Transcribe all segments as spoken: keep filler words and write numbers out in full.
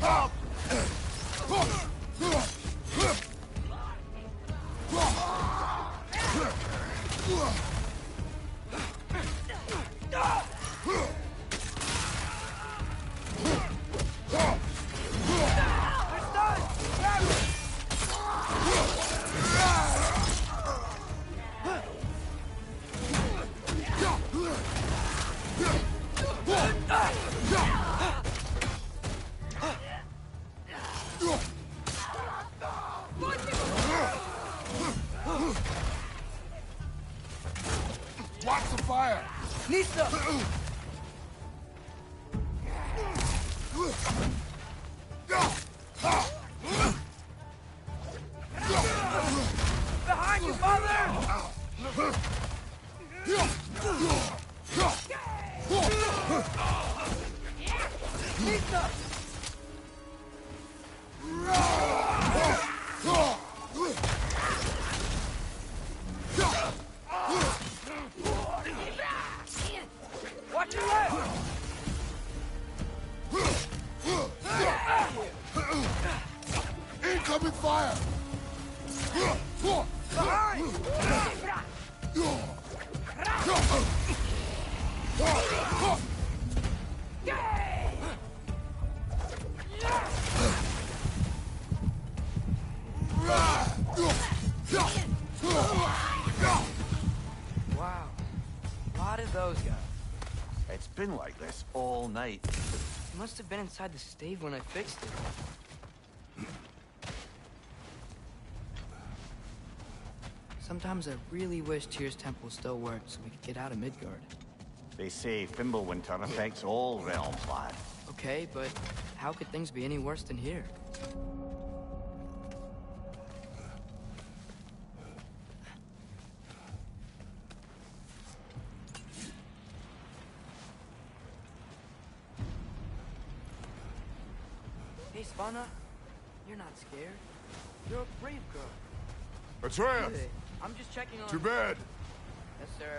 Watch the fire! Lisa! Behind you, mother! Lisa! Watch your left! Incoming fire! Behind! Wow. A lot of those guys. It's been like this all night. You must have been inside the stave when I fixed it. Sometimes I really wish Tyr's temple still worked so we could get out of Midgard. They say Fimbulwinter affects all realms, lad. Okay, but how could things be any worse than here? Hey, Svanna, you're not scared. You're a brave girl. Atreus! Hey, I'm just checking on... To bed! Yes, sir.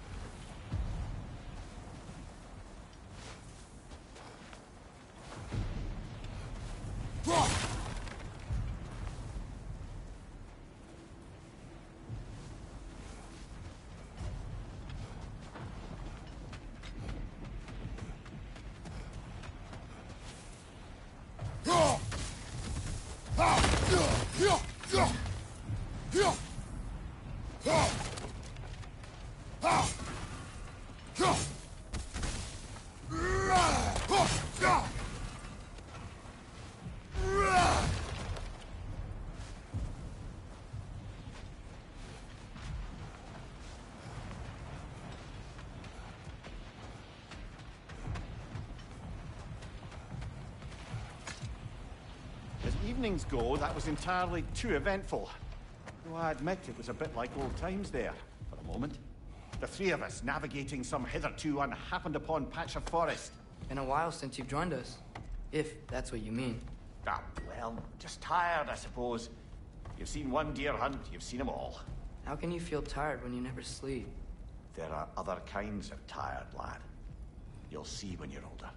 As evenings go, that was entirely too eventful. Though I admit it was a bit like old times there, for a moment. The three of us navigating some hitherto unhappened upon patch of forest. Been a while since you've joined us. If that's what you mean. Ah, well, just tired, I suppose. You've seen one deer hunt, you've seen them all. How can you feel tired when you never sleep? There are other kinds of tired, lad. You'll see when you're older.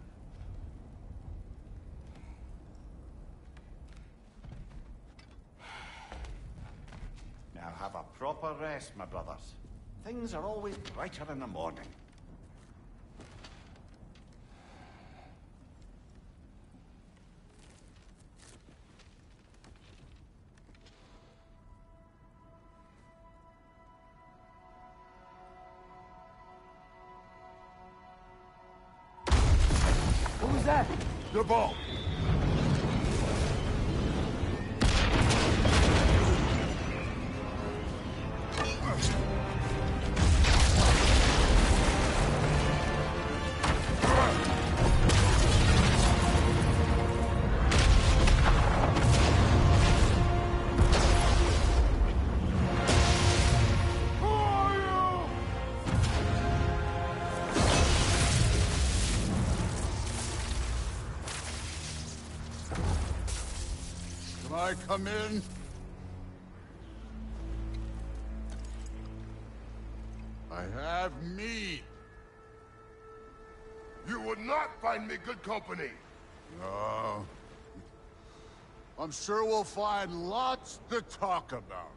Now have a proper rest, my brothers. Things are always brighter in the morning. What was that? The ball! I come in? I have meat. You would not find me good company. No, you I'm sure we'll find lots to talk about.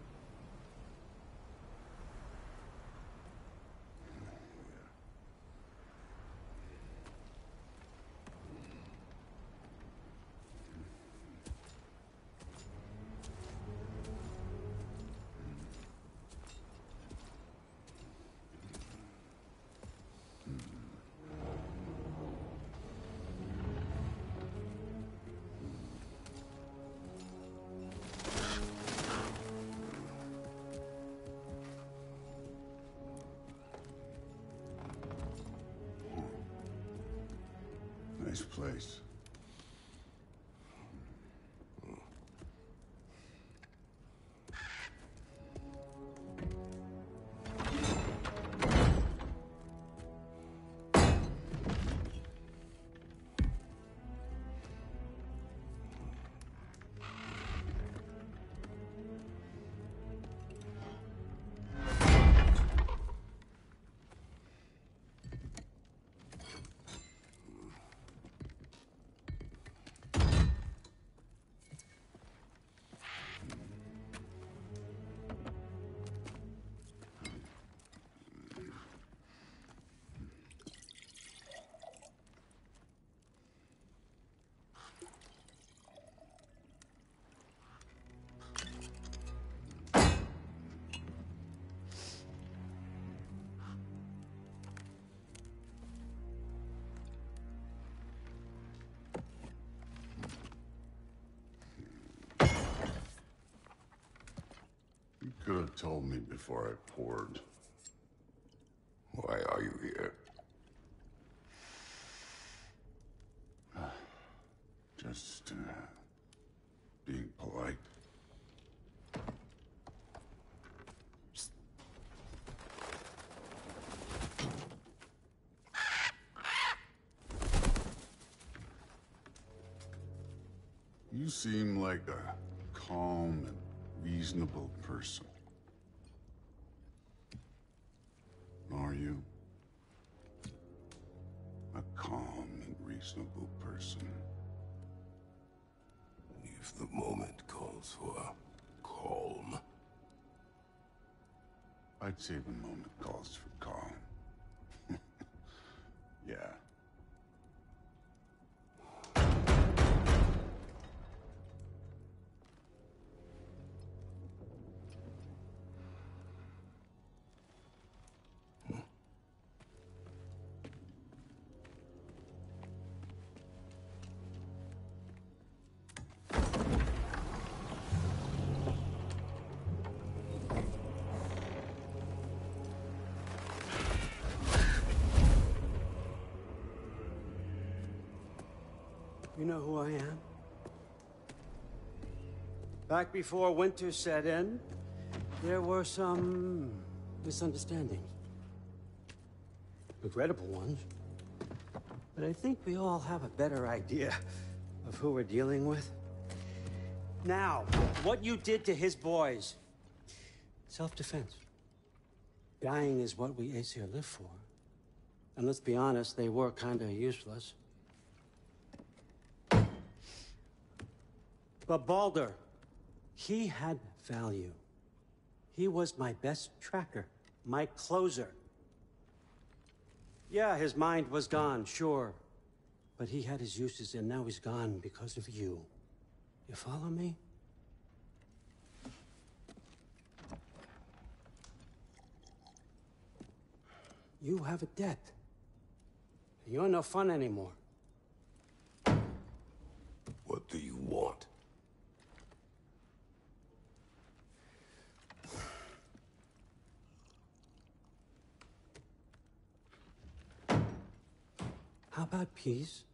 Nice place. You could have told me before I poured. Why are you here? Just, uh, being polite. You seem like a calm and reasonable person. Are you? A calm and reasonable person. If the moment calls for calm. I'd say the moment calls for calm. Yeah. You know who I am? Back before winter set in, there were some misunderstandings. Regrettable ones. But I think we all have a better idea of who we're dealing with. Now, what you did to his boys. Self-defense. Dying is what we Aesir live for. And let's be honest, they were kinda useless. But Baldur, he had value. He was my best tracker, my closer. Yeah, his mind was gone, sure. But he had his uses, and now he's gone because of you. You follow me? You have a debt. You're no fun anymore. What do you want? How about peace?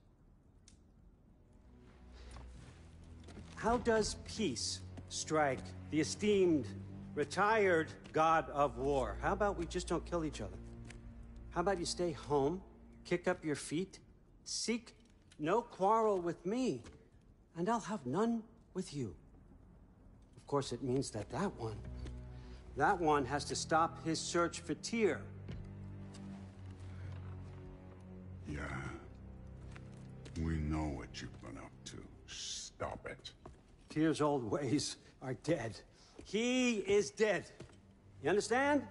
How does peace strike the esteemed, retired god of war? How about we just don't kill each other? How about you stay home, kick up your feet, seek no quarrel with me, and I'll have none with you. Of course, it means that that one, that one has to stop his search for Tyr. Yeah. We know what you've been up to. Stop it. Tyr's old ways are dead. He is dead. You understand?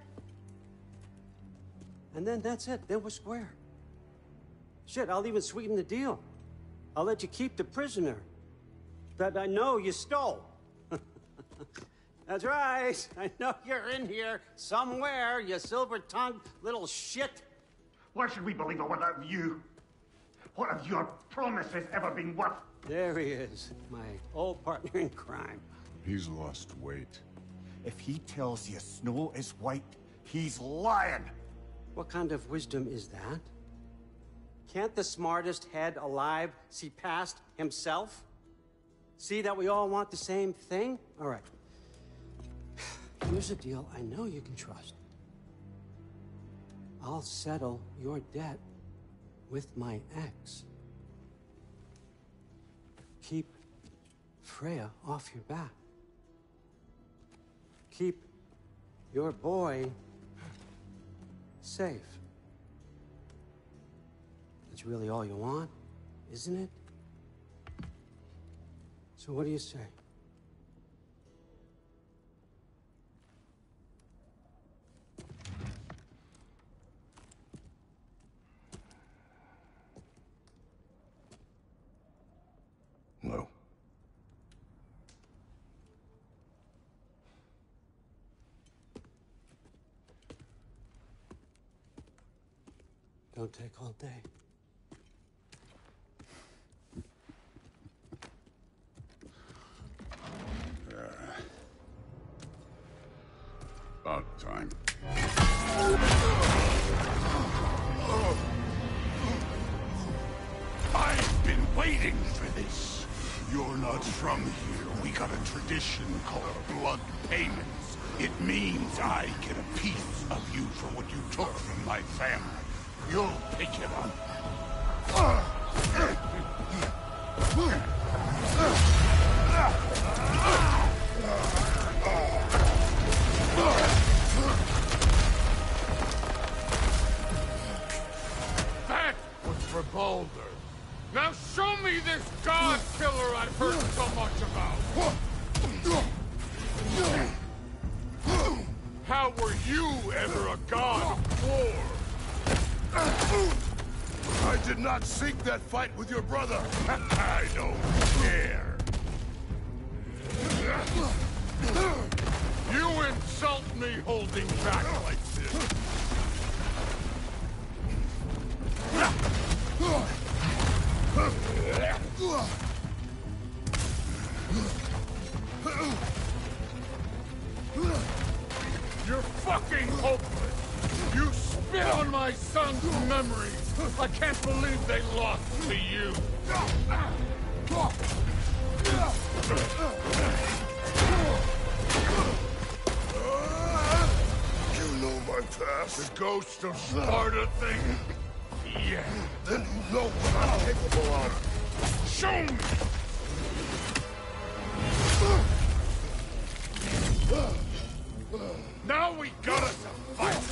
And then that's it. Then we're square. Shit, I'll even sweeten the deal. I'll let you keep the prisoner that I know you stole. That's right. I know you're in here somewhere, you silver-tongued little shit. Why should we believe a word out of you? What have your promises ever been worth? There he is, my old partner in crime. He's lost weight. If he tells you snow is white, he's lying. What kind of wisdom is that? Can't the smartest head alive see past himself? See that we all want the same thing? All right. Here's a deal I know you can trust. I'll settle your debt with my ex. Keep Freya off your back. Keep your boy safe. That's really all you want, isn't it? So what do you say? No. Don't take all day. About time. I've been waiting for this. You're not from here. We got a tradition called blood payments. It means I get a piece of you for what you took from my family. You'll pick it up. That was for Baldur. Now show me this god killer I've heard so much about. How were you ever a god of war? I did not seek that fight with your brother. I don't care. You insult me holding back like this. You're fucking hopeless. You spit on my son's memories. I can't believe they lost to you. You know my past. The ghost of Sparta thing? Yeah. Then you know what I'm capable of. Show me! Now we got us a fight!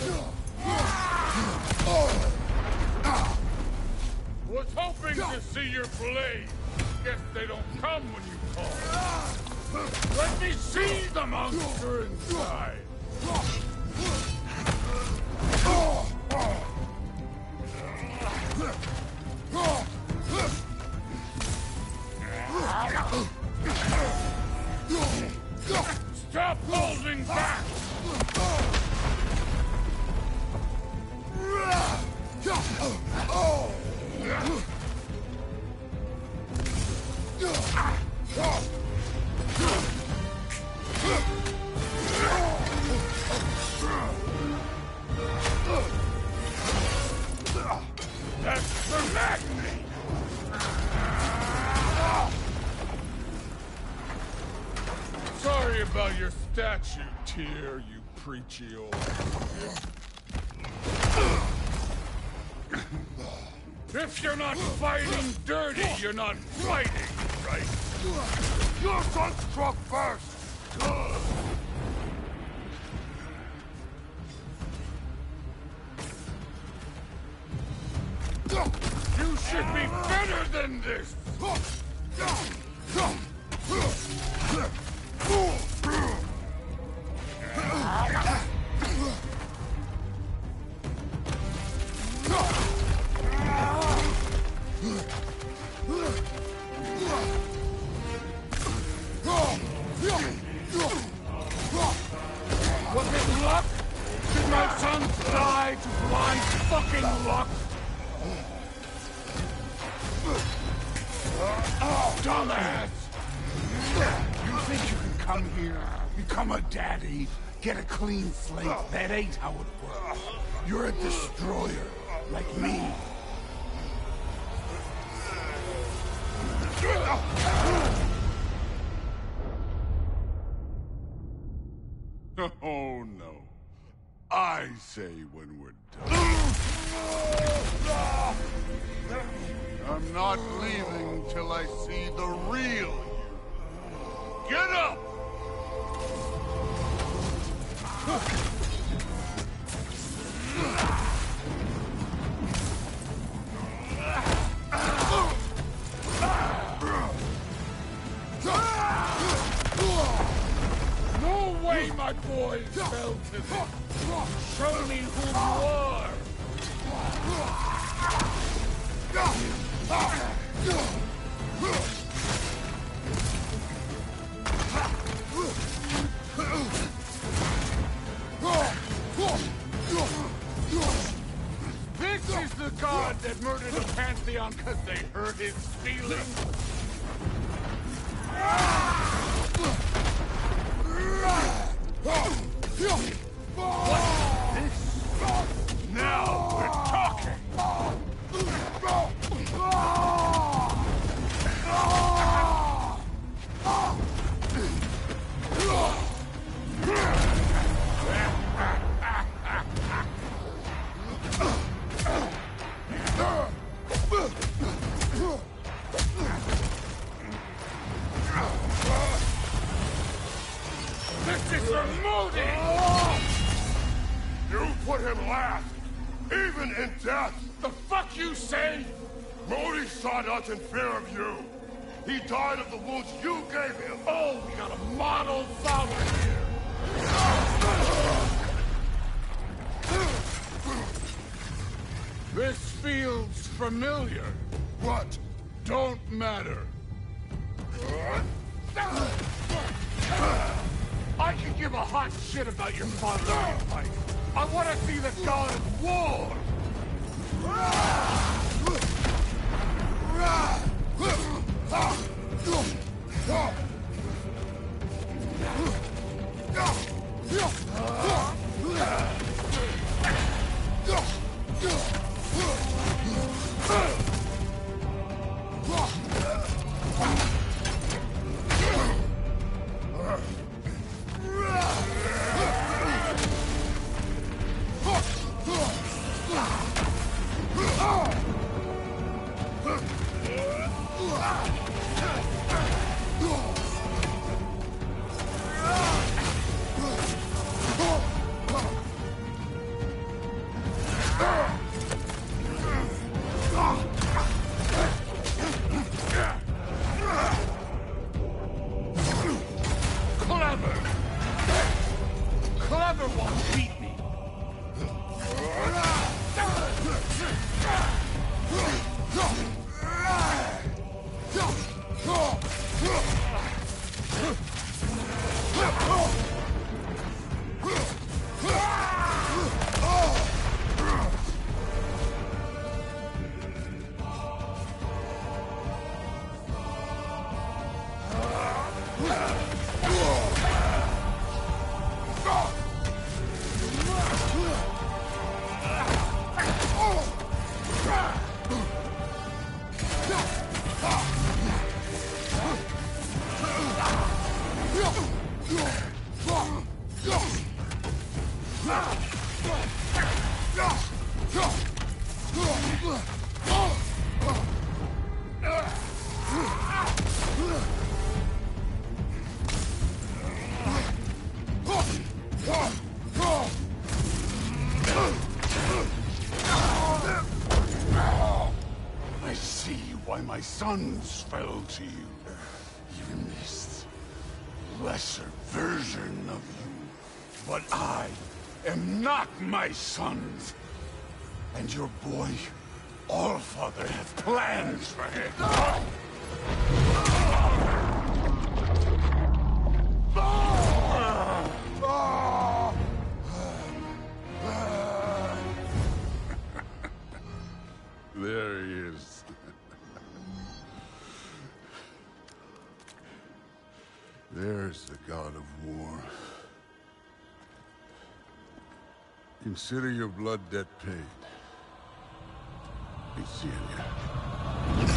Was hoping to see your blade. Guess they don't come when you call. Let me see the monster inside! Stop holding back! That's the magnet! Sorry about your statue, Tyr, you preachy old... If you're not fighting dirty, you're not fighting, right? Your son struck first. You should be better than this! Was it luck? Did my sons die to blind fucking luck? Dumbass! You think you can come here, become a daddy, get a clean slate? That ain't how it works. You're a destroyer, like me. Oh no. I say when we're done. I'm not leaving till I see the real you. Get up! No way my boys fell to this. Show me who you are. This is the god that murdered the Pantheon because they hurt his feelings. What's this? Now we're talking! This is your Modi! You put him last, even in death. The fuck you say? Modi sought us in fear of you. He died of the wounds you gave him. Oh, we got a model father here. This feels familiar. What? Don't matter. I can give a hot shit about your fatherly fight. I want to see the god of war. Clever! Clever won't beat me! I see why my sons fell to you. Even this lesser version of you. But I am not my sons. And your boy, Allfather, have plans for him. There he is. There's the god of war. Consider your blood debt paid. Be seeing ya.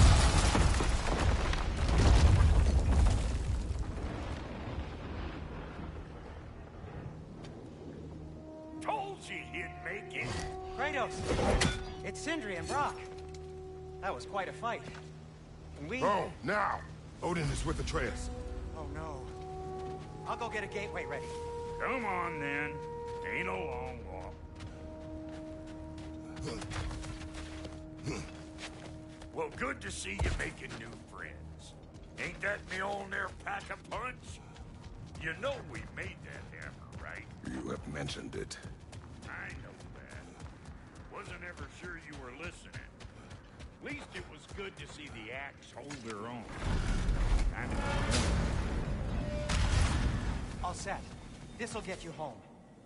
Told you he'd make it. Kratos! It's Sindri and Brock. That was quite a fight. And we... Oh, now! Odin is with Atreus. Oh, no. I'll go get a gateway ready. Come on, then. Ain't a long walk. Well, good to see you making new friends. Ain't that me old there pack a punch? You know we made that hammer, right? You have mentioned it. I know that. Wasn't ever sure you were listening. At least it was good to see the axe hold her own. I know. All set. This'll get you home.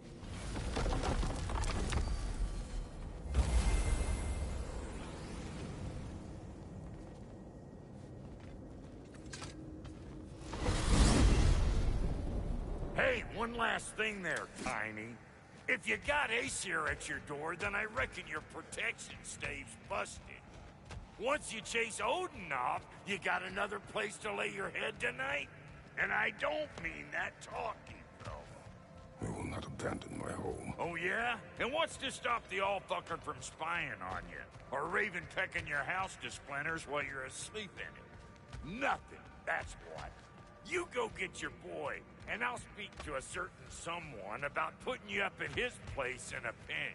Hey, one last thing there, Tiny. If you got Aesir at your door, then I reckon your protection stave's busted. Once you chase Odin off, you got another place to lay your head tonight? And I don't mean that talking, though. I will not abandon my home. Oh, yeah? And what's to stop the all-fucker from spying on you? Or Raven pecking your house to splinters while you're asleep in it? Nothing, that's what. You go get your boy, and I'll speak to a certain someone about putting you up at his place in a pinch.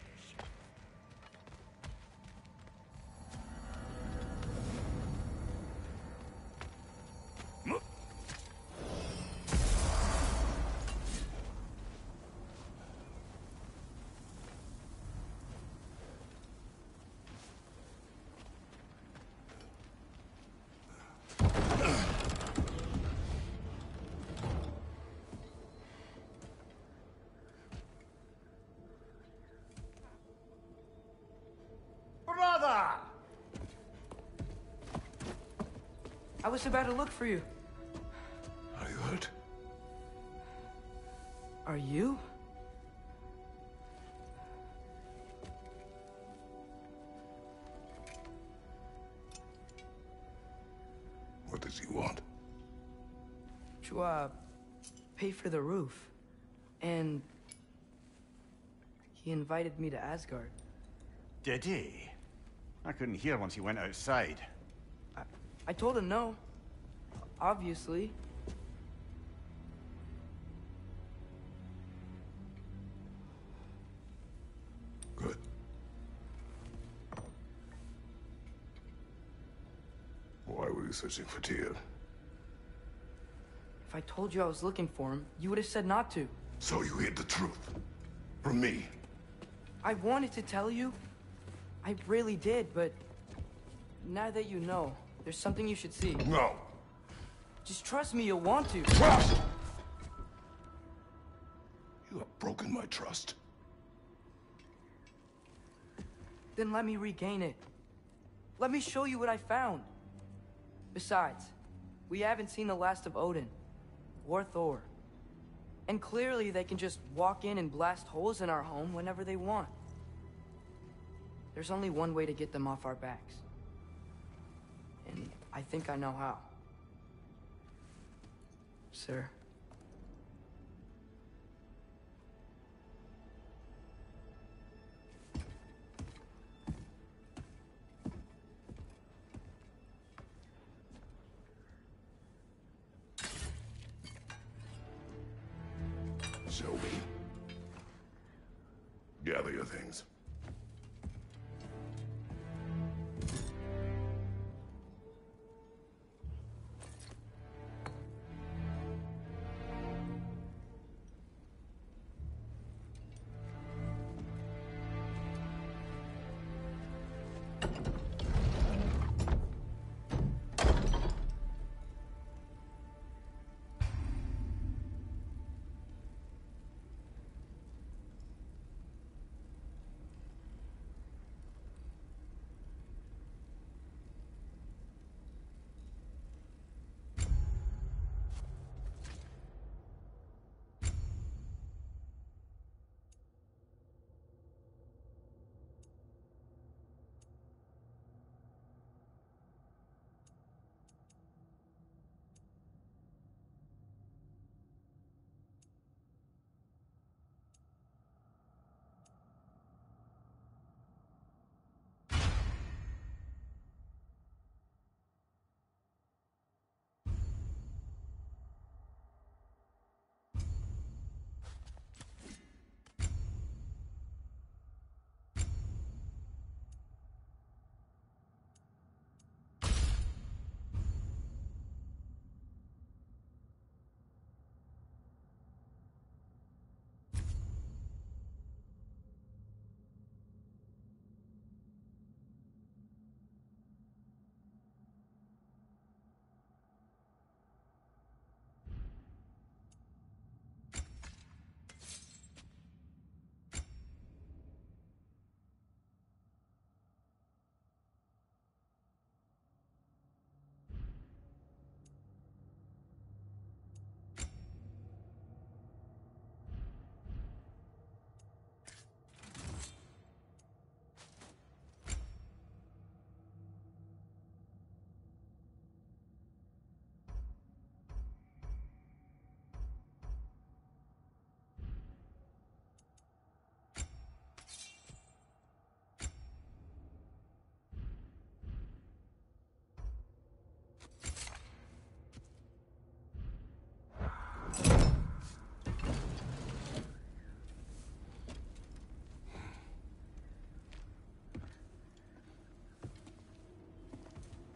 Brother! I was about to look for you. Are you hurt? Are you? What does he want? To, uh, pay for the roof. And he invited me to Asgard. Did he? I couldn't hear once he went outside. I, I told him no. Obviously. Good. Why were you searching for Tyr? If I told you I was looking for him, you would have said not to. So you hid the truth. From me. I wanted to tell you. I really did, but now that you know, there's something you should see. No. Just trust me, you'll want to. Trust! You have broken my trust. Then let me regain it. Let me show you what I found. Besides, we haven't seen the last of Odin. Or Thor. And clearly they can just walk in and blast holes in our home whenever they want. There's only one way to get them off our backs. And I think I know how. Sir. Show me. Gather your things.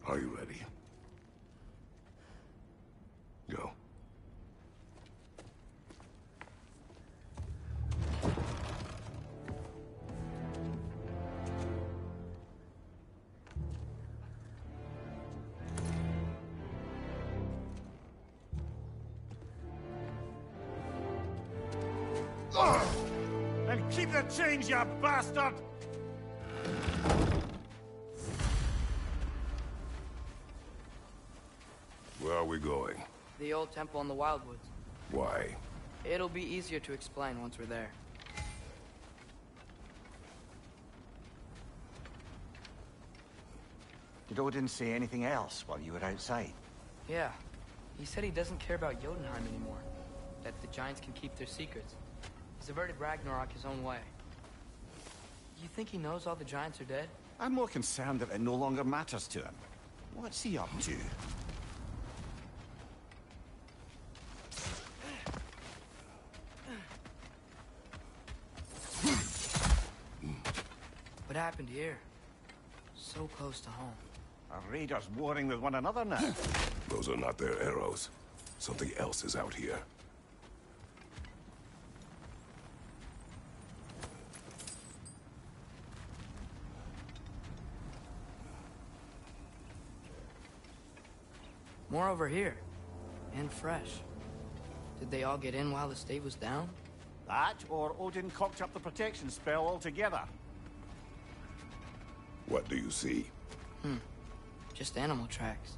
Are you ready? Go. And keep the change, you bastard! Where are we going? The old temple in the Wildwoods. Why? It'll be easier to explain once we're there. Did Odin say anything else while you were outside? Yeah. He said he doesn't care about Jotunheim anymore. That the Giants can keep their secrets. He's averted Ragnarok his own way. You think he knows all the Giants are dead? I'm more concerned that it no longer matters to him. What's he up to? What happened here? So close to home. Are raiders warring with one another now? Those are not their arrows. Something else is out here. More over here. And fresh. Did they all get in while the state was down? That, or Odin cocked up the protection spell altogether. What do you see? Hmm. Just animal tracks.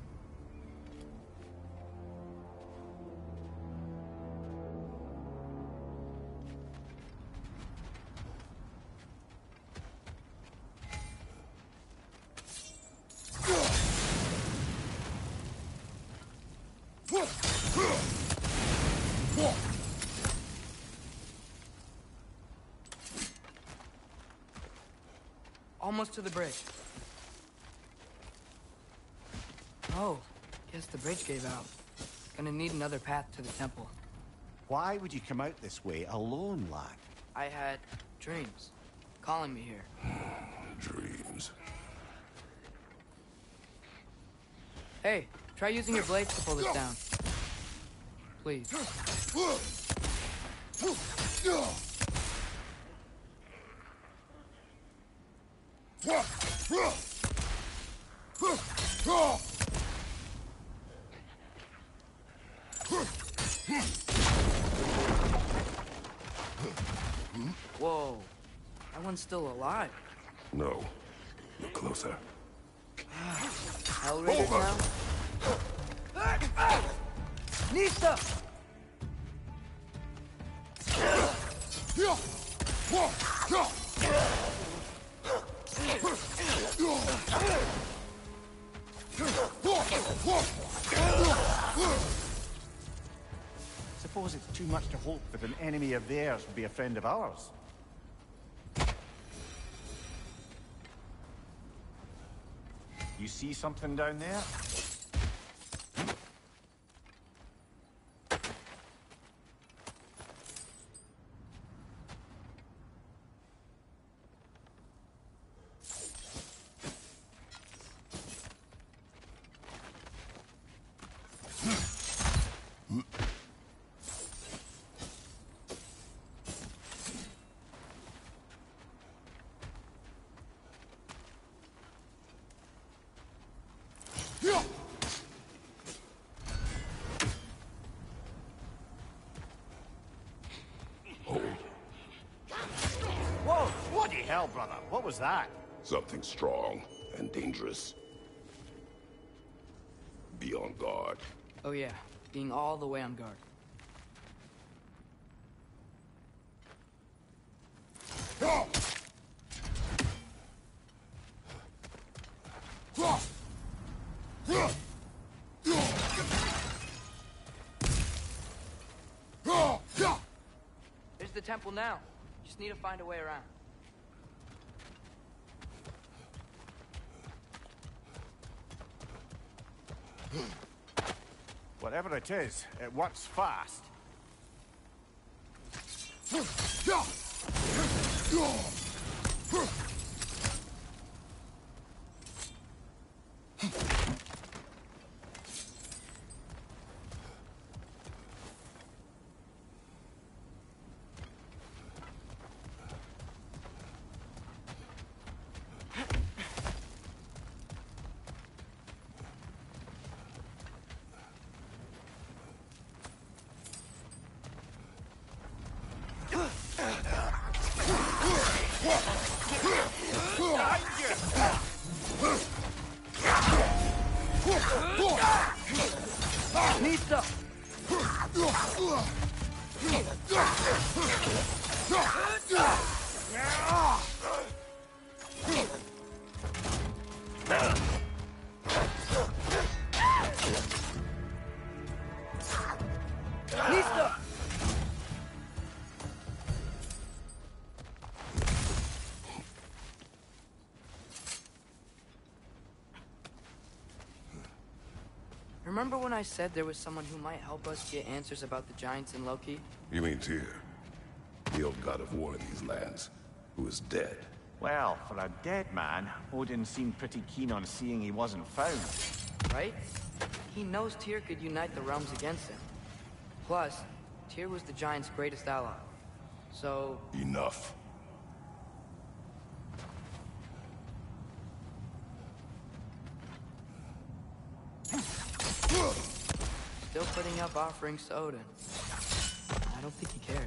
Almost to the bridge. Oh, guess the bridge gave out. Gonna need another path to the temple. Why would you come out this way alone, lad? I had dreams calling me here. Dreams. Hey, try using your blades to pull this down. Please. Whoa. That one's still alive. No. Look closer. Hell Raiders now? Nista! Suppose it's too much to hope that an enemy of theirs would be a friend of ours. You see something down there? Whoa! Bloody hell, brother. What was that? Something strong and dangerous. Be on guard. Oh yeah, being all the way on guard. There's the temple now. Just need to find a way around. Whatever it is, it works fast. Nista! Nista! Remember when I said there was someone who might help us get answers about the Giants and Loki? You mean Tyr? The old god of war in these lands, who is dead. Well, for a dead man, Odin seemed pretty keen on seeing he wasn't found. Right? He knows Tyr could unite the realms against him. Plus, Tyr was the Giants' greatest ally. So... Enough. Still putting up offerings to Odin. I don't think he cares.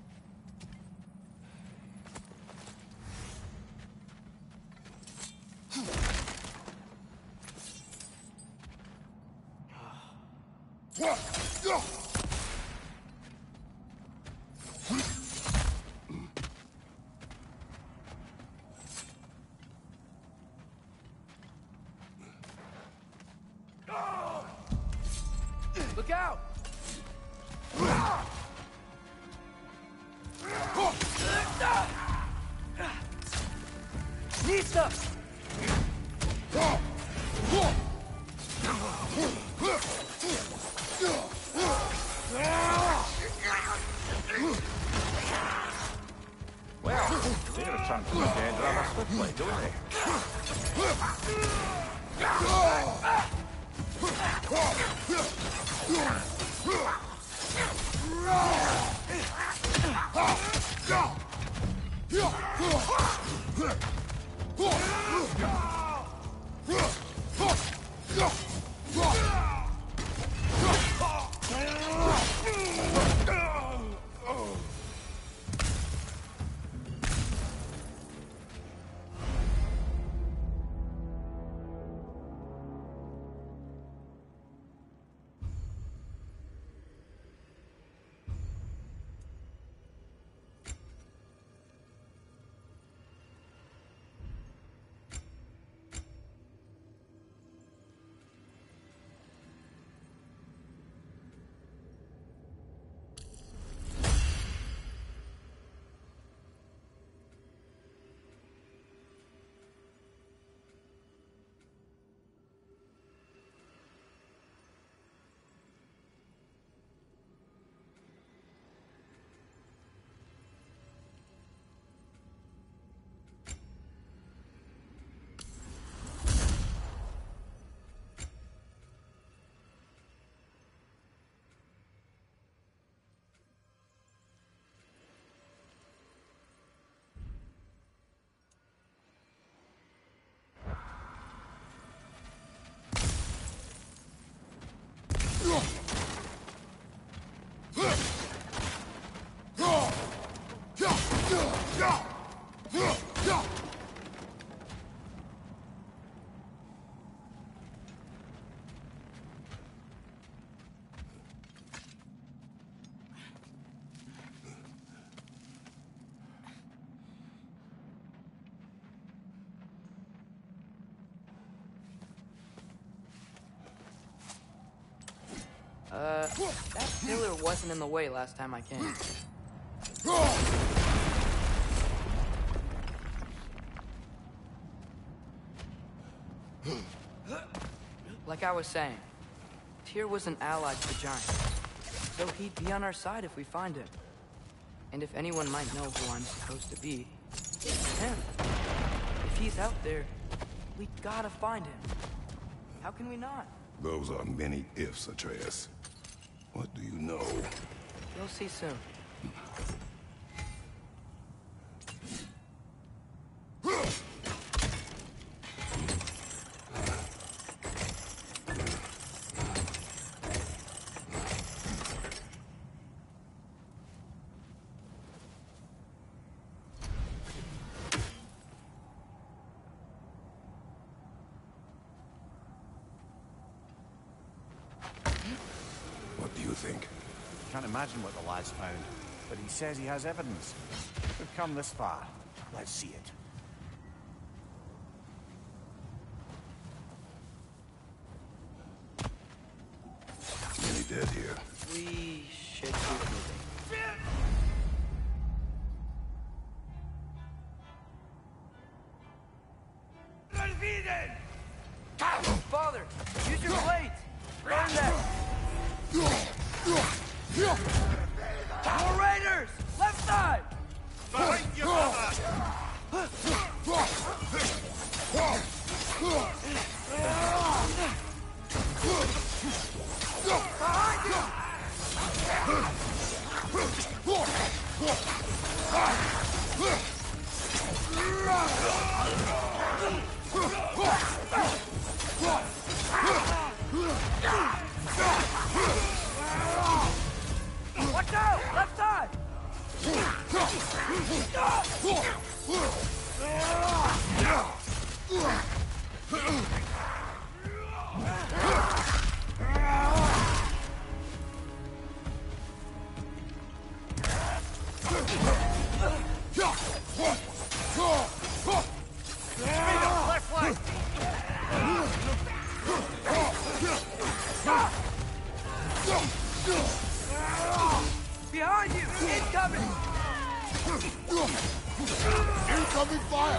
Look out! Nista! Well, they return from the dead rather swiftly, don't they? Uh, that pillar wasn't in the way last time I came. Like I was saying, Tyr was an ally to the Giants, so he'd be on our side if we find him. And if anyone might know who I'm supposed to be, it's him. If he's out there, we gotta find him. How can we not? Those are many ifs, Atreus. What do you know? You'll see soon. think? Can't imagine what the lad's found, but he says he has evidence. We've come this far. Let's see it. Many dead here. We should keep moving. Father, use your blades! Burn them! More raiders! Left side! Behind you, mother! Behind Watch out! Left side! Left flank! Behind you! Incoming! Incoming fire!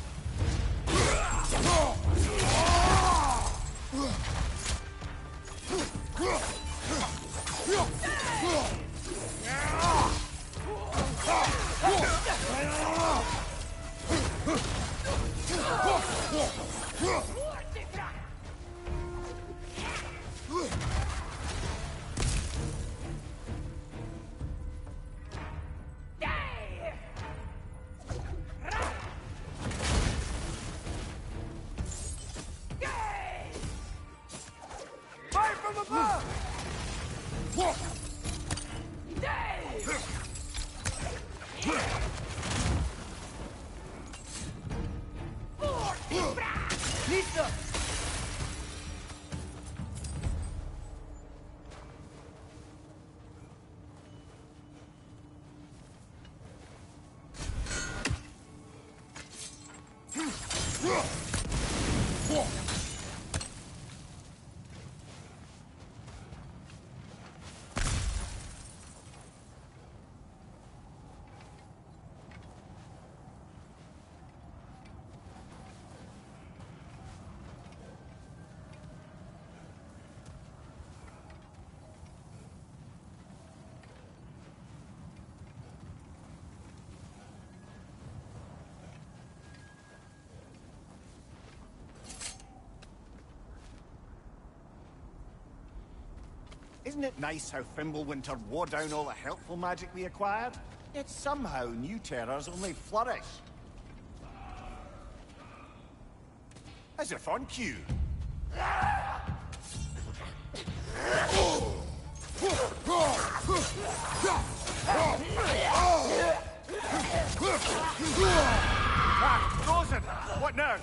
Fire from above! Lisa! Isn't it nice how Fimbulwinter wore down all the helpful magic we acquired? Yet somehow new terrors only flourish. As if on cue. Ah, Rosen! What now?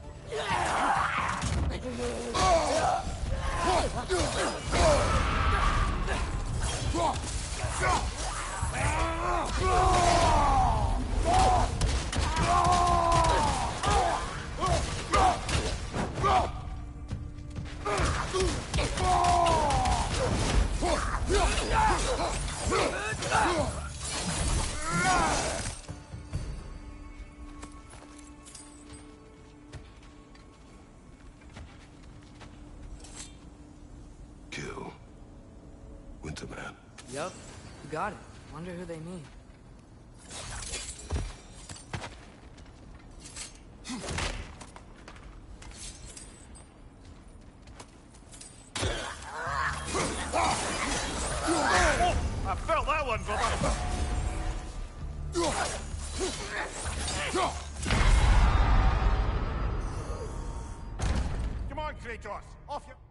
Kill. Winterman. Yup, you got it. Wonder who they mean. I felt that one, brother. Come on, Kratos. Off you.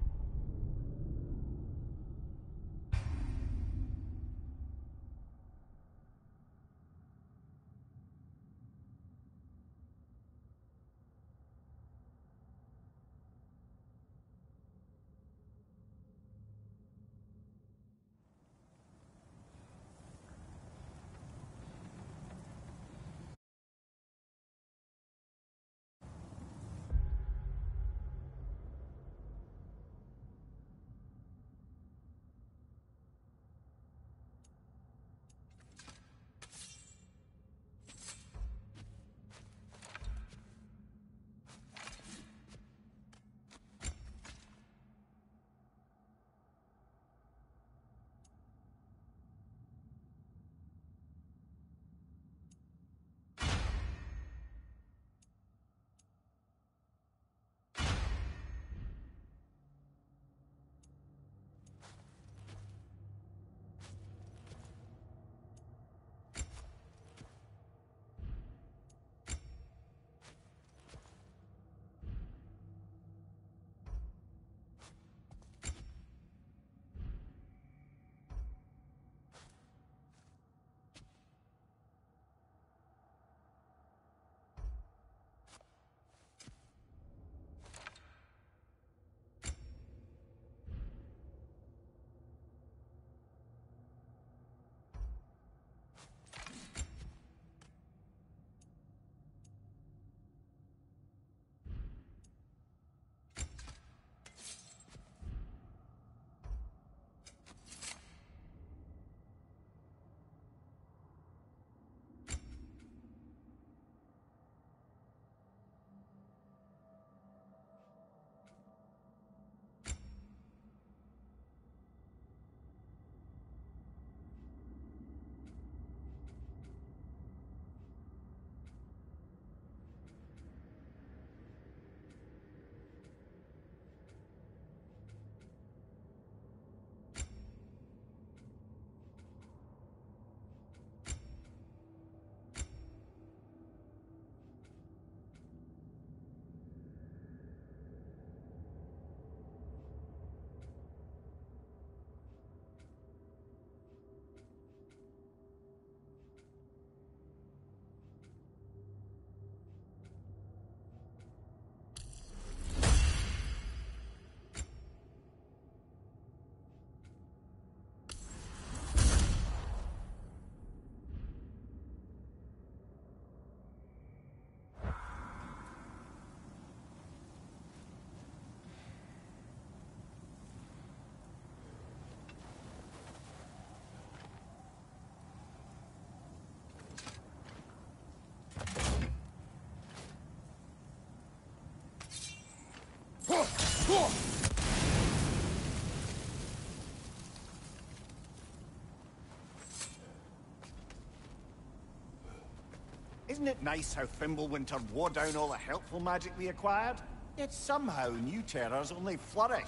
Isn't it nice how Fimbulwinter wore down all the helpful magic we acquired? Yet somehow new terrors only flourish.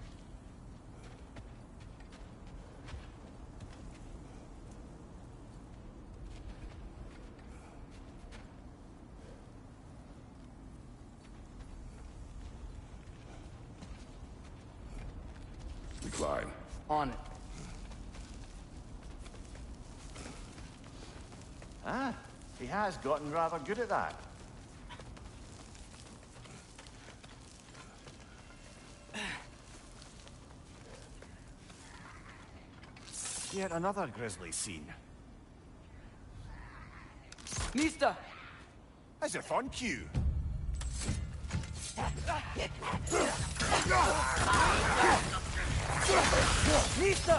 Decline. On it. Ah, he has gotten rather good at that. Yet another grisly scene. Nista! As if on cue. Nista!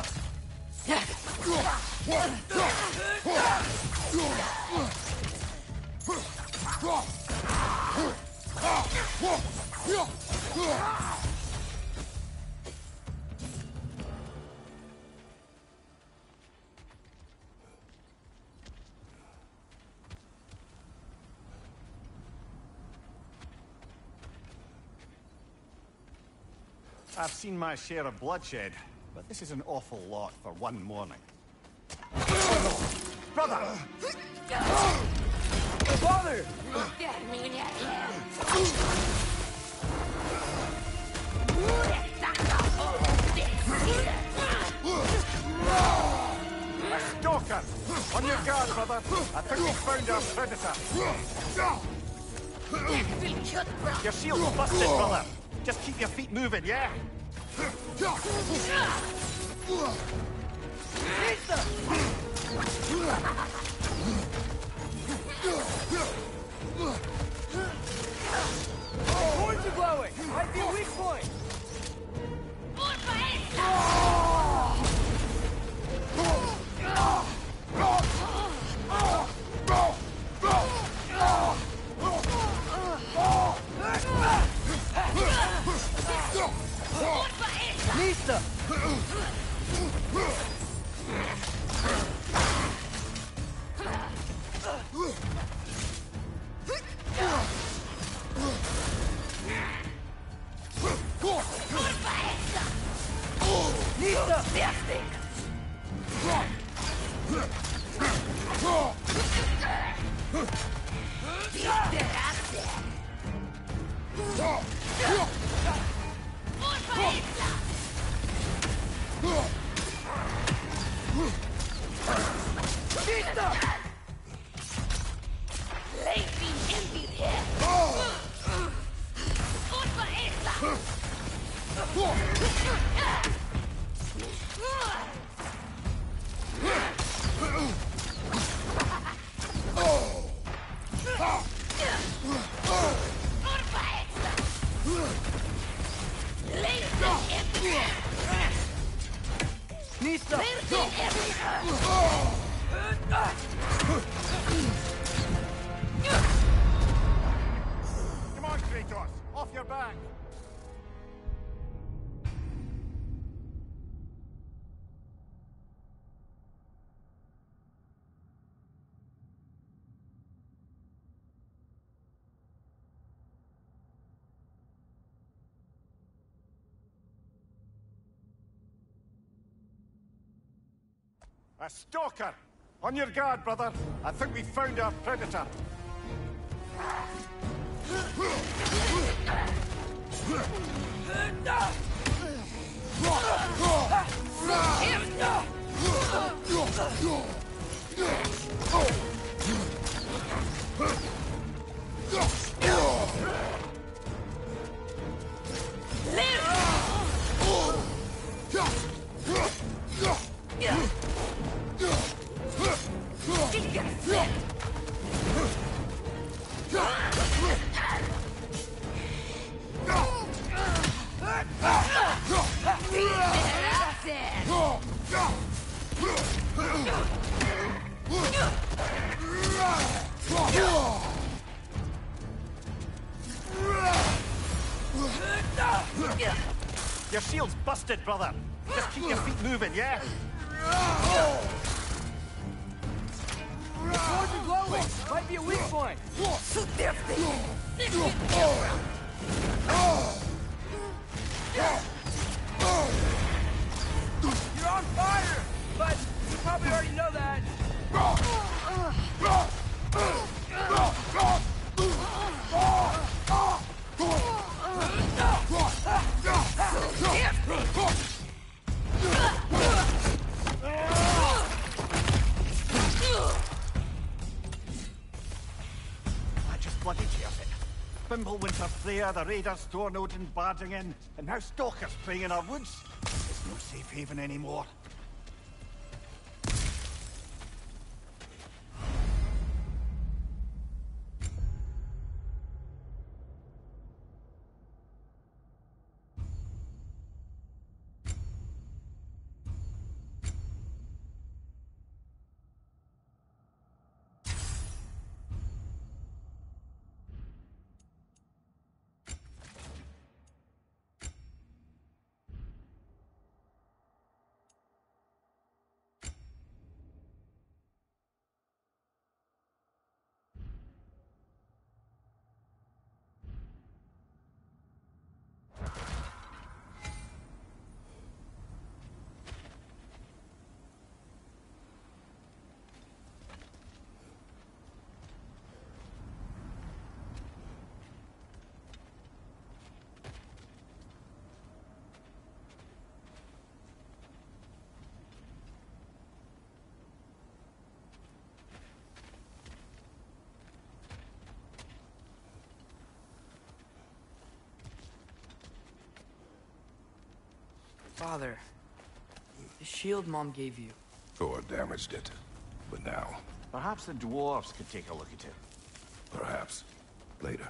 I've seen my share of bloodshed, but this is an awful lot for one morning. Brother! Father! A stalker! On your guard, brother! I think we found our predator! Your shield's busted, brother! Just keep your feet moving, yeah? Horns are glowing! Might be a weak point! Nista! Come on, Kratos! Off your back! A stalker! On your guard, brother! I think we found our predator! Your shield's busted, brother. Just keep your feet moving, yeah? Swords are glowing! Might be a weak point! You're on fire! But you probably already know that. I just bloody heard it. Fimbulwinter Freya, the raiders, Stornodin barging in, and now stalkers preying in our woods. It's no safe haven anymore. Father, the shield Mom gave you. Thor damaged it. But now, Perhaps the dwarves could take a look at it. perhaps, later.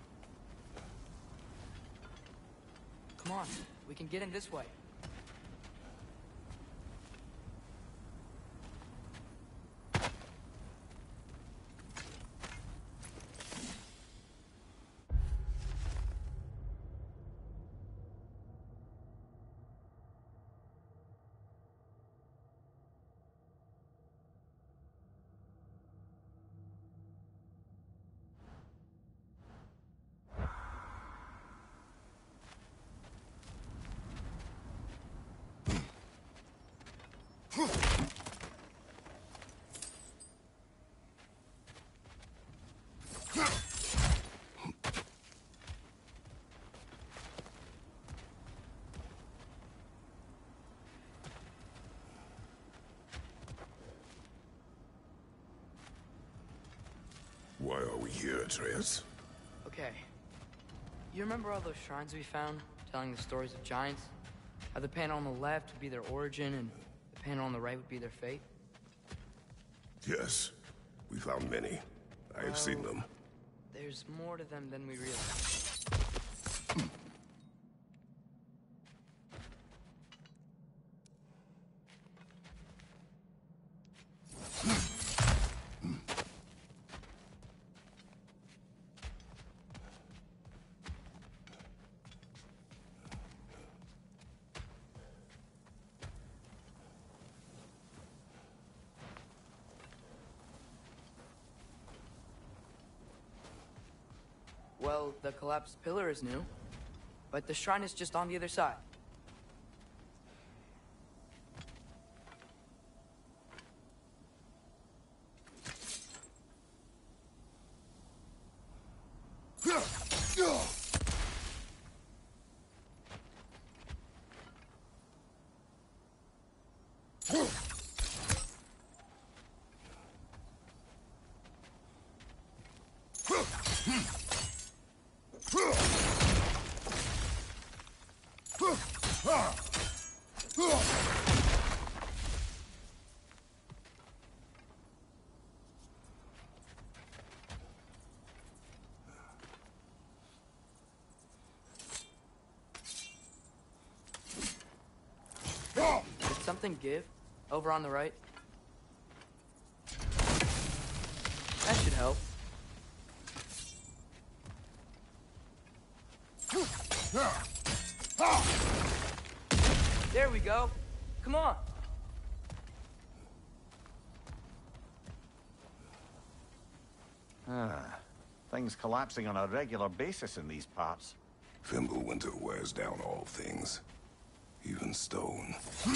Come on, we can get in this way. Why are we here, Atreus? Okay. You remember all those shrines we found, telling the stories of giants? How the panel on the left would be their origin, and the panel on the right would be their fate? Yes. We found many. I have seen them. There's more to them than we realize. Well, the collapsed pillar is new, but the shrine is just on the other side. Did something give? Over on the right? That should help. There we go. Come on. Ah, things collapsing on a regular basis in these parts. Fimbulwinter wears down all things, even stone.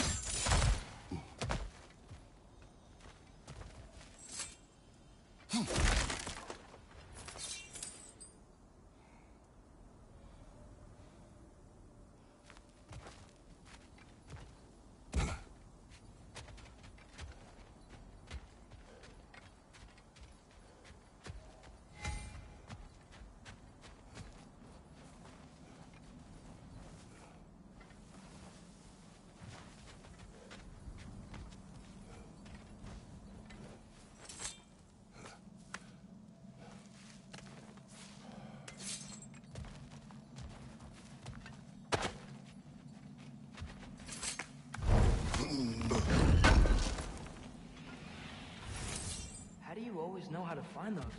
How do you always know how to find those?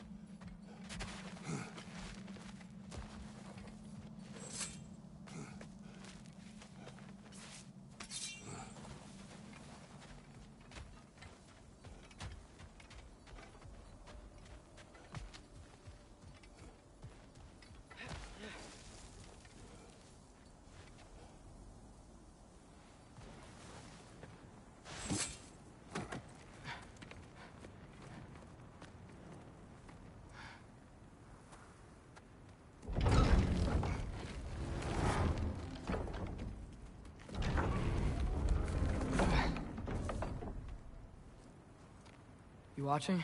You watching?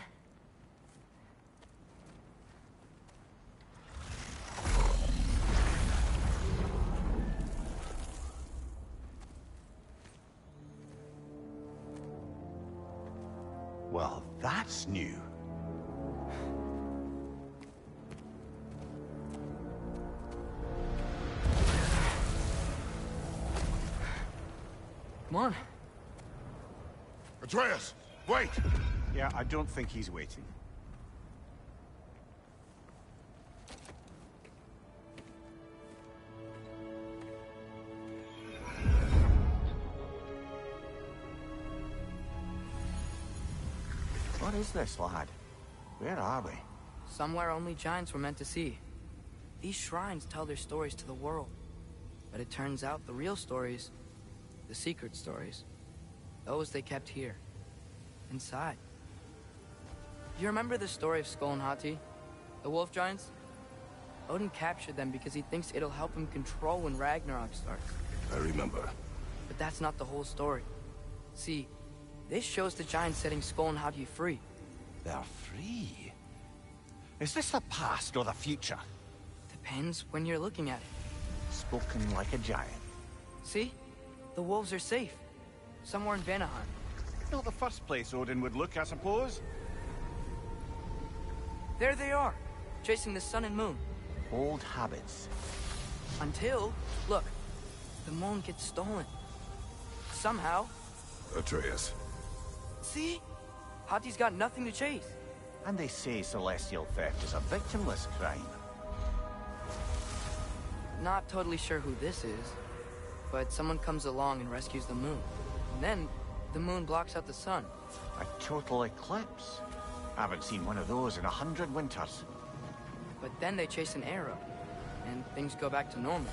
Well, that's new. Come on. Atreus, wait! Yeah, I don't think he's waiting. What is this, lad? Where are we? Somewhere only giants were meant to see. These shrines tell their stories to the world. But it turns out the real stories, the secret stories, those they kept here, inside. You remember the story of Skull and Hati? The wolf giants? Odin captured them because he thinks it'll help him control when Ragnarok starts. I remember. But that's not the whole story. See, this shows the giants setting Skull and Hati free. They're free? Is this the past or the future? Depends when you're looking at it. Spoken like a giant. See? The wolves are safe. Somewhere in Vanaheim. Not the first place Odin would look, I suppose. There they are, chasing the sun and moon. Old habits. Until, look, the moon gets stolen. Somehow. Atreus. See? Hati's got nothing to chase. And they say celestial theft is a victimless crime. Not totally sure who this is, but someone comes along and rescues the moon. And then, the moon blocks out the sun. A total eclipse. Haven't seen one of those in a hundred winters. But then they chase an arrow, and things go back to normal.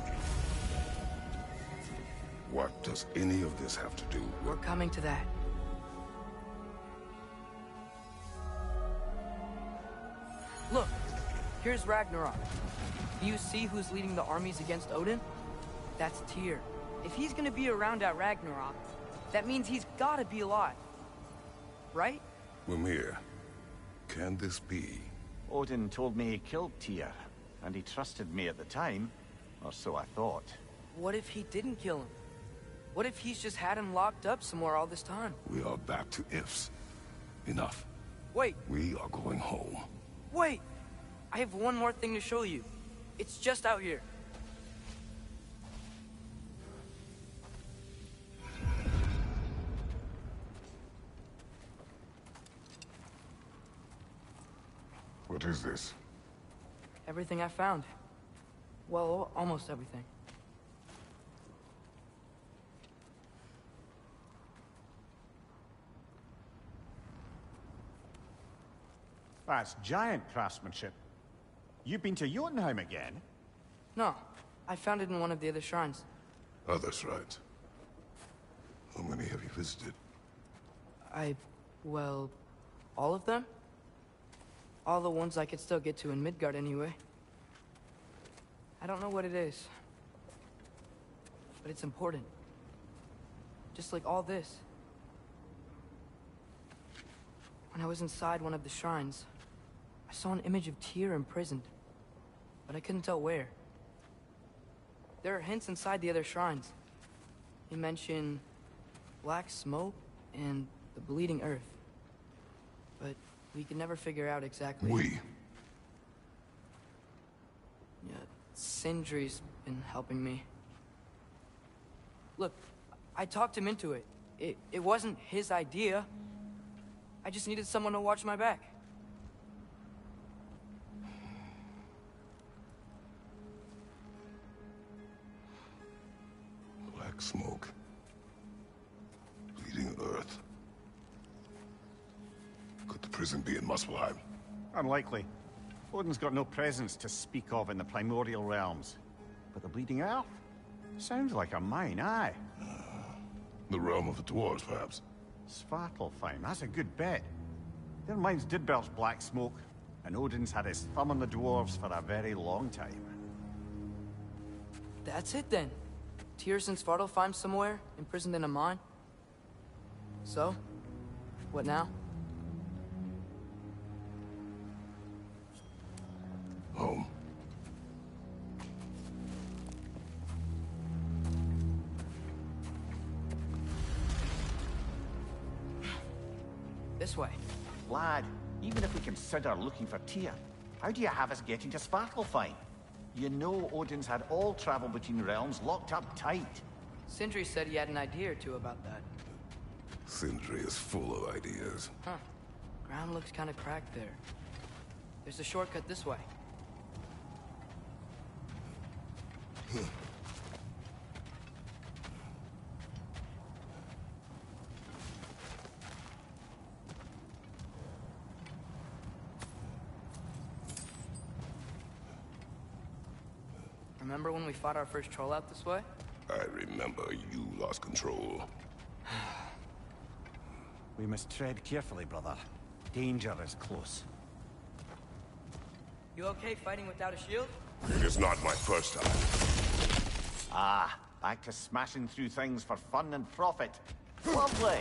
What does any of this have to do with... We're coming to that. Look, here's Ragnarok. Do you see who's leading the armies against Odin? That's Tyr. If he's gonna be around at Ragnarok, that means he's gotta be alive. Right? Mimir, can this be? Odin told me he killed Tyr, and he trusted me at the time, or so I thought. What if he didn't kill him? What if he's just had him locked up somewhere all this time? We are back to ifs. Enough. Wait, We are going home. wait! I have one more thing to show you. It's just out here. What is this? Everything I found. Well, almost everything. That's giant craftsmanship. You've been to Jotunheim again? No, I found it in one of the other shrines. Other shrines? How many have you visited? I... well... all of them? All the ones I could still get to in Midgard anyway. I don't know what it is. But it's important. Just like all this. When I was inside one of the shrines, I saw an image of Tyr imprisoned. But I couldn't tell where. There are hints inside the other shrines. They mention black smoke and the bleeding earth. But we could never figure out exactly. We? Yeah, Sindri's been helping me. Look, I talked him into it. It, it wasn't his idea. I just needed someone to watch my back. Black smoke. Bleeding earth. Could the prison be in Muspelheim? Unlikely. Odin's got no presence to speak of in the primordial realms. But the Bleeding Earth? Sounds like a mine, aye. The realm of the dwarves, perhaps? Svartalfheim, that's a good bet. Their mines did belch black smoke, and Odin's had his thumb on the dwarves for a very long time. That's it then. Tyr's in Svartalfheim somewhere, imprisoned in a mine. So, what now? Home. This way. Lad, even if we consider looking for Tyr, how do you have us getting to Svartalfheim? You know Odin's had all travel between realms locked up tight. Sindri said he had an idea or two about that. Sindri is full of ideas. Huh. Ground looks kind of cracked there. There's a shortcut this way. Remember when we fought our first troll out this way? I remember you lost control. We must tread carefully, brother. Danger is close. You okay fighting without a shield? It is not my first time. Ah, back to smashing through things for fun and profit. Lovely!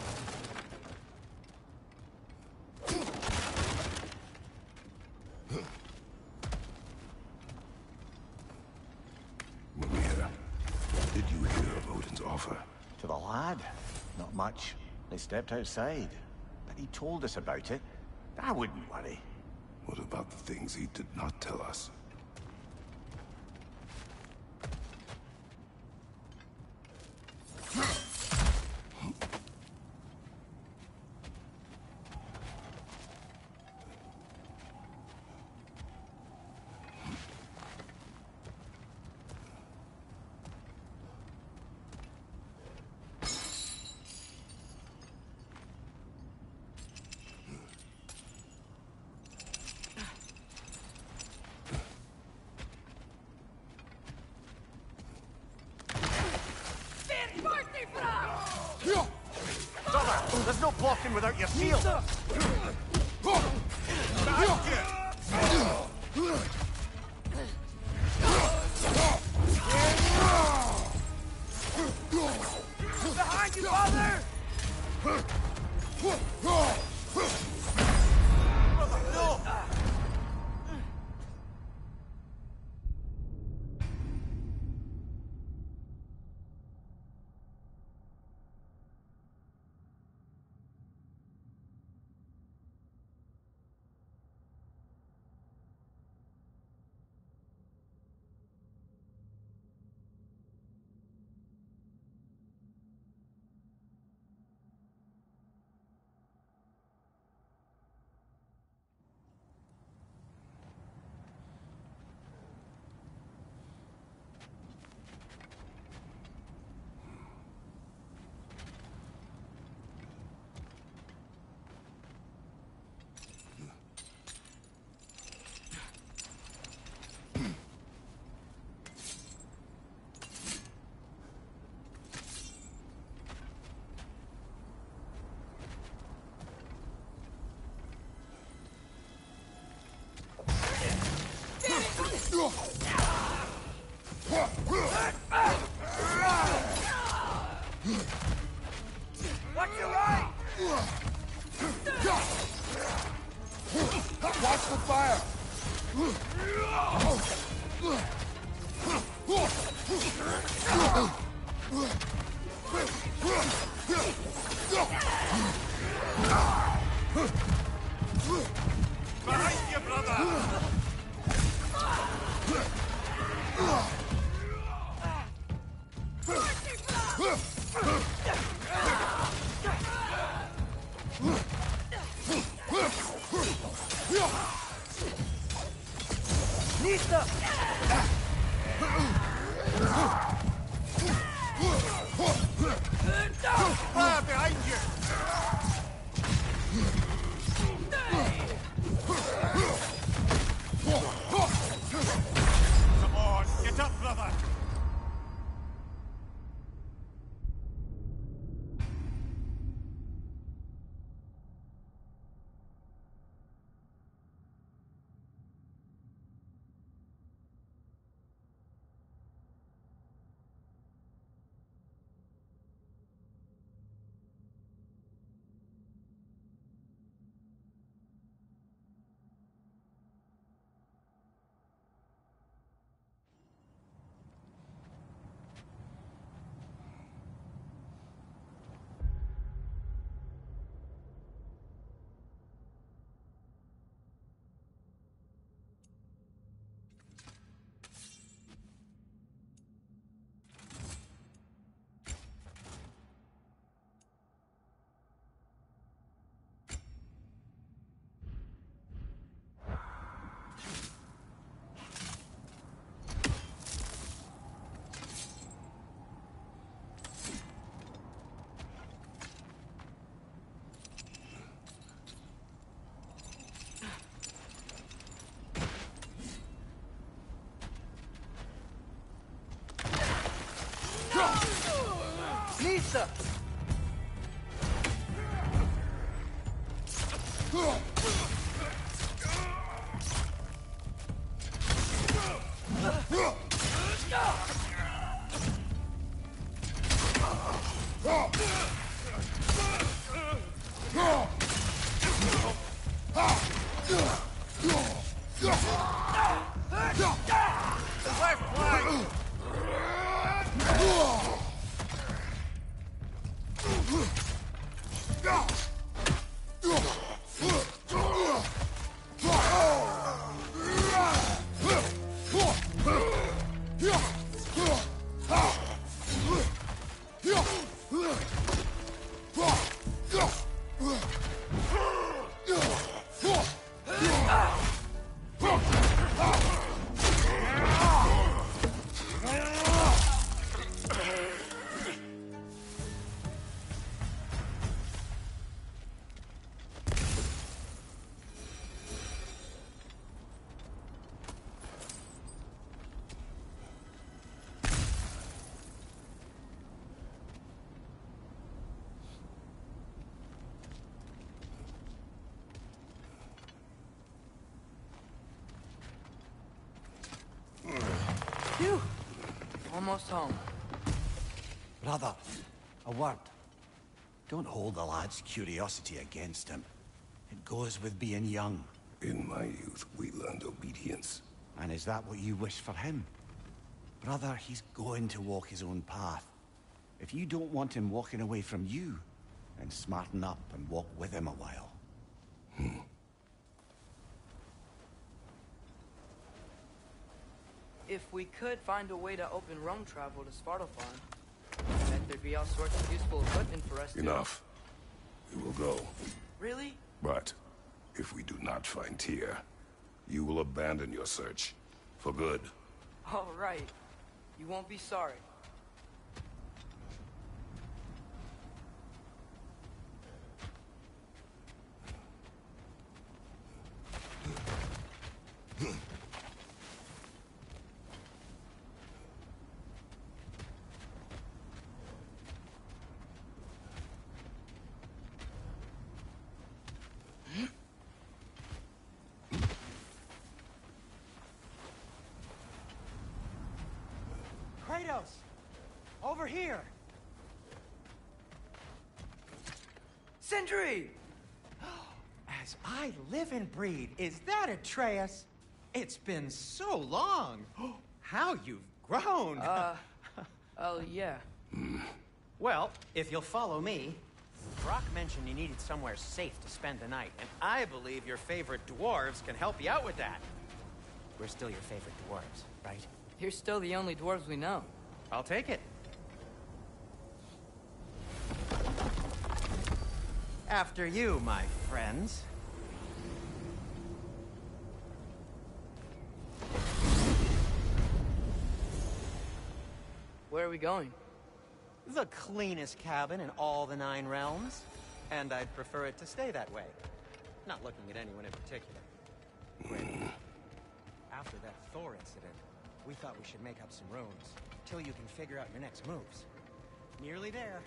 Mimir, did you hear of Odin's offer? To the lad? Not much. They stepped outside. But he told us about it. I wouldn't worry. What about the things he did not tell us? Brother, there's no blocking without your shield! Behind you, father! No! Behind you, brother! Nista! Fire behind you! Come on, get up, brother! Nista! Left flank! Phew! Almost home. Brother, a word. Don't hold the lad's curiosity against him. It goes with being young. In my youth, we learned obedience. And is that what you wish for him? Brother, he's going to walk his own path. If you don't want him walking away from you, then smarten up and walk with him a while. Hmm. If we could find a way to open roam travel to Svartalfheim, I bet there'd be all sorts of useful equipment for us to... Enough. We will go. Really? But if we do not find Tyr, you will abandon your search. For good. All right. You won't be sorry. Kratos! Over here! Sindri! As I live and breathe, is that Atreus? It's been so long. How you've grown! Uh, uh, Well, yeah. Well, if you'll follow me, Brock mentioned you needed somewhere safe to spend the night, and I believe your favorite dwarves can help you out with that. We're still your favorite dwarves, right? You're still the only dwarves we know. I'll take it. After you, my friends. Where are we going? The cleanest cabin in all the Nine Realms. And I'd prefer it to stay that way. Not looking at anyone in particular. Wait. After that Thor incident, we thought we should make up some rooms, till you can figure out your next moves. Nearly there.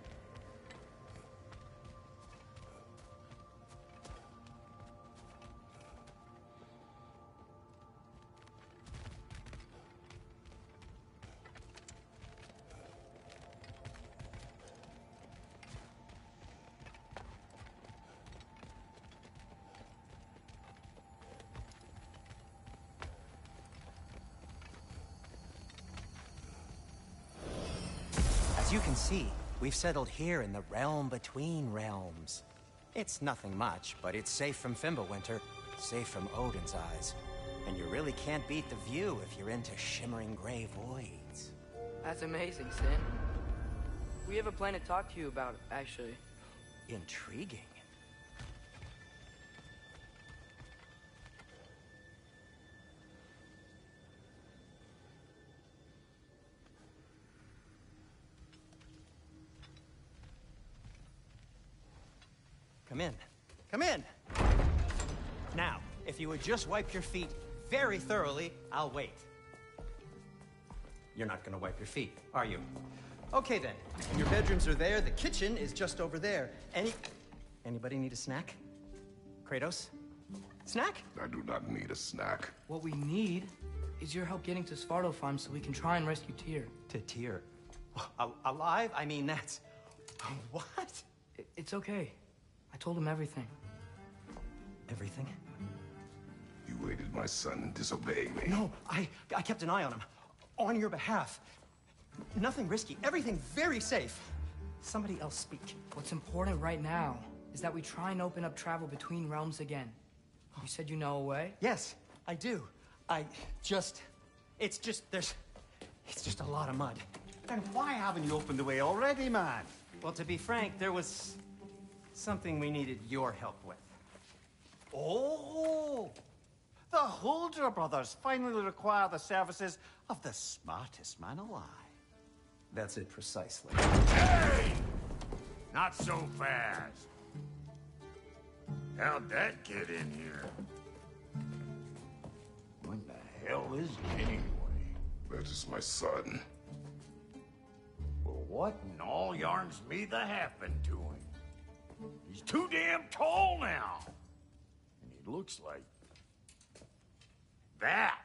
As you can see, we've settled here in the realm between realms. It's nothing much, but it's safe from Fimbulwinter, safe from Odin's eyes. And you really can't beat the view if you're into shimmering gray voids. That's amazing, Sin. We have a plan to talk to you about, actually. Intriguing. Come in. Come in! Now, if you would just wipe your feet very thoroughly, I'll wait. You're not gonna wipe your feet, are you? Okay then. Your bedrooms are there, the kitchen is just over there. Any... Anybody need a snack? Kratos? Snack? I do not need a snack. What we need is your help getting to Svartalfheim so we can try and rescue Tyr. To Tyr? Al alive? I mean, that's... What? I- It's okay. I told him everything. Everything? You aided my son disobeying me. No, I, I kept an eye on him. On your behalf. Nothing risky. Everything very safe. Somebody else speak. What's important right now is that we try and open up travel between realms again. You said you know a way? Yes, I do. I just... It's just, there's... It's just a lot of mud. Then why haven't you opened the way already, man? Well, to be frank, there was... something we needed your help with. Oh! The Holder brothers finally require the services of the smartest man alive. That's it precisely. Hey! Not so fast. How'd that get in here? What the hell is it anyway? That is my son. Well, what in all yarns me the happened to him? He's too damn tall now. And he looks like... that.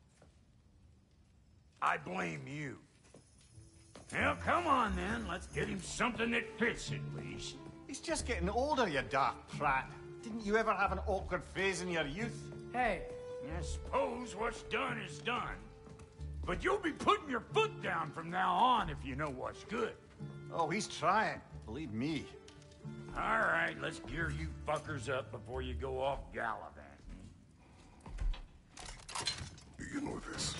I blame you. Well, come on then. Let's get him something that fits at least. He's just getting older, you dark prat. Didn't you ever have an awkward phase in your youth? Hey, I suppose what's done is done. But you'll be putting your foot down from now on if you know what's good. Oh, he's trying. Believe me. All right, let's gear you fuckers up before you go off gallivanting. Begin with this.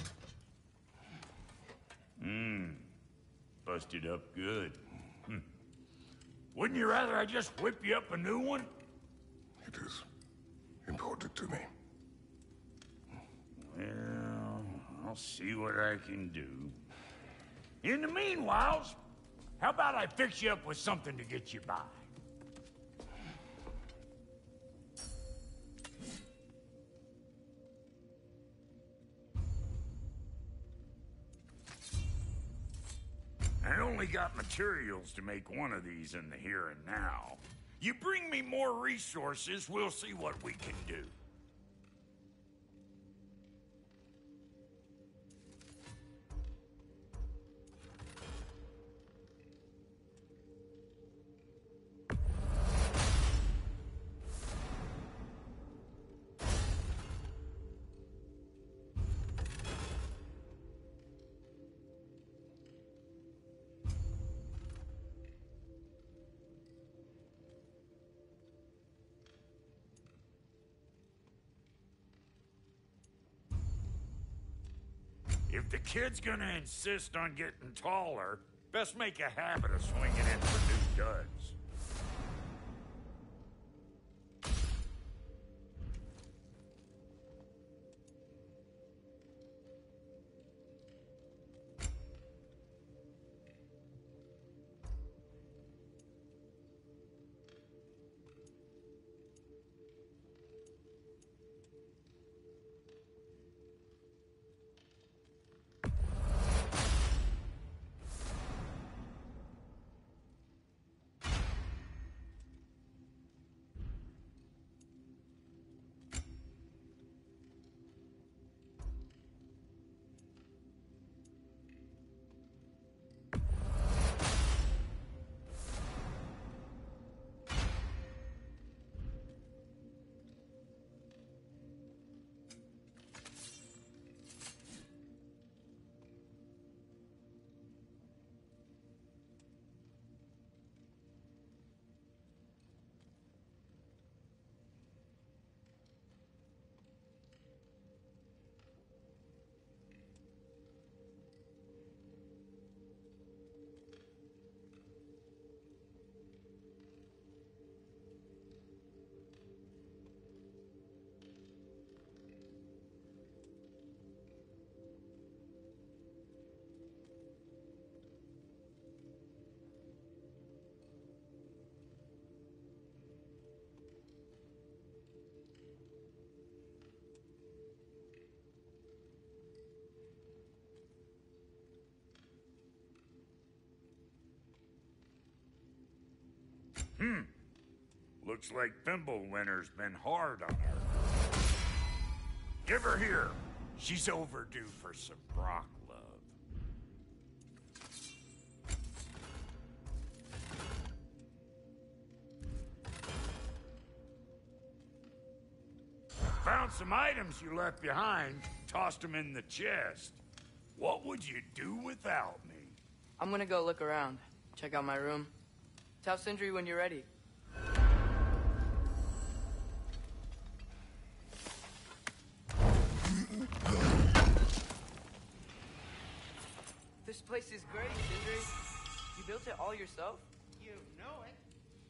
Hmm. Busted up good. Hm. Wouldn't you rather I just whip you up a new one? It is important to me. Well, I'll see what I can do. In the meanwhile, how about I fix you up with something to get you by? I only got materials to make one of these in the here and now. You bring me more resources, we'll see what we can do. the kid's gonna insist on getting taller, best make a habit of swinging in for new duds. Hmm. Looks like Fimbulwinter's been hard on her. Give her here. She's overdue for some Brock love. Found some items you left behind, tossed them in the chest. What would you do without me? I'm gonna go look around. Check out my room. Tell Sindri when you're ready. This place is great, Sindri. You built it all yourself? You know it.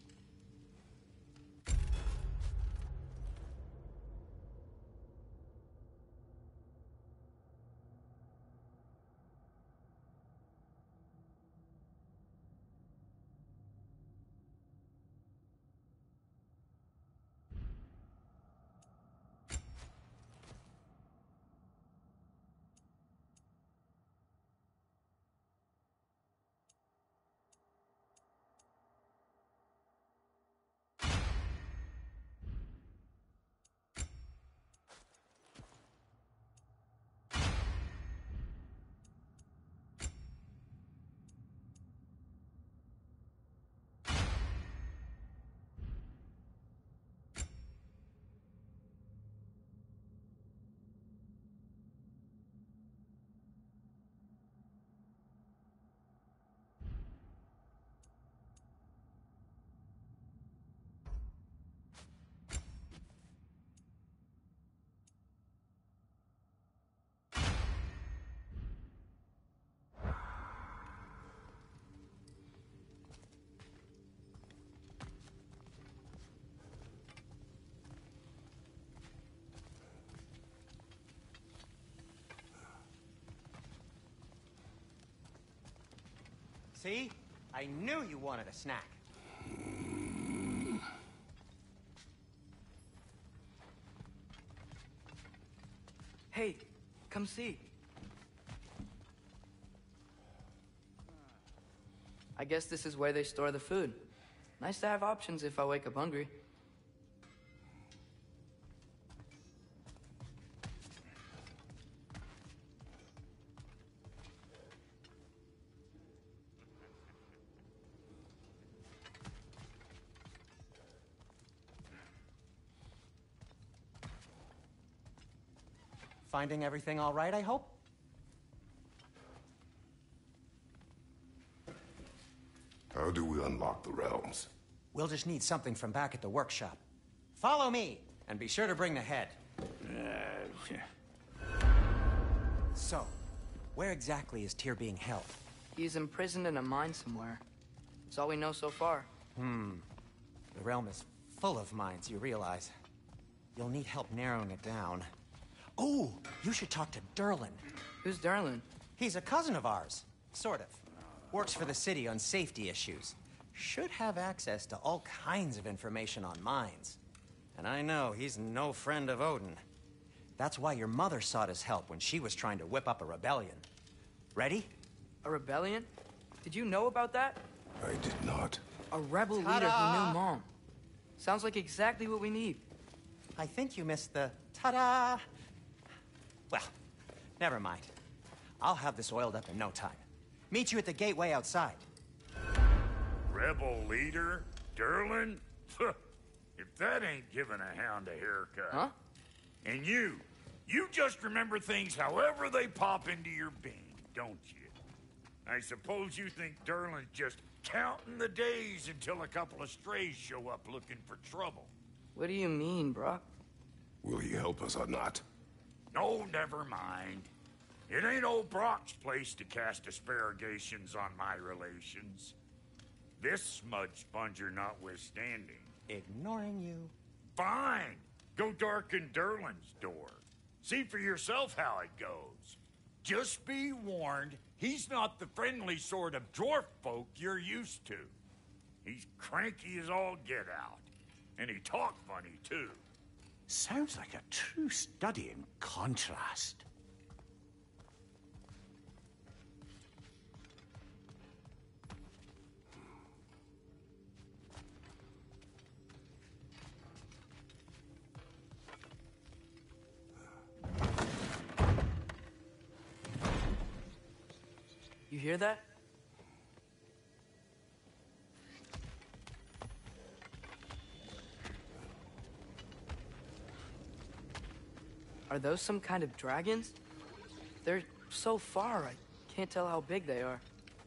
See? I knew you wanted a snack. Hey, come see. I guess this is where they store the food. Nice to have options if I wake up hungry. Finding everything all right, I hope? How do we unlock the realms? We'll just need something from back at the workshop. Follow me, and be sure to bring the head. Uh, So, Where exactly is Tyr being held? He's imprisoned in a mine somewhere. That's all we know so far. Hmm. The realm is full of mines, you realize. You'll need help narrowing it down. Oh, you should talk to Durlin. Who's Durlin? He's a cousin of ours. Sort of. Works for the city on safety issues. Should have access to all kinds of information on mines. And I know he's no friend of Odin. That's why your mother sought his help when she was trying to whip up a rebellion. Ready? A rebellion? Did you know about that? I did not. A rebel leader who knew Mom. Sounds like exactly what we need. I think you missed the ta-da. Well, never mind. I'll have this oiled up in no time. Meet you at the gateway outside. Rebel leader? Durlin? If that ain't giving a hound a haircut. Huh? And you, you just remember things however they pop into your being, don't you? I suppose you think Durlin's just counting the days until a couple of strays show up looking for trouble. What do you mean, Brock? Will he help us or not? No, never mind. It ain't old Brock's place to cast asparagations on my relations. This smudge sponger notwithstanding. Ignoring you. Fine. Go darken Durlin's door. See for yourself how it goes. Just be warned, he's not the friendly sort of dwarf folk you're used to. He's cranky as all get out. And he talk funny, too. Sounds like a true study in contrast. You hear that? Are those some kind of dragons? They're so far, I can't tell how big they are.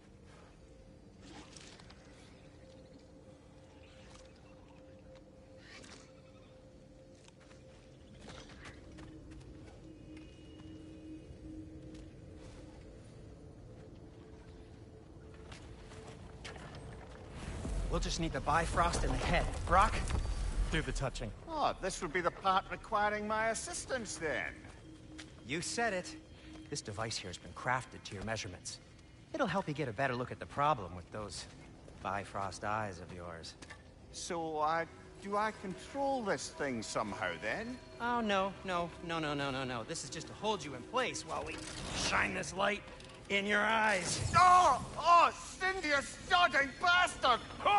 We'll just need the Bifrost in the head. Brock, do the touching. Oh, this would be the part requiring my assistance then. You said it. This device here has been crafted to your measurements. It'll help you get a better look at the problem with those Bifrost eyes of yours. So, uh, do I control this thing somehow then? Oh, no, no, no, no, no, no, no. This is just to hold you in place while we shine this light in your eyes. Oh! Oh, Cindy, you sodding bastard!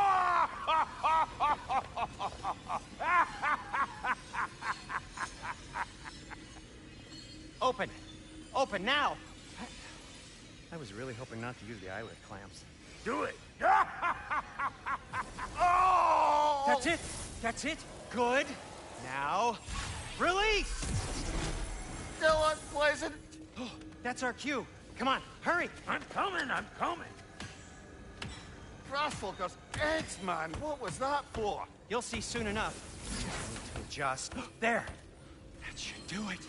Open! Open now! I was really hoping not to use the eyelid clamps. Do it! Oh! That's it! That's it! Good! Now, release! Still unpleasant. Oh, that's our cue. Come on, hurry! I'm coming, I'm coming. Grassfuckers, eggs, man. What was that for? You'll see soon enough. I need to adjust. There! That should do it.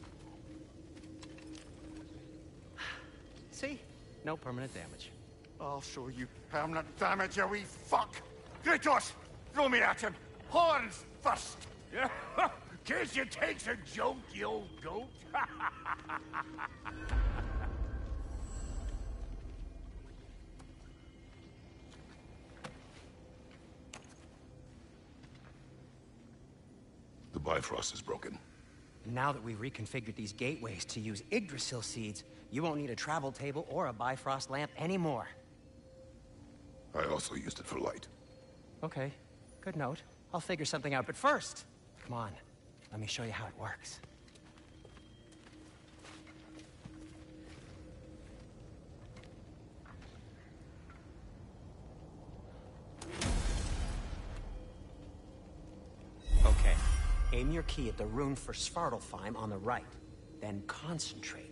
See? No permanent damage. I'll show you permanent damage, you wee fuck. Kratos, throw me at him. Horns first. Guess you takes a joke, you old goat. The Bifrost is broken. Now that we've reconfigured these gateways to use Yggdrasil seeds, you won't need a travel table or a Bifrost lamp anymore. I also used it for light. Okay, good note. I'll figure something out, but first, come on, let me show you how it works. Okay, aim your key at the rune for Svartalfheim on the right, then concentrate.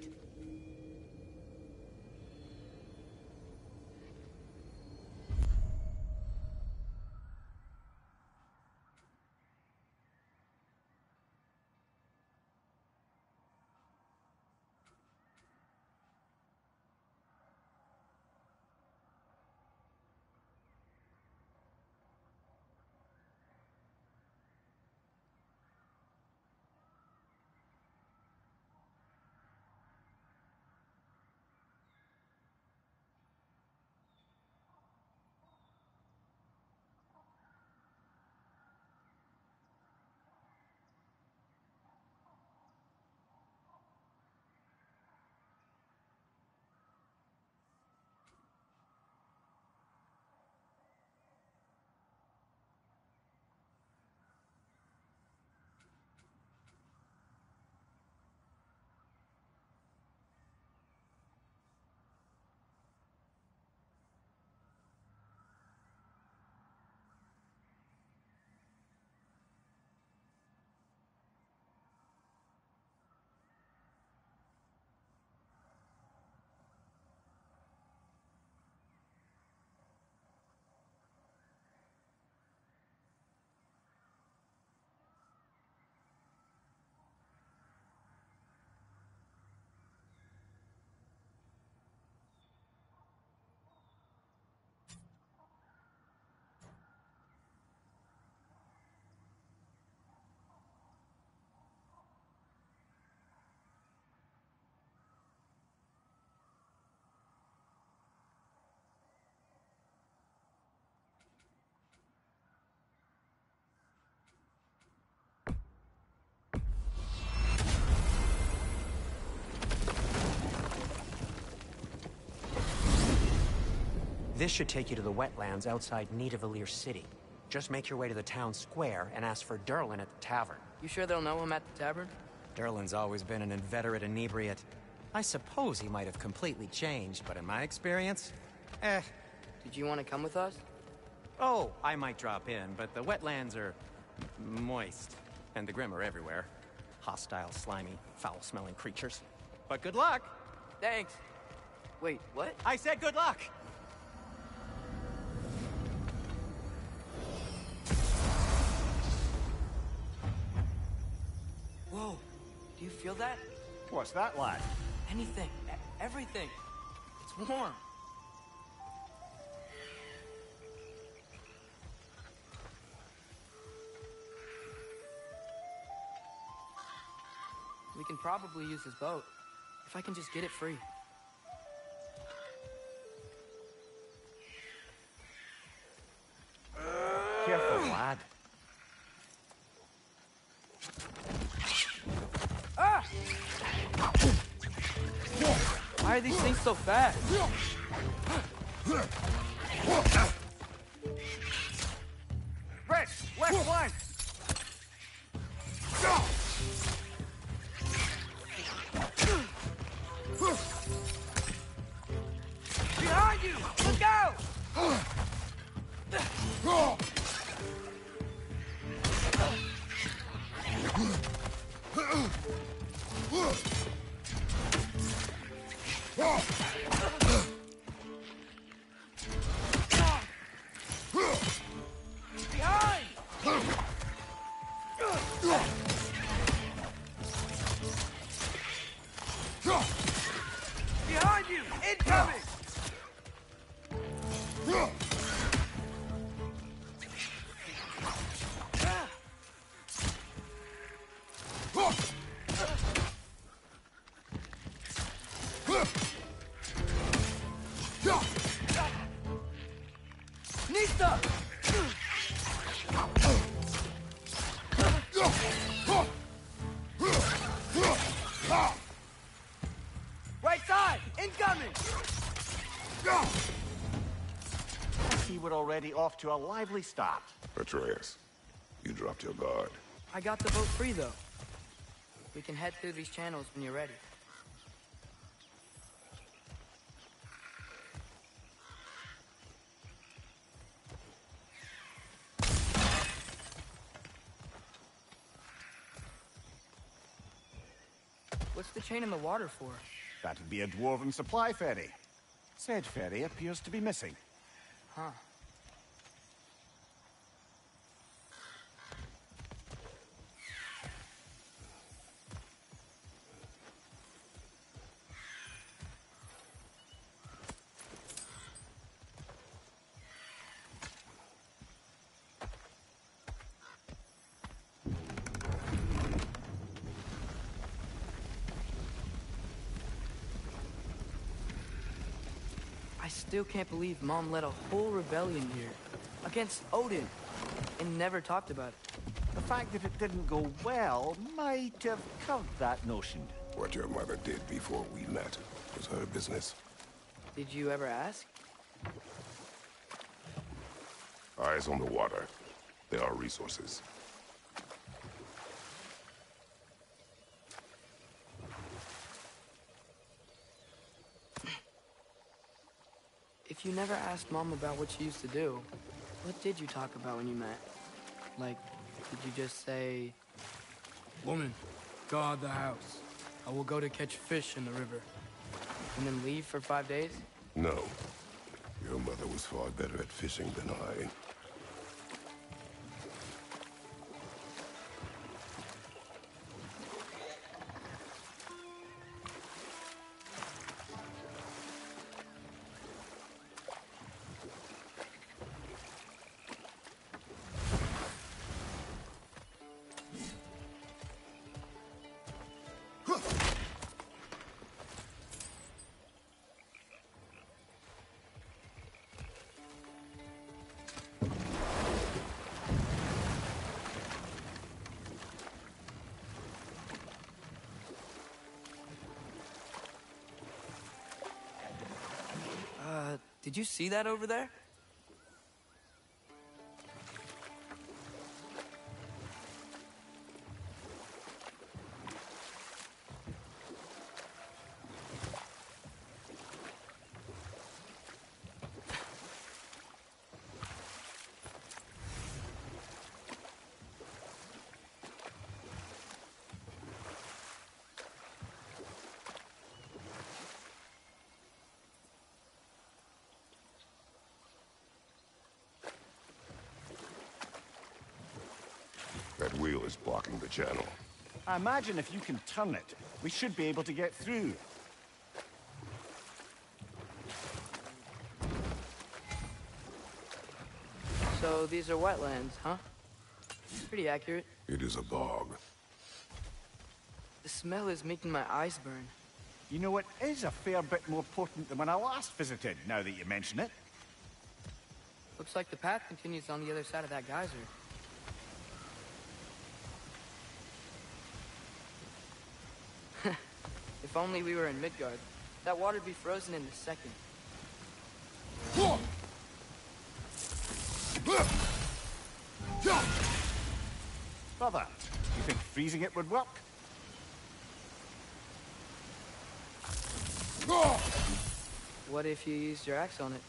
This should take you to the wetlands outside Nidavellir City. Just make your way to the town square and ask for Durlin at the tavern. You sure they'll know him at the tavern? Durlin's always been an inveterate inebriate. I suppose he might have completely changed, but in my experience, eh. Did you want to come with us? Oh, I might drop in, but the wetlands are moist, and the Grim are everywhere. Hostile, slimy, foul-smelling creatures. But good luck! Thanks. Wait, what? I said good luck! Whoa, do you feel that? What's that, lad? Anything, e- everything. It's warm. We can probably use his boat, if I can just get it free. Careful, lad. Ah! Why are these things so fast? Red, left flank! Behind you! Look out! Behind! Behind you! Incoming! Nista! Right side! Incoming! I see we're already off to a lively start. Atreus, you dropped your guard. I got the boat free, though. We can head through these channels when you're ready. What's the chain in the water for? That'd be a dwarven supply ferry. Said ferry appears to be missing. Huh. I still can't believe Mom led a whole rebellion here against Odin and never talked about it. The fact that it didn't go well might have covered that notion. What your mother did before we met was her business. Did you ever ask? Eyes on the water. There are resources. If you never asked Mom about what she used to do, what did you talk about when you met? Like, did you just say, "Woman, guard the house. I will go to catch fish in the river," and then leave for five days? No. Your mother was far better at fishing than I. Did you see that over there? That wheel is blocking the channel. I imagine if you can turn it, we should be able to get through. So these are wetlands, huh? Pretty accurate. It is a bog. The smell is making my eyes burn. You know, it is a fair bit more potent than when I last visited, now that you mention it. Looks like the path continues on the other side of that geyser. If only we were in Midgard. That water'd be frozen in a second. Brother, you think freezing it would work? What if you used your axe on it?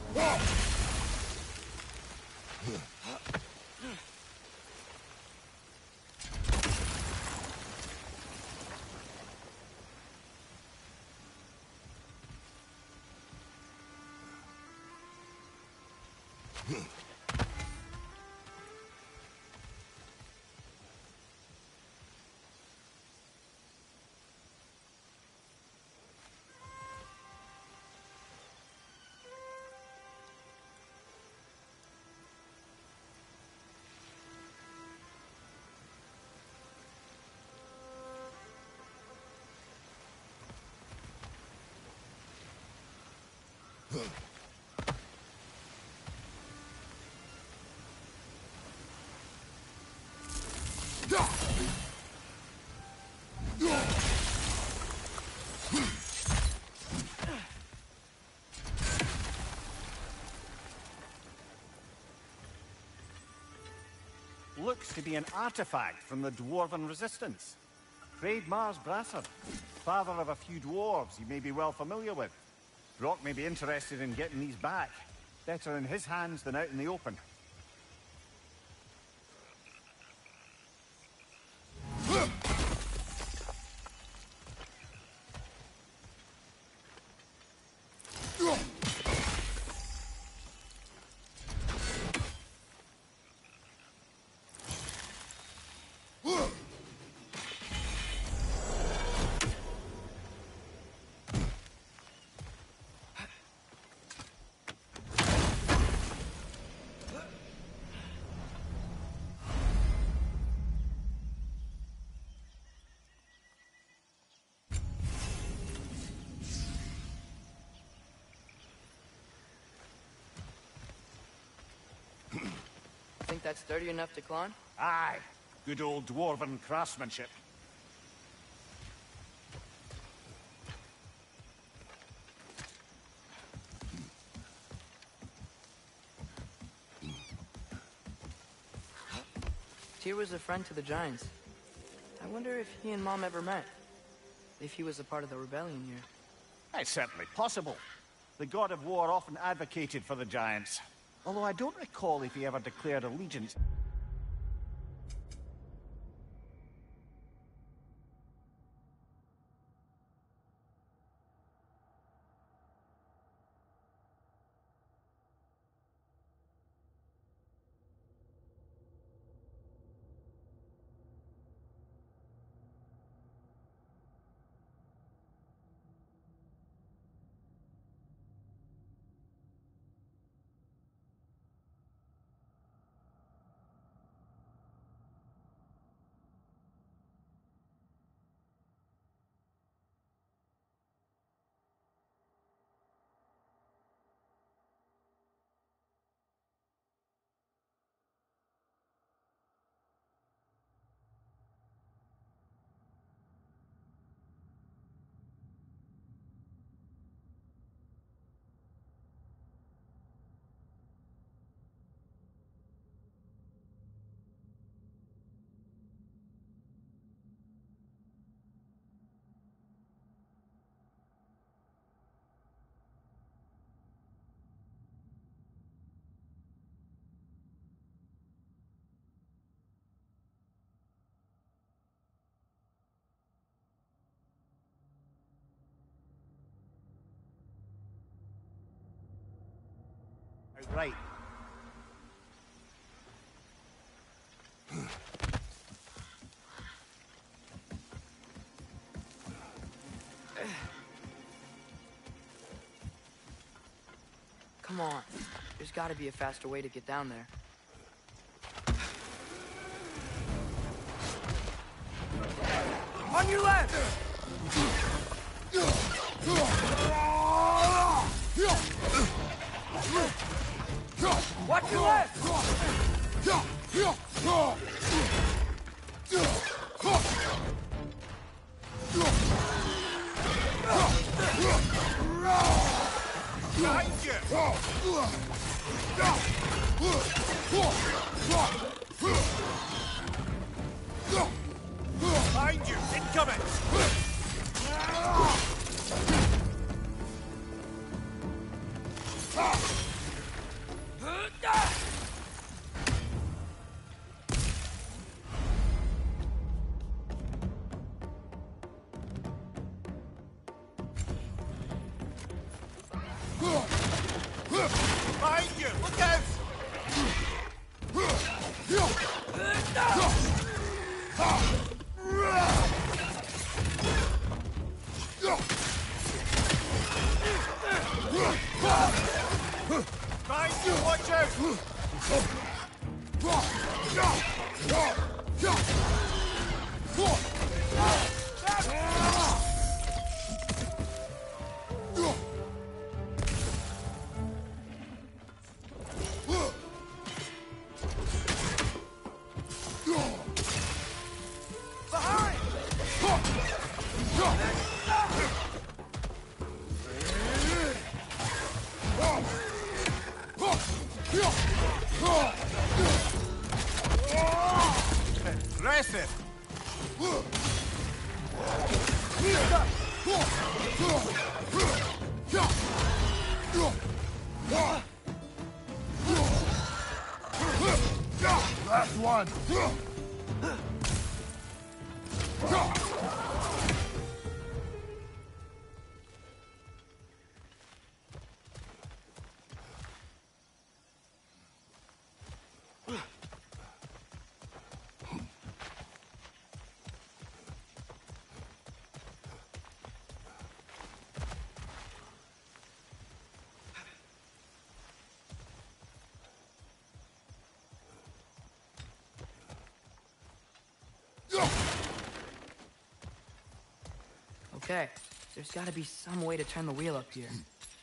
Looks to be an artifact from the Dwarven Resistance. Hreidmar's Brassard, father of a few dwarves you may be well familiar with. Brock may be interested in getting these back. Better in his hands than out in the open. Think that's sturdy enough to climb? Aye, good old Dwarven craftsmanship. Tyr was a friend to the Giants. I wonder if he and Mom ever met. If he was a part of the rebellion here. It's certainly possible. The God of War often advocated for the Giants. Although I don't recall if he ever declared allegiance. Right. Come on. There's gotta be a faster way to get down there. On your left! Watch your left! Behind you! Behind you! Incoming! Behind you! Look out! Behind you! Watch out! Impressive! Last one! Okay, there's gotta be some way to turn the wheel up here.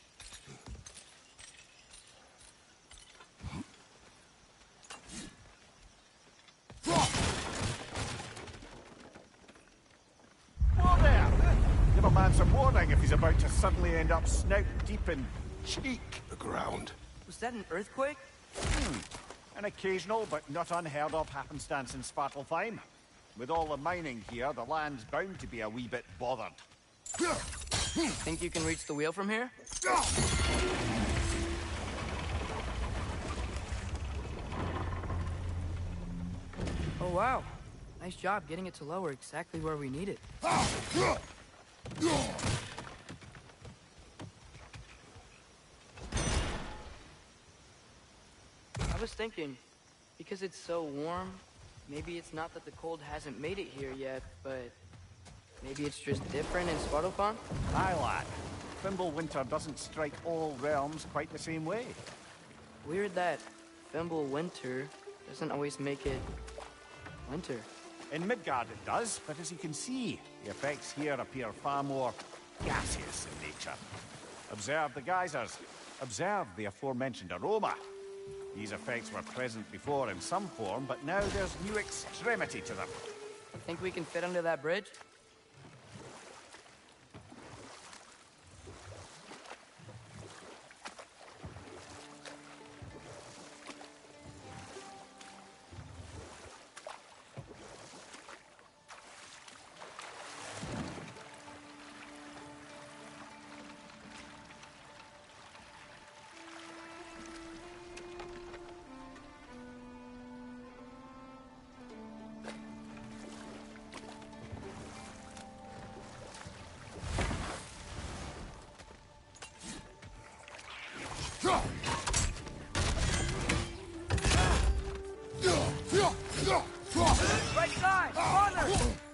Whoa there! Give a man some warning if he's about to suddenly end up snout deep in cheek. The ground. Was that an earthquake? Hmm. An occasional but not unheard of happenstance in Svartalfheim. With all the mining here, the land's bound to be a wee bit bothered. Think you can reach the wheel from here? Oh wow. Nice job getting it to lower exactly where we need it. I was thinking, because it's so warm, maybe it's not that the cold hasn't made it here yet, but maybe it's just different in Svartalfheim? Aye, lad. Fimbulwinter doesn't strike all realms quite the same way. Weird that Fimbulwinter doesn't always make it winter. In Midgard it does, but as you can see, the effects here appear far more gaseous in nature. Observe the geysers. Observe the aforementioned aroma. These effects were present before in some form, but now there's new extremity to them. Think we can fit under that bridge? Right side! Corner!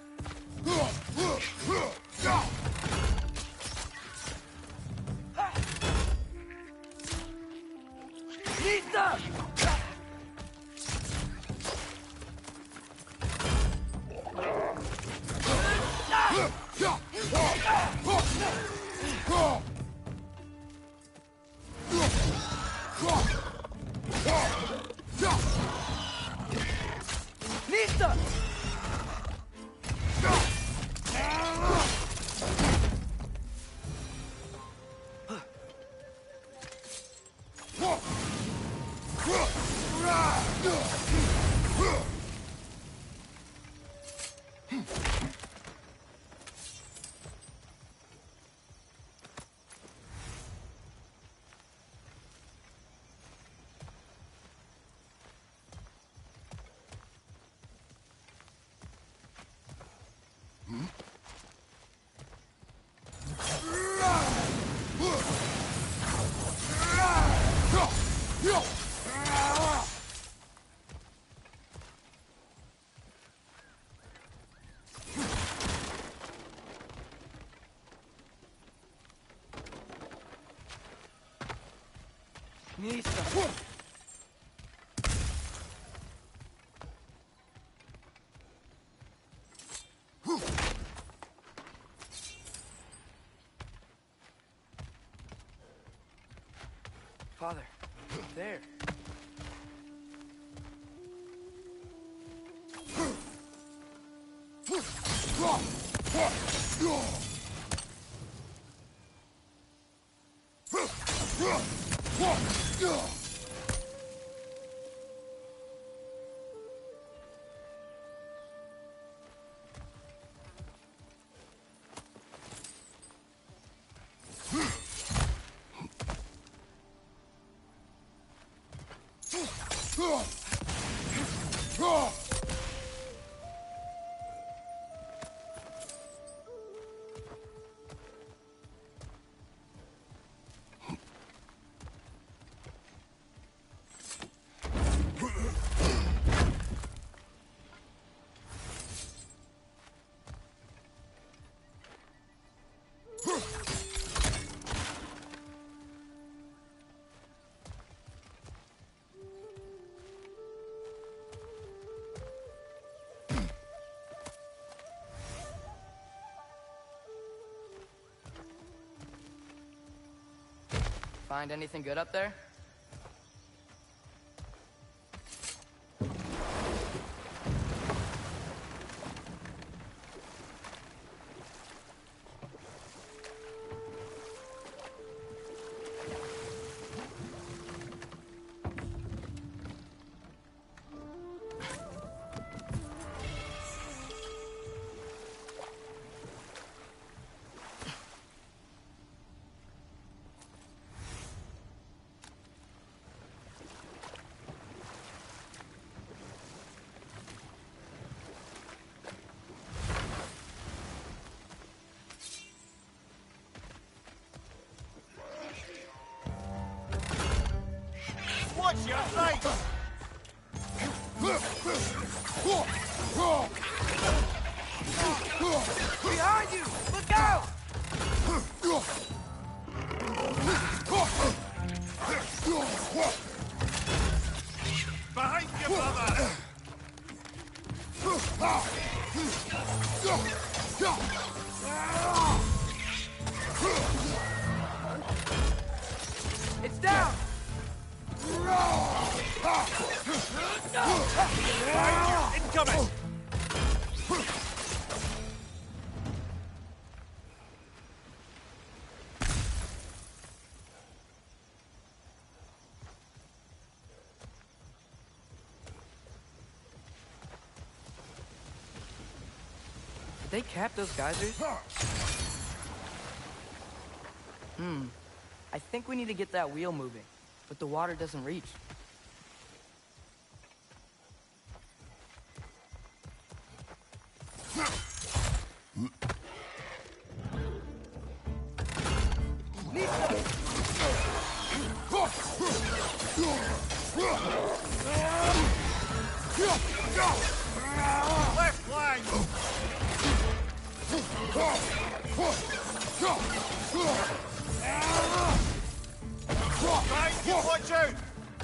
Nista! Nista! Nista! Father, there. Find anything good up there? Watch your face! Behind you! Look out! Behind you, brother! It's down! Incoming! Did they cap those geysers? Hmm. I think we need to get that wheel moving, but the water doesn't reach. Left flank! Right, you watch out!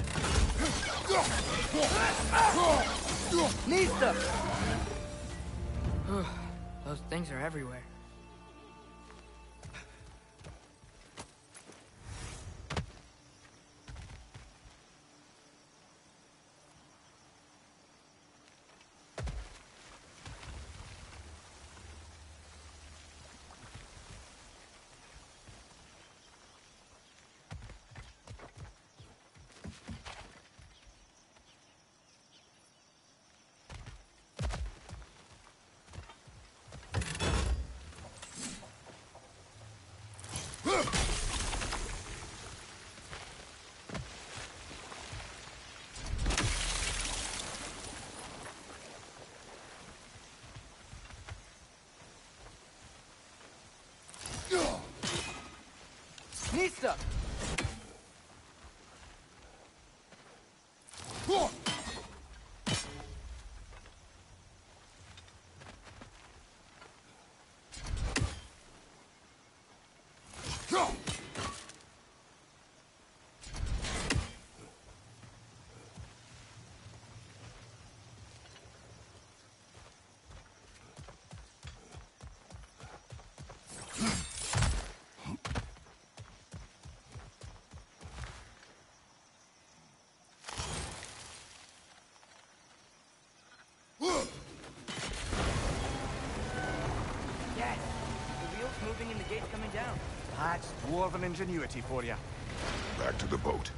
Nista! Those things are everywhere. Nista! Yes! The wheel's moving and the gate's coming down. That's dwarven ingenuity for you. Back to the boat.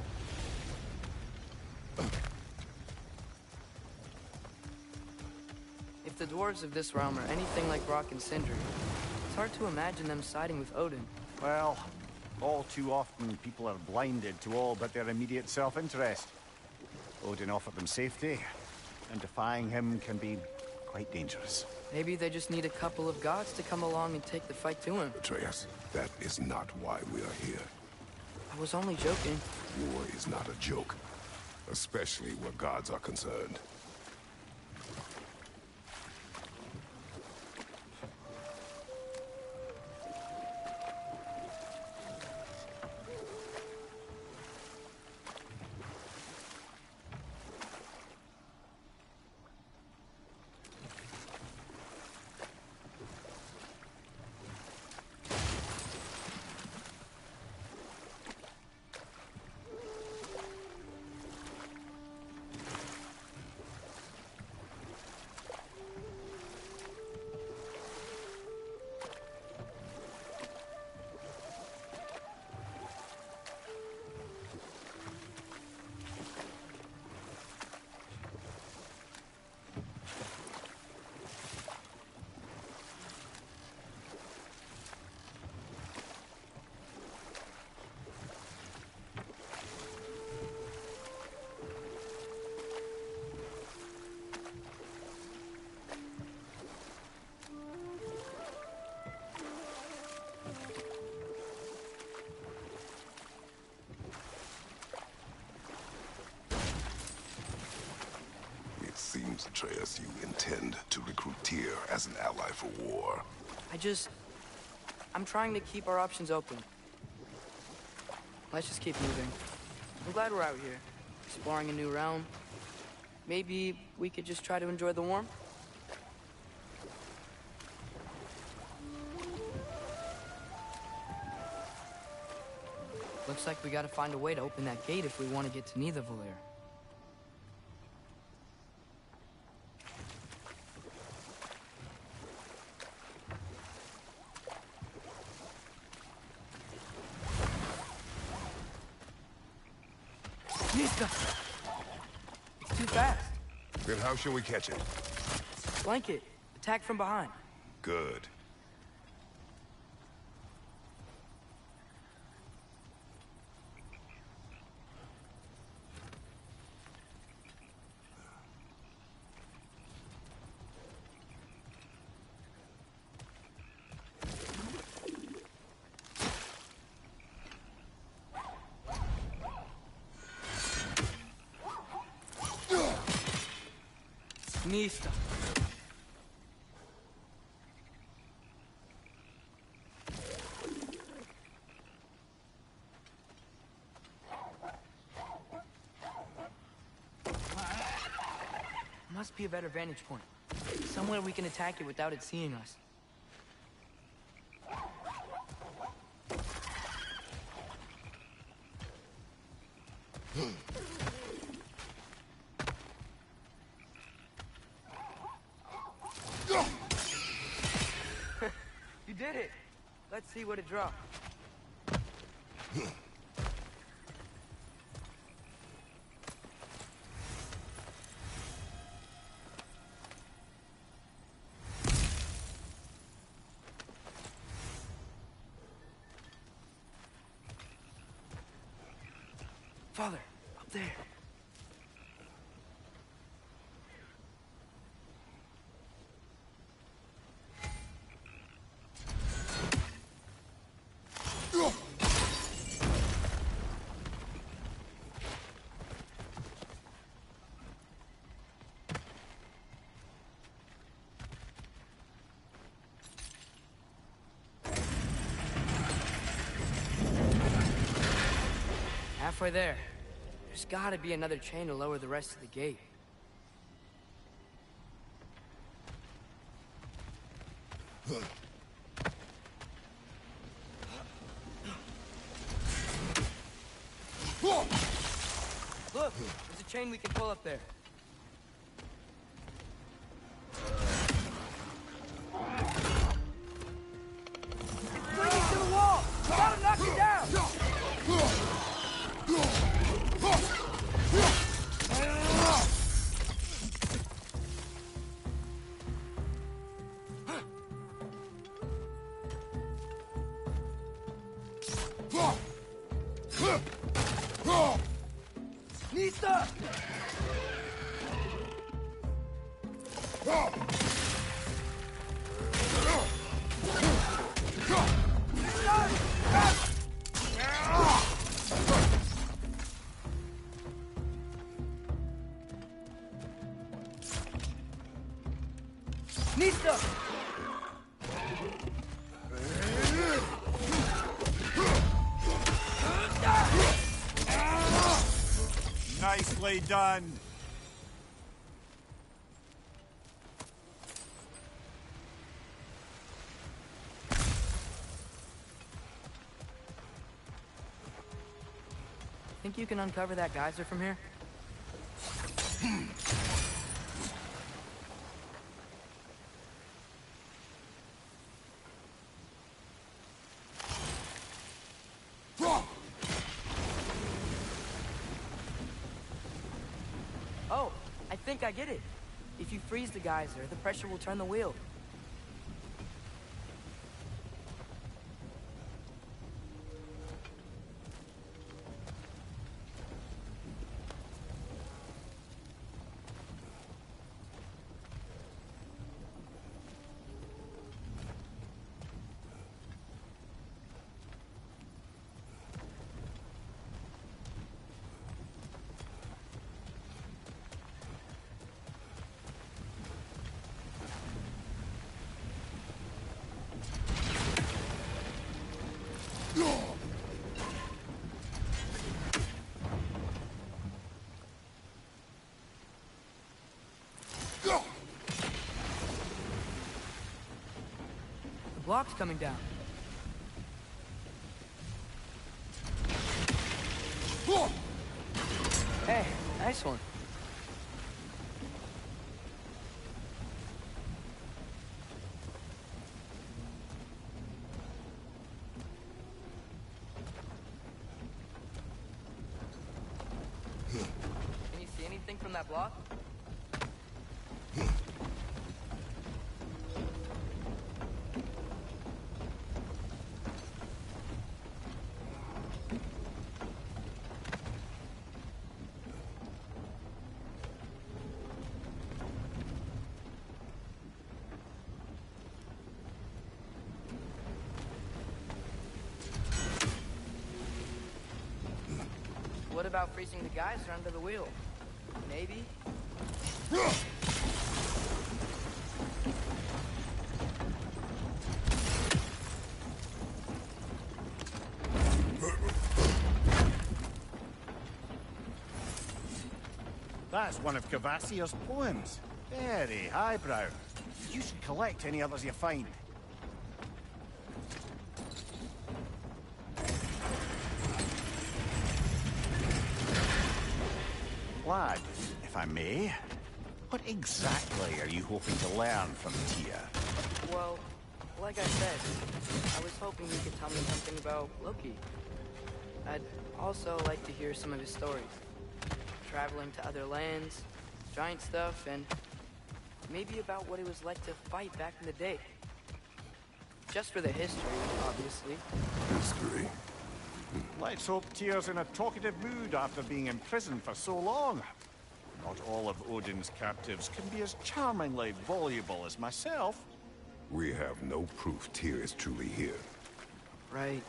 If the dwarves of this realm are anything like Rock and Sindri, it's hard to imagine them siding with Odin. Well, all too often people are blinded to all but their immediate self-interest. Odin offered them safety, and defying him can be quite dangerous. Maybe they just need a couple of gods to come along and take the fight to him. Atreus, that is not why we are here. I was only joking. War is not a joke, especially where gods are concerned. Seems, Atreus, you intend to recruit Tyr as an ally for war. I just... I'm trying to keep our options open. Let's just keep moving. I'm glad we're out here, exploring a new realm. Maybe we could just try to enjoy the warmth? Looks like we gotta find a way to open that gate if we want to get to Nidavellir. Nista! It's too fast. Then how shall we catch it? Flank it. Attack from behind. Good. Mista. Must be a better vantage point. Somewhere we can attack it without it seeing us. You did it! Let's see what it dropped. Father, up there. Halfway there. There's gotta be another chain to lower the rest of the gate. Look! There's a chain we can pull up there. It's clinging to the wall! We gotta knock it down! Nista! Nista! Nicely done. Think you can uncover that geyser from here? Oh, I think I get it. If you freeze the geyser, the pressure will turn the wheel. The block's coming down. Hey, nice one. Can you see anything from that block? What about freezing the geyser under the wheel? Maybe? That's one of Cavassier's poems. Very highbrow. You should collect any others you find. Lad, if I may, what exactly are you hoping to learn from Tyr? Well, like I said, I was hoping you could tell me something about Loki. I'd also like to hear some of his stories. Traveling to other lands, giant stuff, and maybe about what it was like to fight back in the day. Just for the history, obviously. History. Let's hope Tyr's in a talkative mood after being imprisoned for so long. Not all of Odin's captives can be as charmingly voluble as myself. We have no proof Tyr is truly here. Right.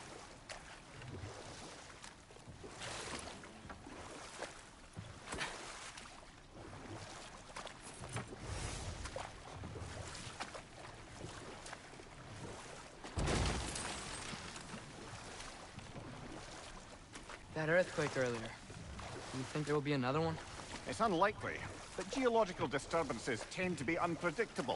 That earthquake earlier. Do you think there will be another one? It's unlikely, but geological disturbances tend to be unpredictable.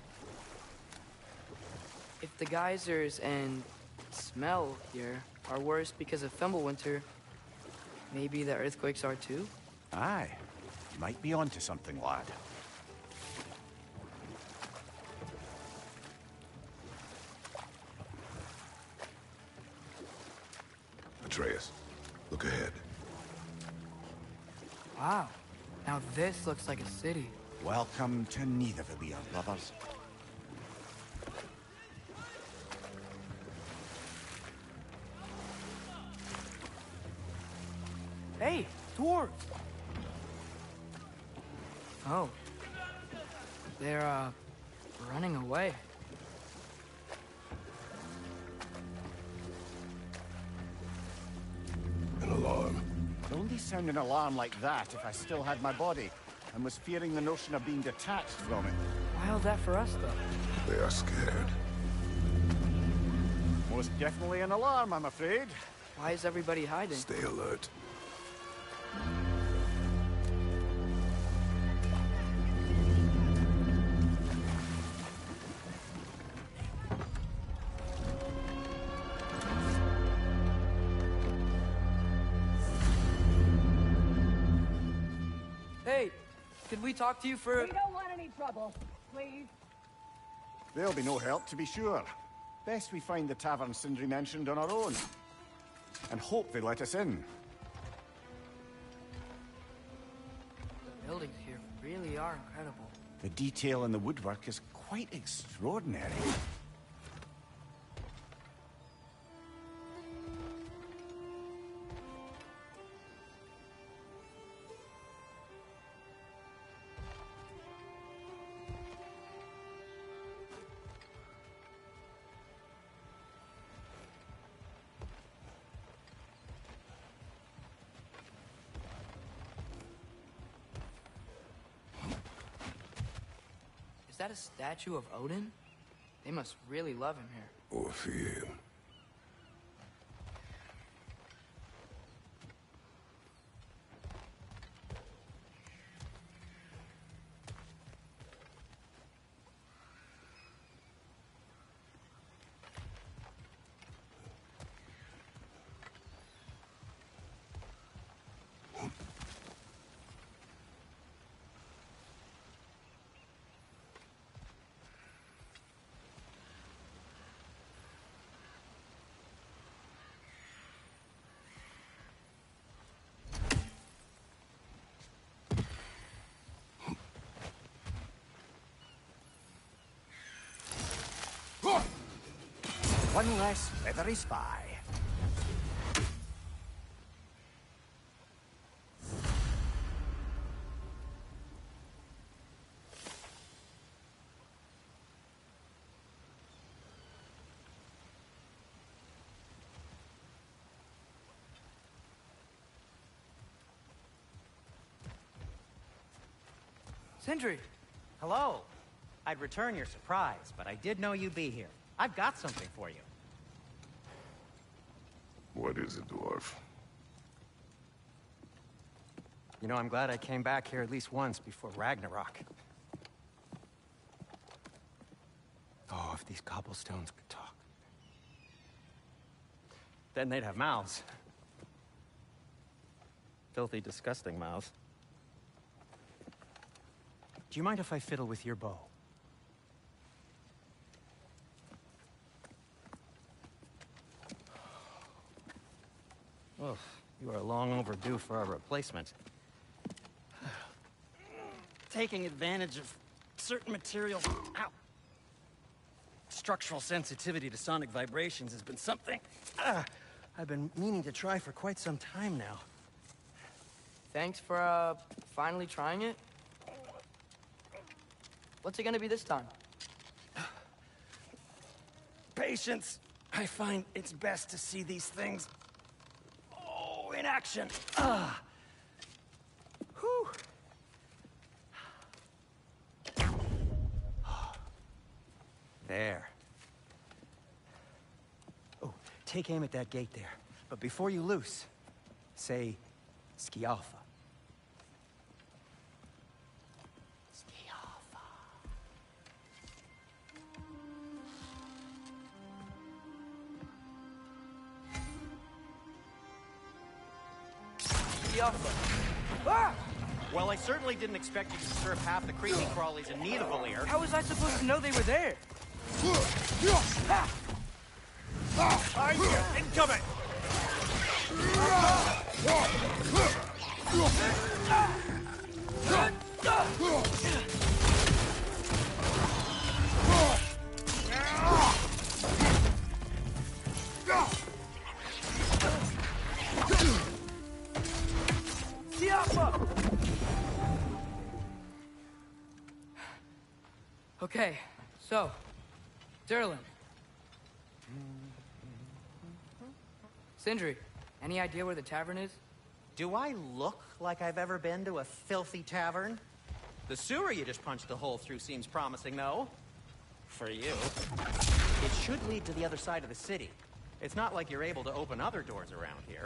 If the geysers and smell here are worse because of Fimbulwinter, maybe the earthquakes are too? Aye. You might be onto something, lad. Atreus, look ahead. Wow. Now this looks like a city. Welcome to Nidavellir, brothers. Hey, dwarves! Oh. They're, uh, running away. An alarm. I'd only sound an alarm like that if I still had my body, and was fearing the notion of being detached from it. Wild that for us, though. They are scared. Most definitely an alarm, I'm afraid. Why is everybody hiding? Stay alert. Hey, could we talk to you for... We don't want any trouble, please. There'll be no help, to be sure. Best we find the tavern Sindri mentioned on our own. And hope they let us in. The buildings here really are incredible. The detail in the woodwork is quite extraordinary. Is that a statue of Odin? They must really love him here. Or fear him. One less feathery spy. Sindri! Hello. I'd return your surprise, but I did know you'd be here. I've got something for you. What is it, dwarf? You know, I'm glad I came back here at least once before Ragnarok. Oh, if these cobblestones could talk. Then they'd have mouths. Filthy, disgusting mouths. Do you mind if I fiddle with your bow? Oh, you are long overdue for a replacement. Taking advantage of certain materials. Ow. Structural sensitivity to sonic vibrations has been something uh, I've been meaning to try for quite some time now. Thanks for, uh, finally trying it. What's it gonna be this time? Patience. I find it's best to see these things, oh, in action. Ah. Whew. There. Oh, take aim at that gate there. But before you loose, say, Skialfa. Skialfa. Skialfa. Ah! Well, I certainly didn't expect you to disturb half the creepy crawlies in Nidavellir. How was I supposed to know they were there? Are you incoming? Okay, so, Durlin. Sindri, any idea where the tavern is? Do I look like I've ever been to a filthy tavern? The sewer you just punched a hole through seems promising, though. For you. It should lead to the other side of the city. It's not like you're able to open other doors around here.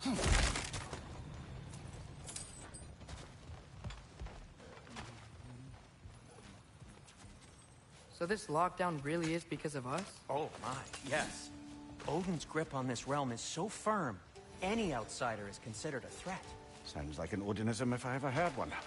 So this lockdown really is because of us? Oh my, yes. Odin's grip on this realm is so firm, any outsider is considered a threat. Sounds like an Odinism if I ever heard one.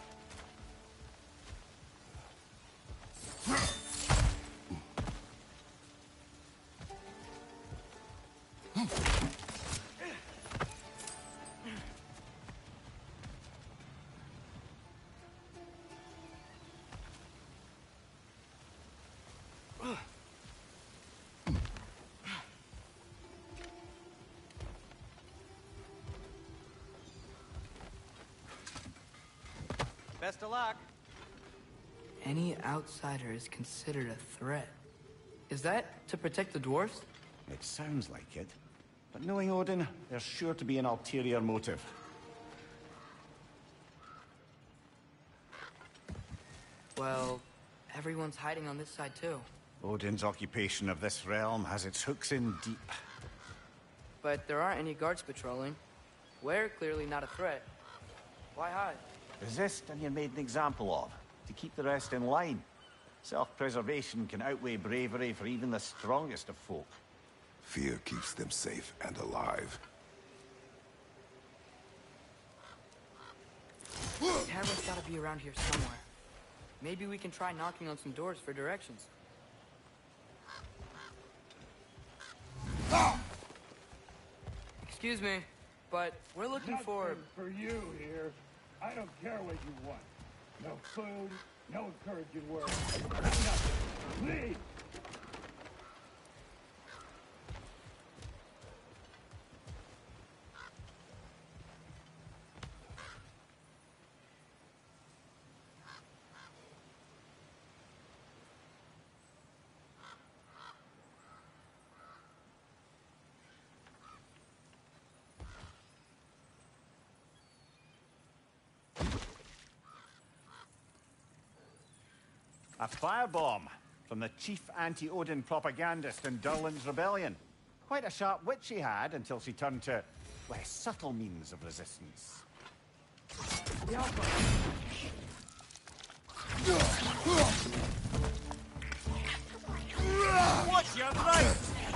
Best of luck. Any outsider is considered a threat. Is that to protect the dwarves? It sounds like it. But knowing Odin, there's sure to be an ulterior motive. Well, everyone's hiding on this side too. Odin's occupation of this realm has its hooks in deep. But there aren't any guards patrolling. We're clearly not a threat. Why hide? Resist and you're made an example of, to keep the rest in line. Self-preservation can outweigh bravery for even the strongest of folk. Fear keeps them safe and alive. The tavern's gotta be around here somewhere. Maybe we can try knocking on some doors for directions. Excuse me, but we're looking for... Nothing for you here. I don't care what you want. No food, no encouraging words. Nothing. Leave! A firebomb from the chief anti-Odin propagandist in Durlin's rebellion. Quite a sharp wit she had until she turned to less subtle means of resistance. Watch your right!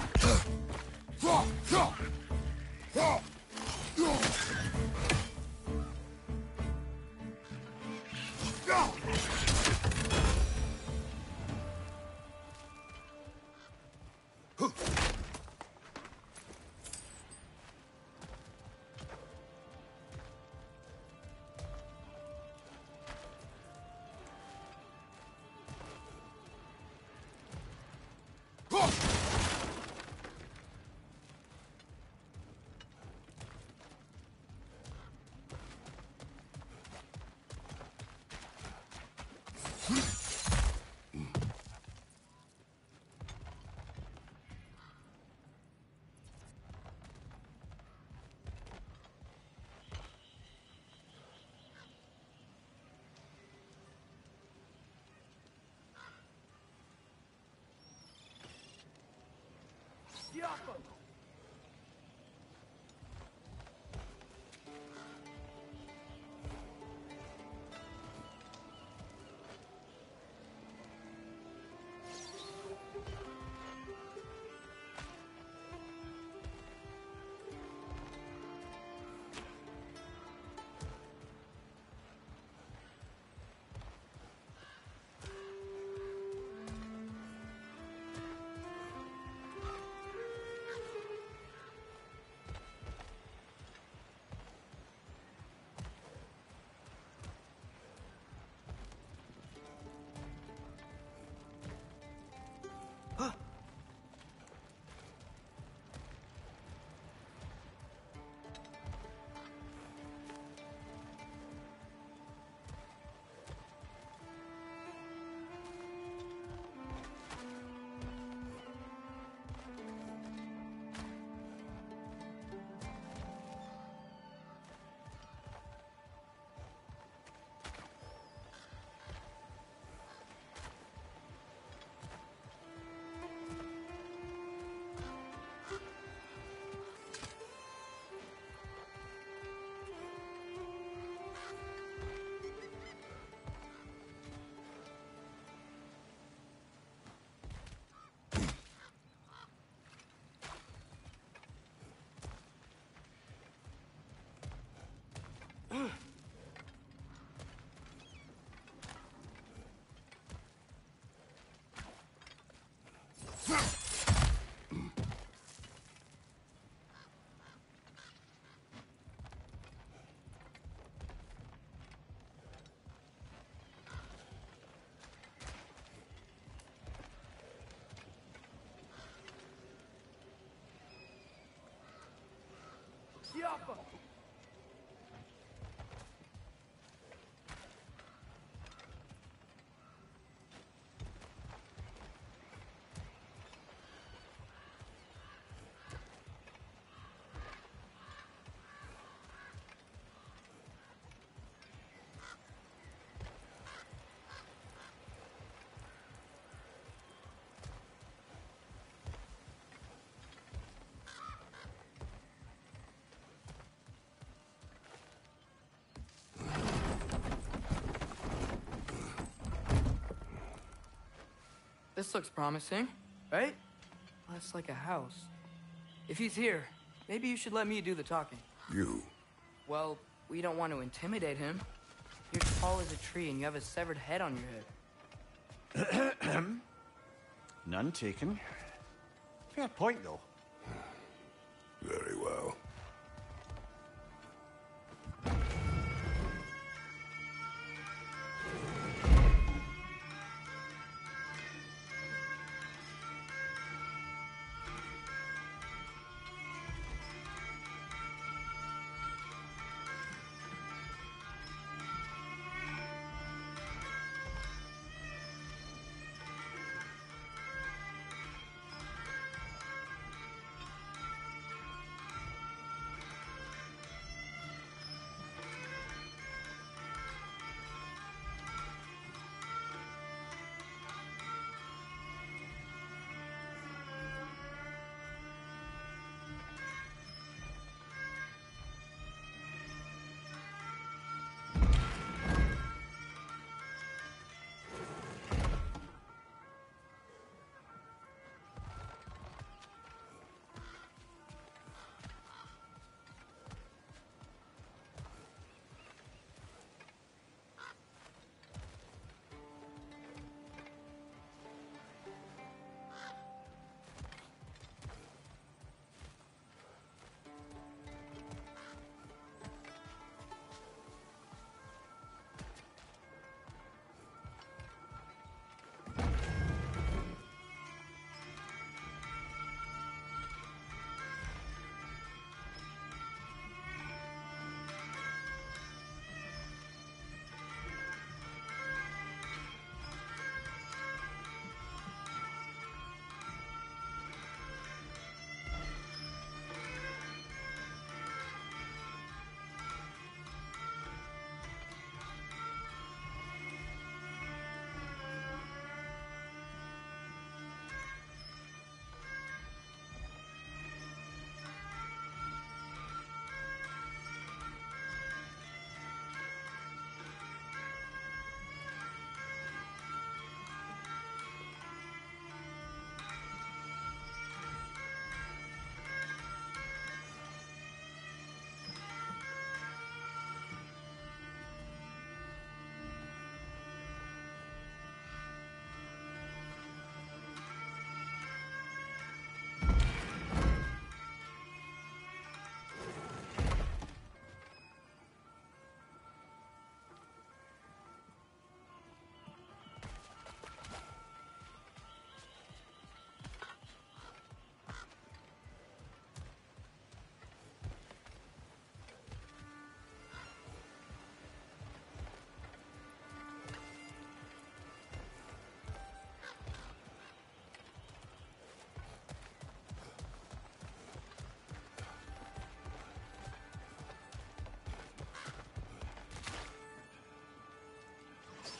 Yappa! This looks promising, right? That's like a house. If he's here, maybe you should let me do the talking. You? Well, we don't want to intimidate him. You're tall as a tree and you have a severed head on your head. None taken. Fair point, though. Very well.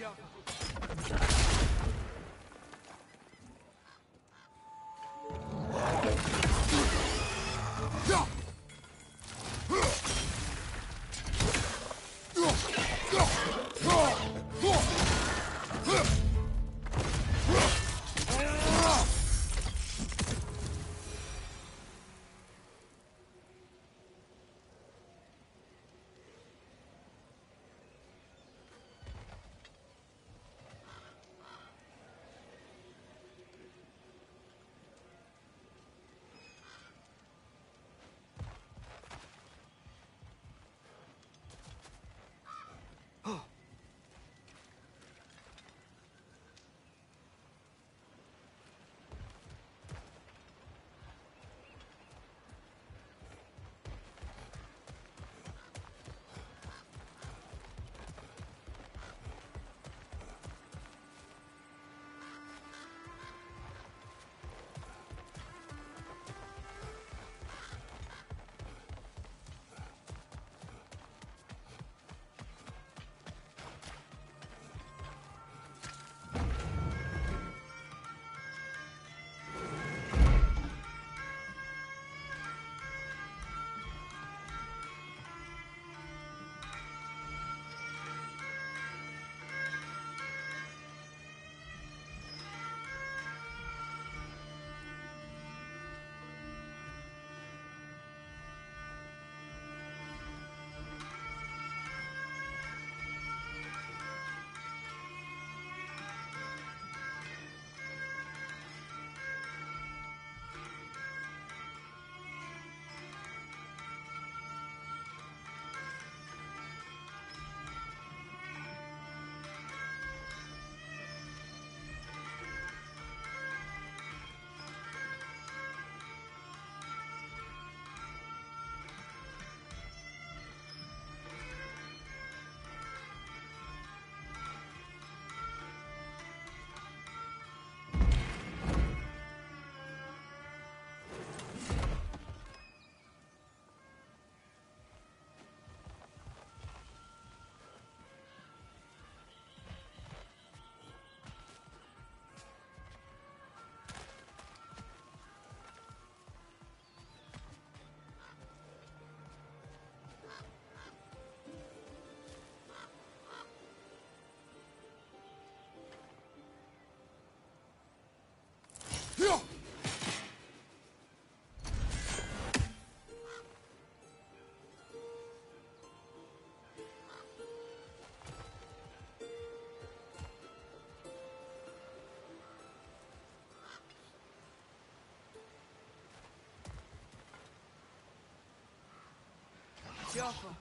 Jaffa.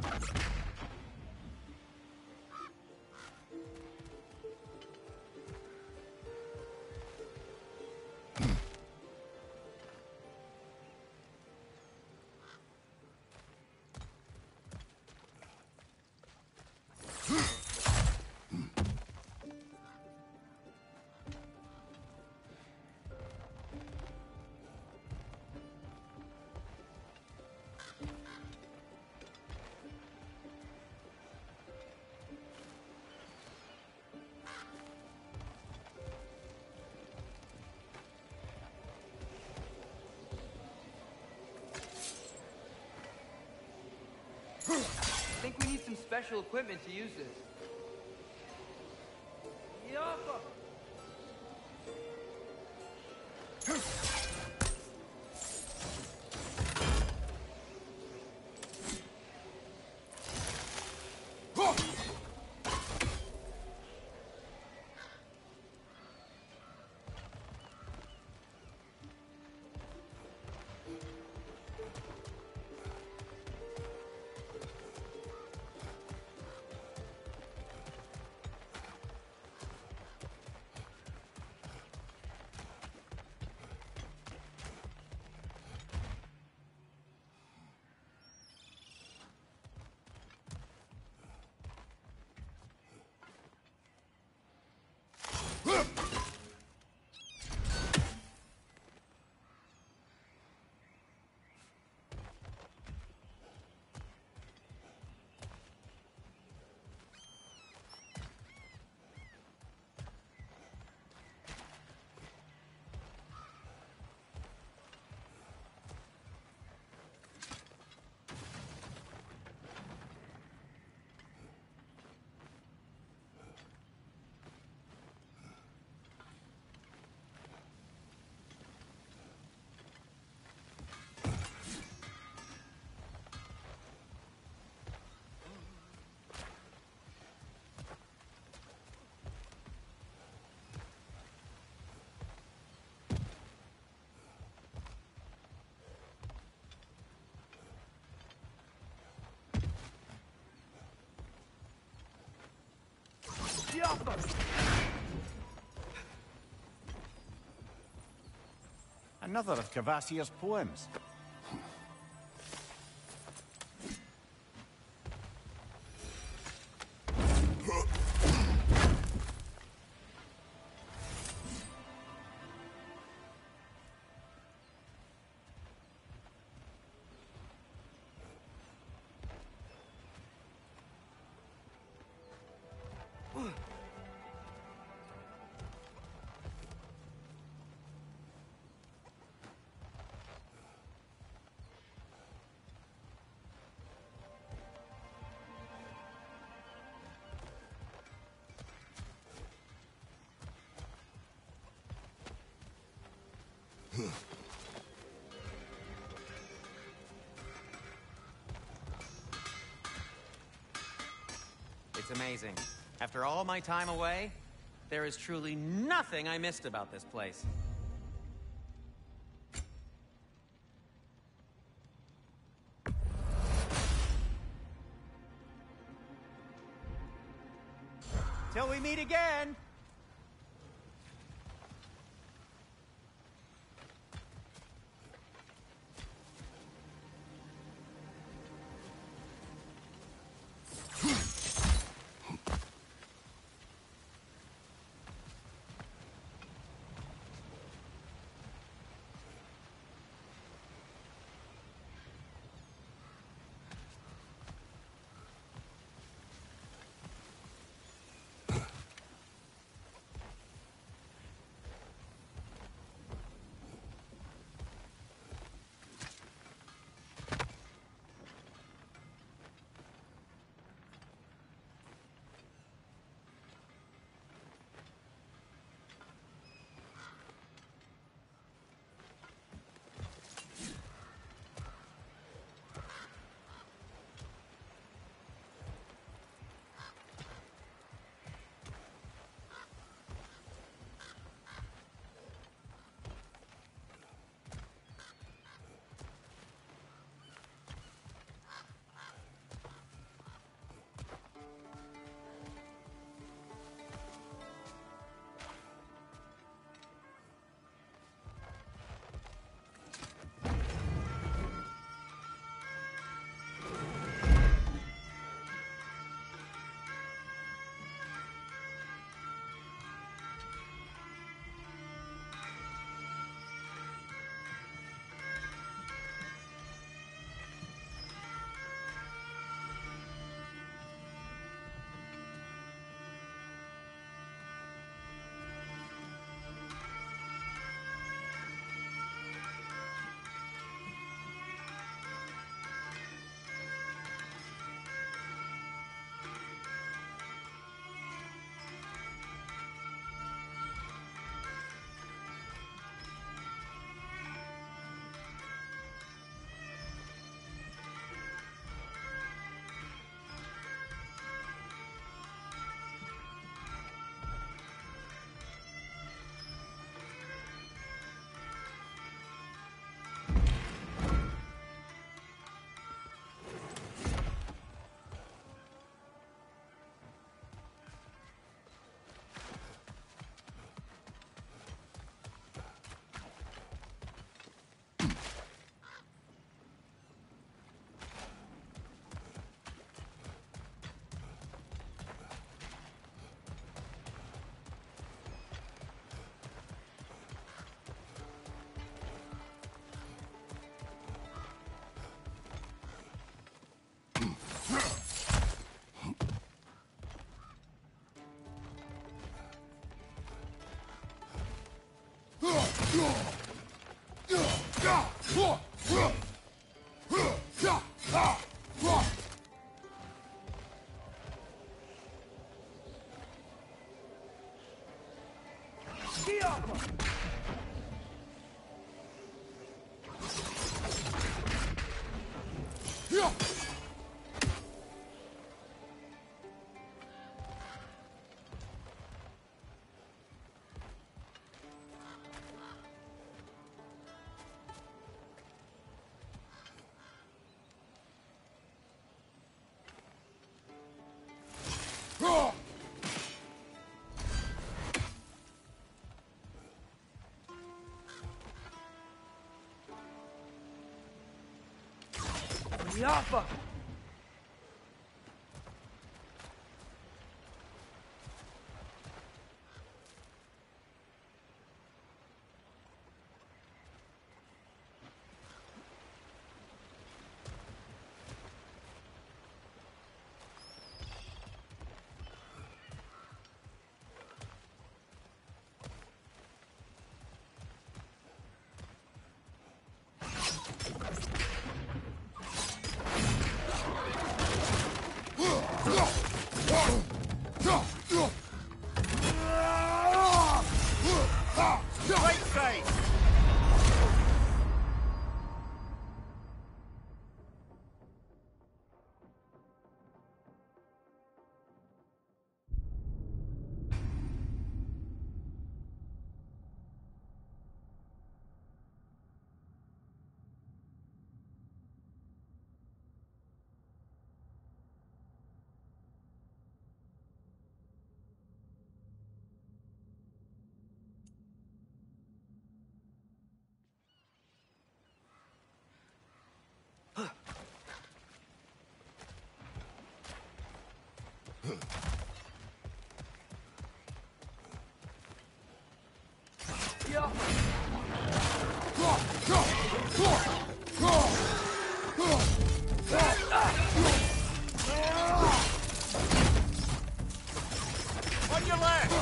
I think we need some special equipment to use this. Jaffa! Another of Kvasir's poems. It's amazing. After all my time away, there is truly nothing I missed about this place. Till we meet again! Yappa! On your left!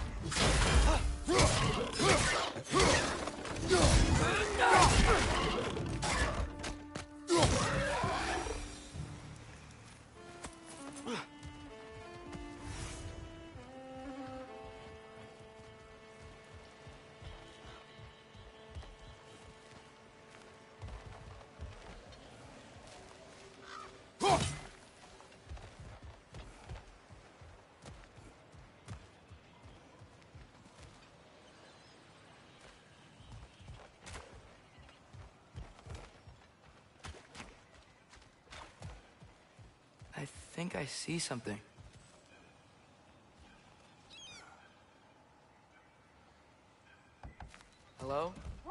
I think I see something. Hello?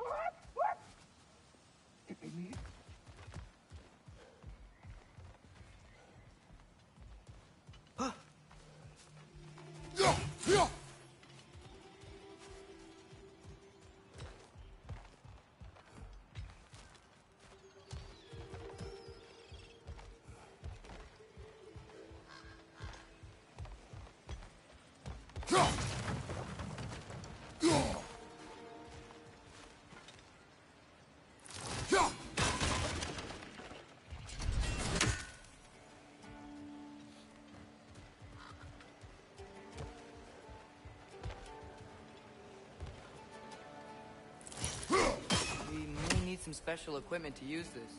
We may need some special equipment to use this.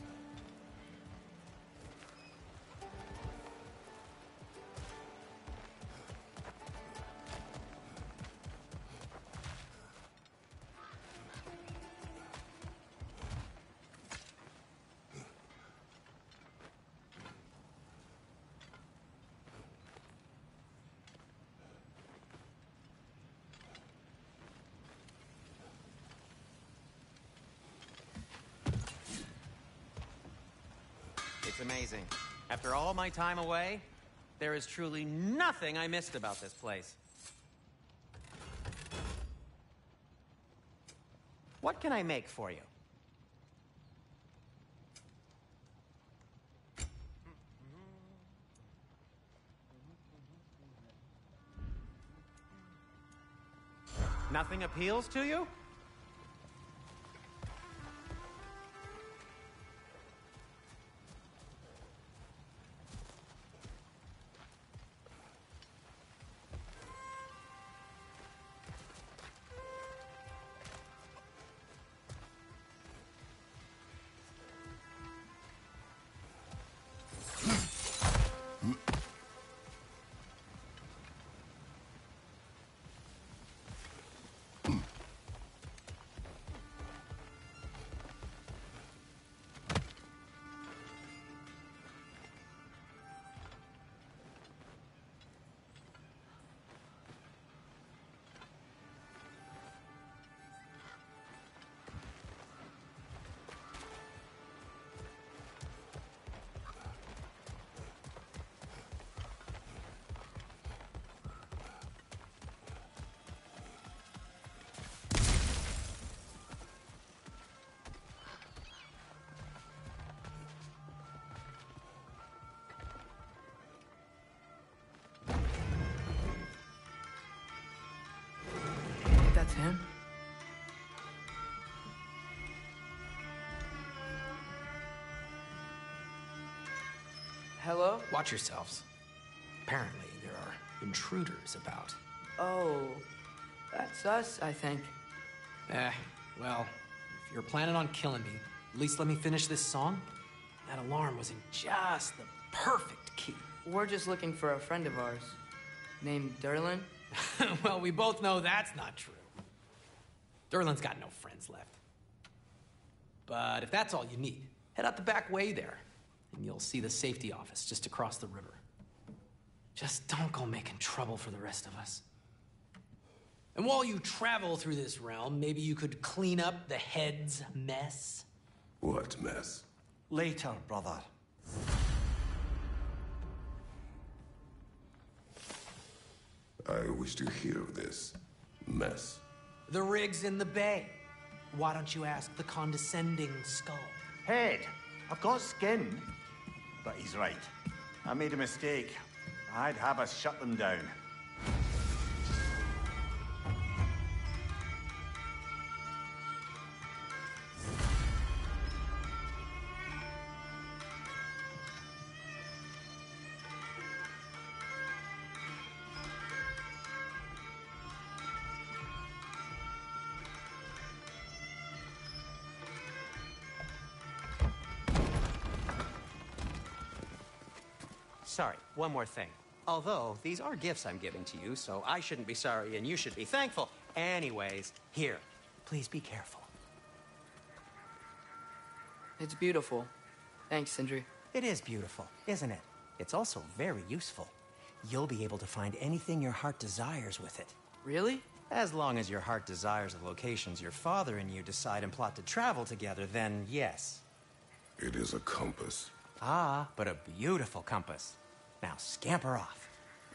It's amazing. After all my time away, there is truly nothing I missed about this place. What can I make for you? Nothing appeals to you? that's him. Hello? Watch yourselves. Apparently, there are intruders about. Oh, that's us, I think. Eh, well, if you're planning on killing me, at least let me finish this song. That alarm was in just the perfect key. We're just looking for a friend of ours, named Durlin. Well, we both know that's not true. Durlin's got no friends left. But if that's all you need, head out the back way there, and you'll see the safety office just across the river. Just don't go making trouble for the rest of us. And while you travel through this realm, maybe you could clean up the head's mess? What mess? Later, brother. I wish to hear of this mess. The rig's in the bay. Why don't you ask the condescending skull? Head, I've got skin. But he's right. I made a mistake. I'd have us shut them down. Sorry, one more thing. Although, these are gifts I'm giving to you, so I shouldn't be sorry and you should be thankful. Anyways, here, please be careful. It's beautiful. Thanks, Sindri. It is beautiful, isn't it? It's also very useful. You'll be able to find anything your heart desires with it. Really? As long as your heart desires the locations your father and you decide and plot to travel together, then yes. It is a compass. Ah, but a beautiful compass. Now scamper off.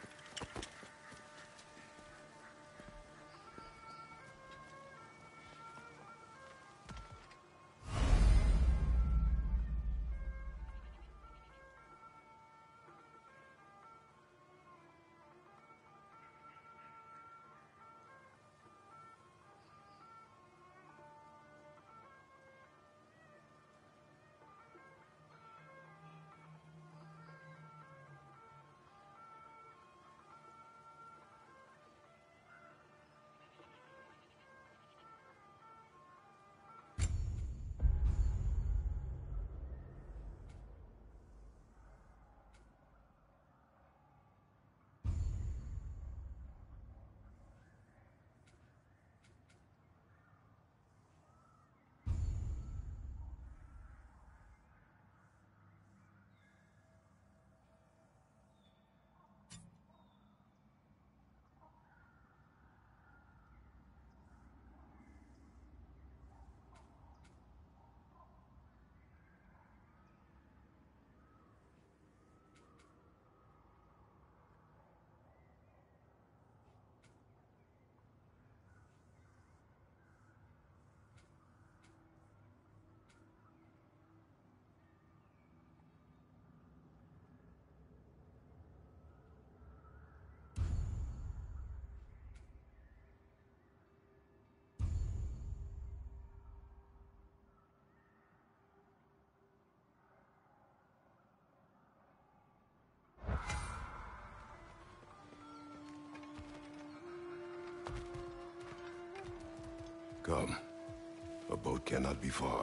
Come. A boat cannot be far.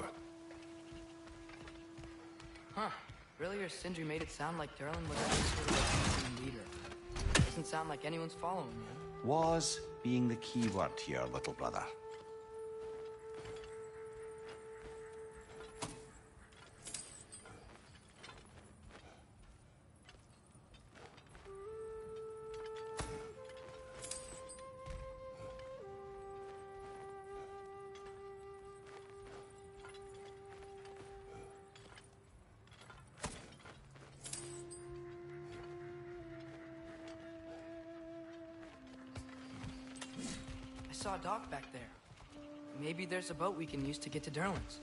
Huh. Earlier, Sindri made it sound like Durlin was some sort of a leader. Doesn't sound like anyone's following him. Was being the key word here, little brother. I saw a dock back there. Maybe there's a boat we can use to get to Durlin's.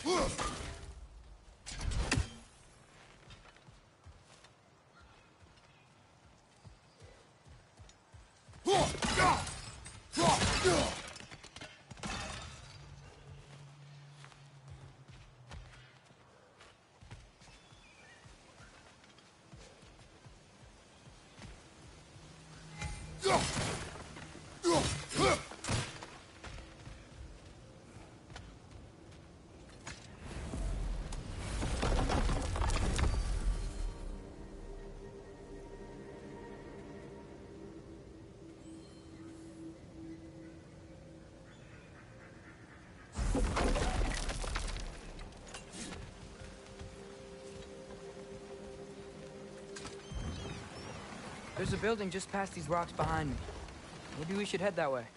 There's a building just past these rocks behind me. Maybe we should head that way.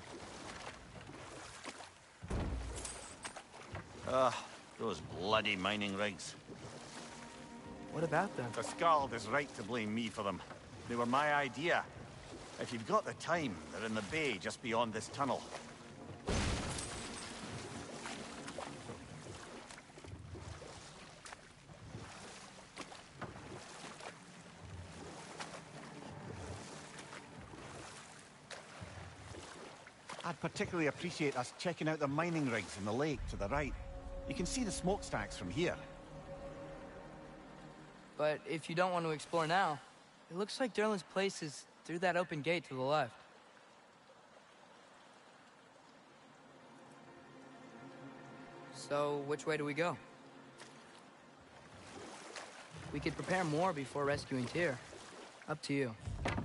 Ugh, those bloody mining rigs. What about them? The Skald is right to blame me for them. They were my idea. If you've got the time, they're in the bay just beyond this tunnel. I'd particularly appreciate us checking out the mining rigs in the lake to the right. You can see the smokestacks from here. But if you don't want to explore now, it looks like Durlin's place is through that open gate to the left. So, which way do we go? We could prepare more before rescuing Tyr. Up to you.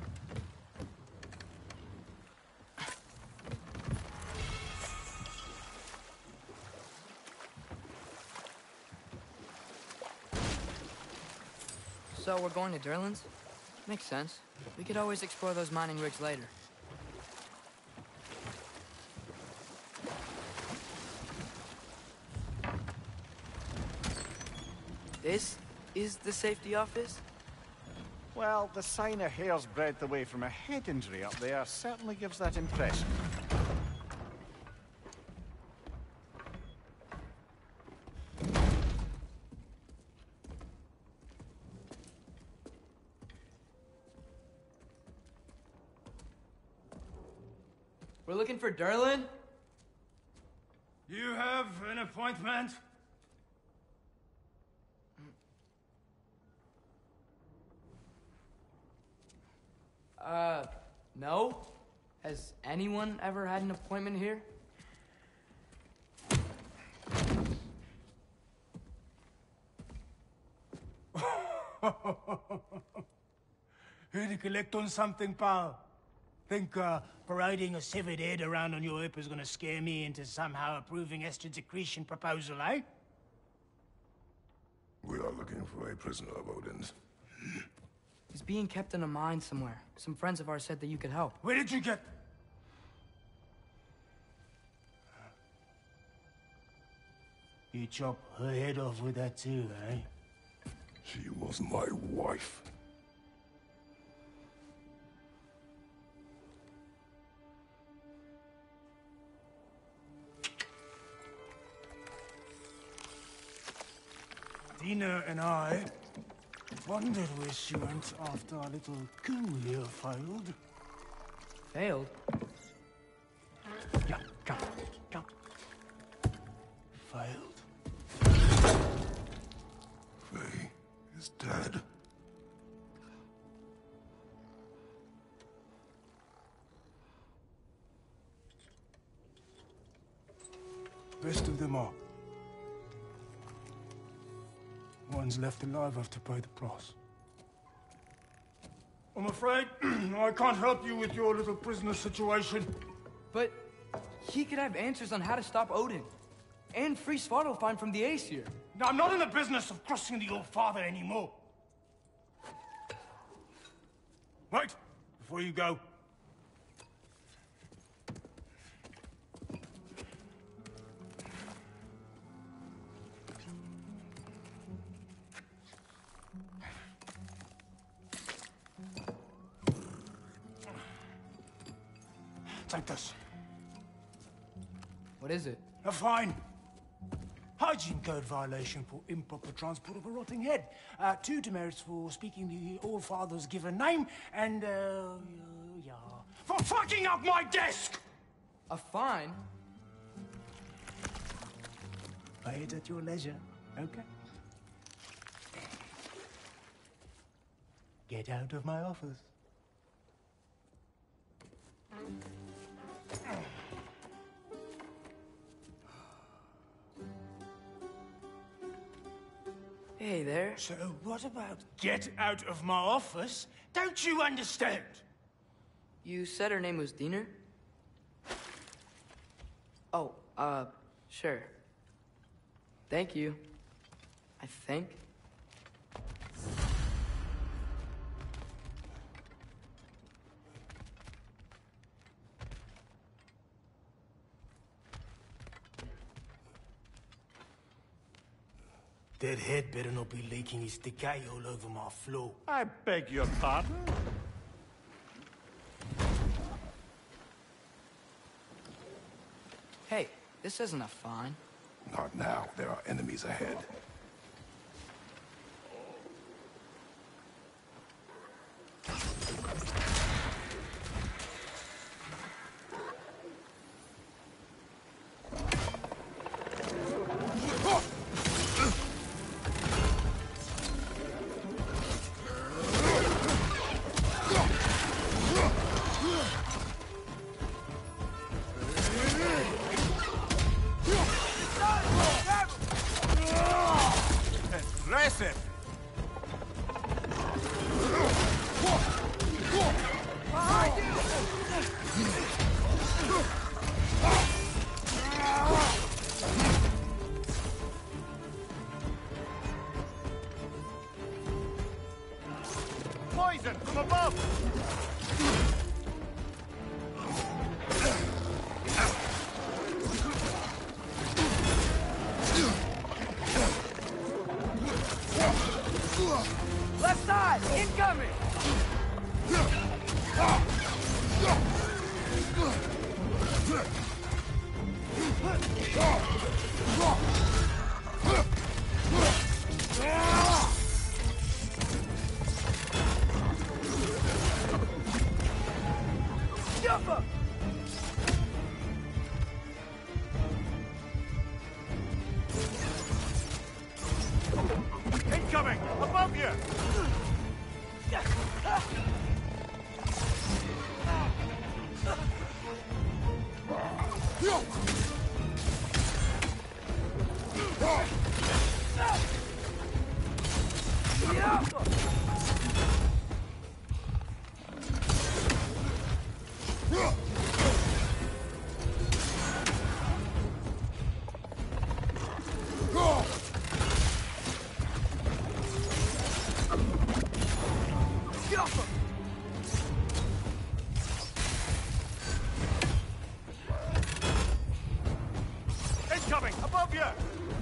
So we're going to Durlin's? Makes sense. We could always explore those mining rigs later. This is the safety office? Well, the sign a hair's breadth away from a head injury up there certainly gives that impression. We're looking for Durlin? You have an appointment? Uh, no? Has anyone ever had an appointment here? Here to collect on something, pal? Think uh, parading a severed head around on your hip is gonna scare me into somehow approving Esther's accretion proposal, eh? We are looking for a prisoner of Odin's. He's being kept in a mine somewhere. Some friends of ours said that you could help. Where did you get... You chop her head off with that too, eh? She was my wife. Dina and I wondered where she went after our little coup here failed. Failed? Yeah, come, come. Failed. Faye is dead. Best of them all. One's left alive have to pay the price. I'm afraid I can't help you with your little prisoner situation. But he could have answers on how to stop Odin. And free Svartalfheim from the Aesir. Now, I'm not in the business of crossing the old father anymore. Wait, before you go. Take this. What is it? A fine. Hygiene code violation for improper transport of a rotting head. Uh, two demerits for speaking the All-Father's given name, and, uh, yeah... for fucking up my desk! A fine? Pay it at your leisure, okay? Get out of my office. Hey there. So what about get out of my office? Don't you understand? You said her name was Diener? Oh, uh, sure. Thank you. I think. That head better not be leaking his decay all over my floor. I beg your pardon? Hey, this isn't a fine. Not now. There are enemies ahead. Impressive! Poison from above! Left side, incoming! Jumper! Incoming! Above you! Incoming! Above you!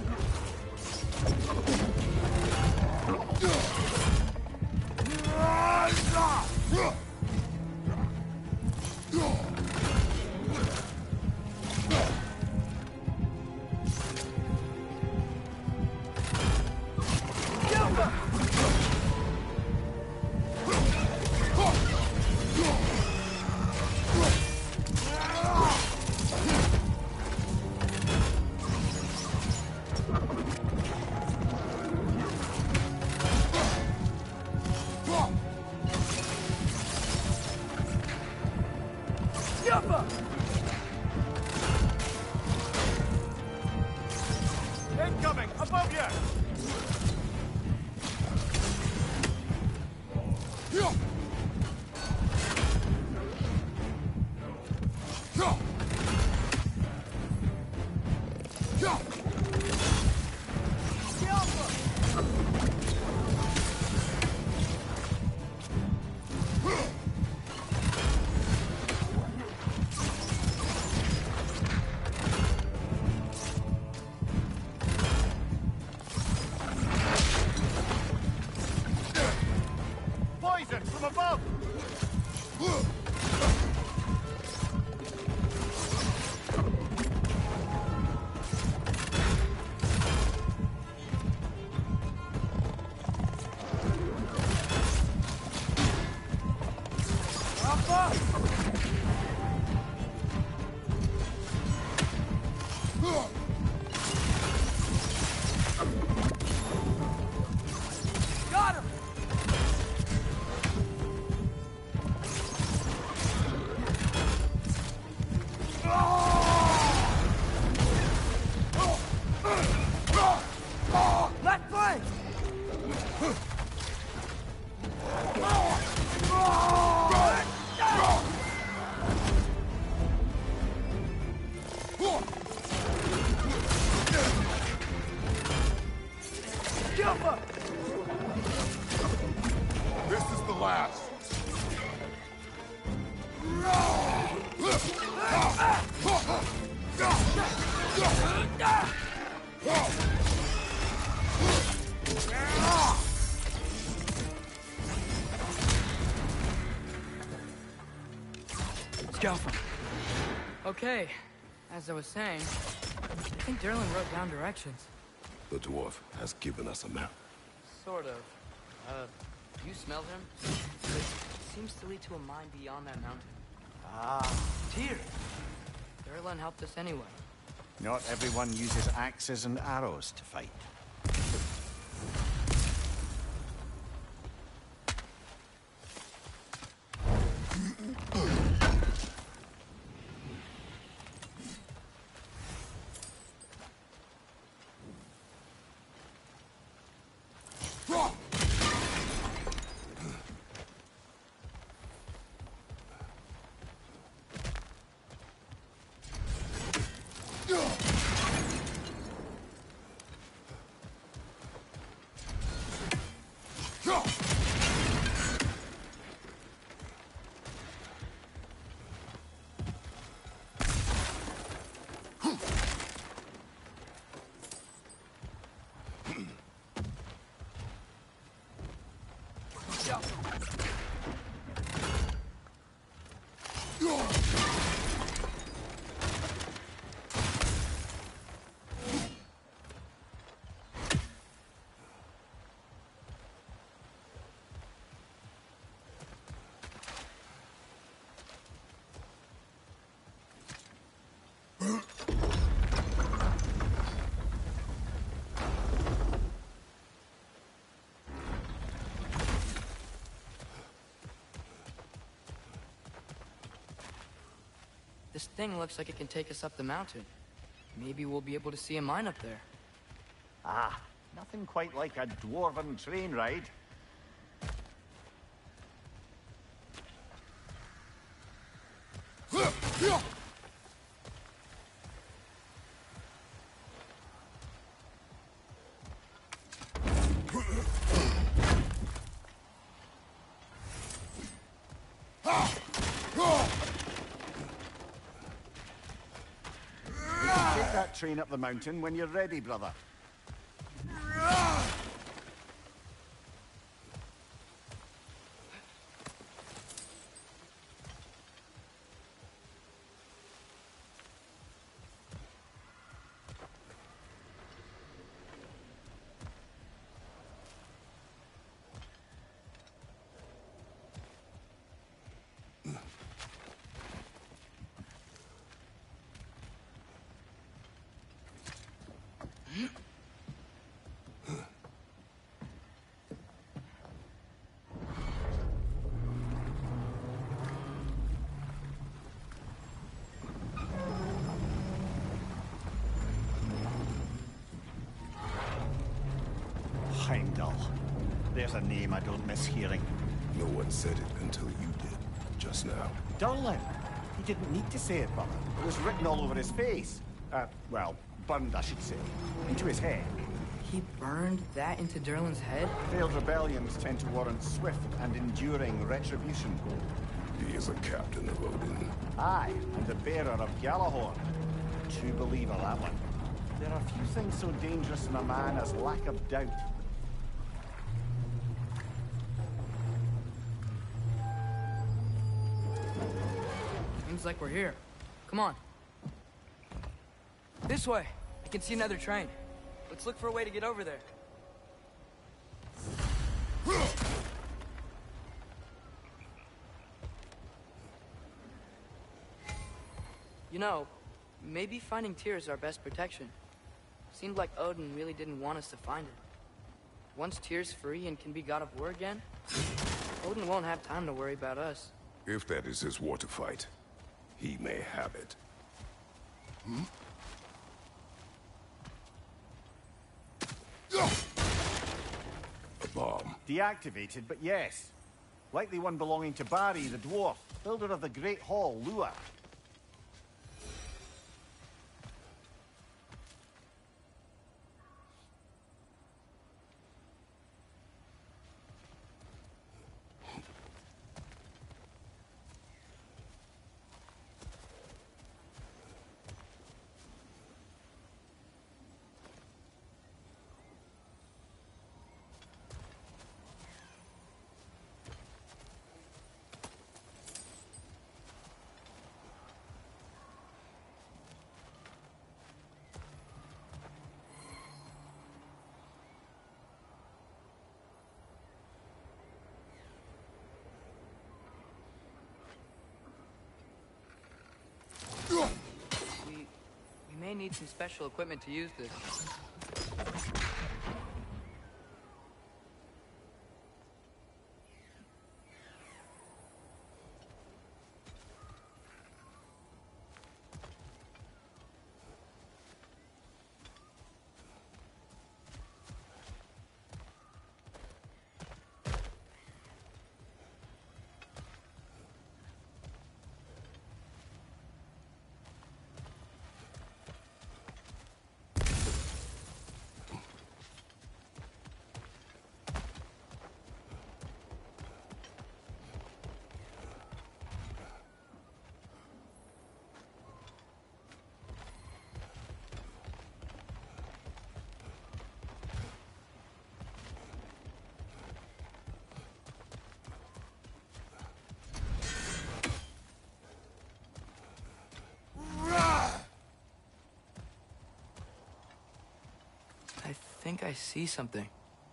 Jumper! Incoming! Above you! Poison from above! Skilfa! This is the last. Skilfa. Okay, as I was saying, I think Durlin wrote down directions. The dwarf has given us a map. Sort of. Uh, you smelled him? It seems to lead to a mine beyond that mountain. Ah. Tyr! Durlin helped us anyway. Not everyone uses axes and arrows to fight. This thing looks like it can take us up the mountain. Maybe we'll be able to see a mine up there. Ah, nothing quite like a dwarven train ride. Train up the mountain when you're ready, brother. Heimdall. There's a name I don't miss hearing. No one said it until you did, just now. Durlin. He didn't need to say it, brother. It was written all over his face. Uh, well, burned, I should say. Into his head. He burned that into Durlin's head? Failed rebellions tend to warrant swift and enduring retribution. He is a captain of Odin. Aye, and the bearer of Gjallarhorn. True believer, that one. There are few things so dangerous in a man as lack of doubt. Seems like we're here. Come on. This way. I can see another train. Let's look for a way to get over there. You know, maybe finding Tyr is our best protection. Seemed like Odin really didn't want us to find it. Once Tyr's free and can be god of war again, Odin won't have time to worry about us. If that is his war to fight, he may have it. Hmm? A bomb. Deactivated, but yes. Likely one belonging to Barry, the dwarf, builder of the Great Hall, Lua. need some special equipment to use this. I think I see something.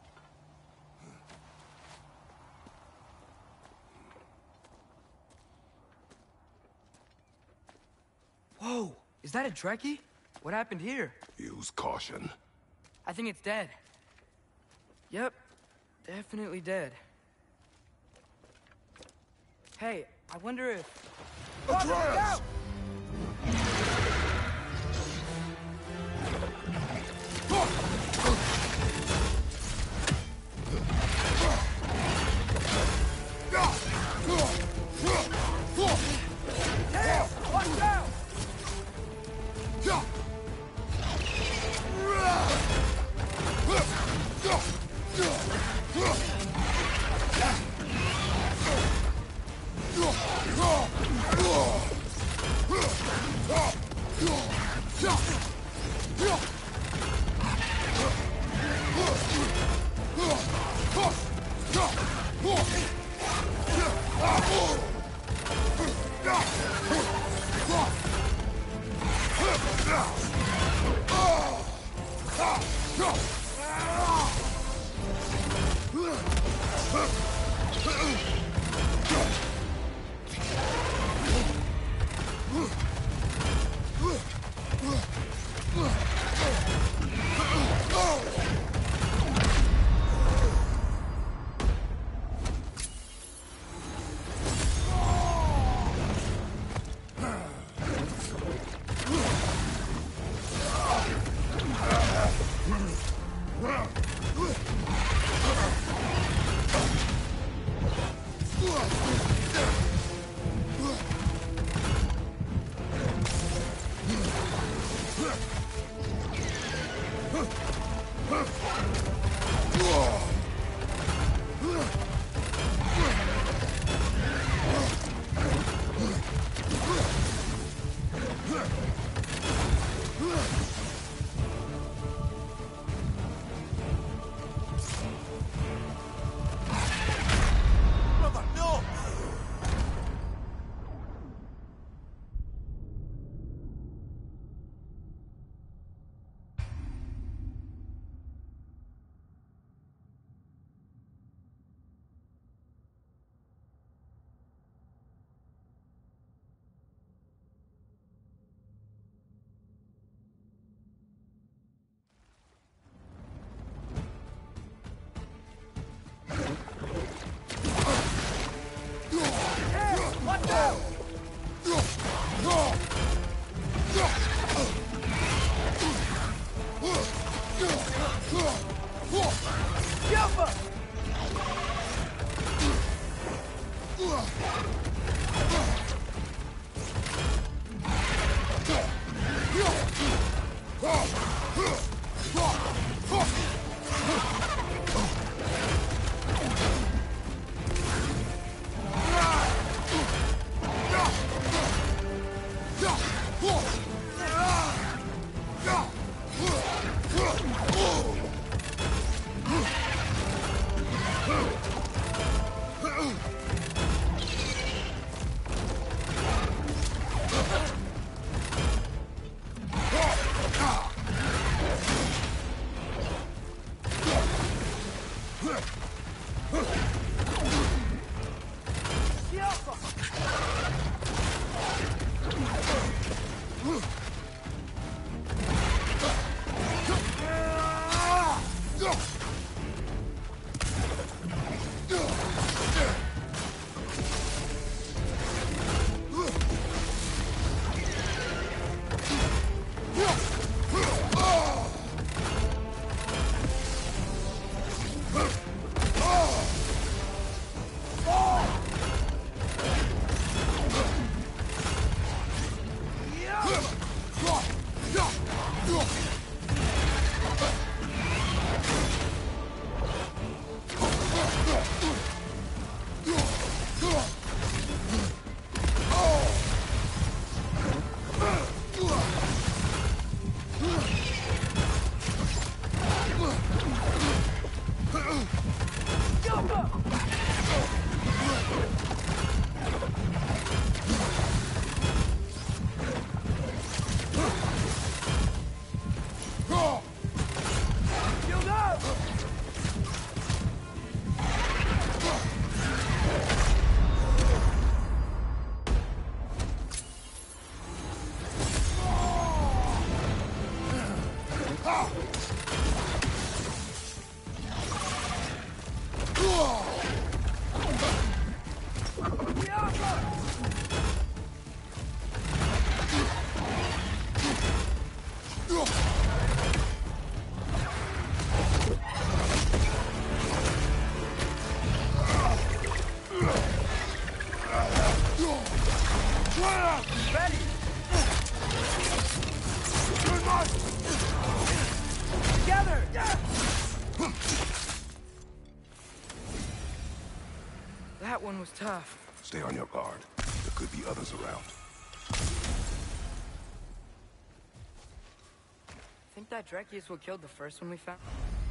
Whoa! Is that a Trekkie? What happened here? Use caution. I think it's dead. Yep. Definitely dead. Hey, I wonder if... Atreus! Watch out! That one was tough. Stay on your guard. There could be others around. Think that Dreki is what killed the first one we found?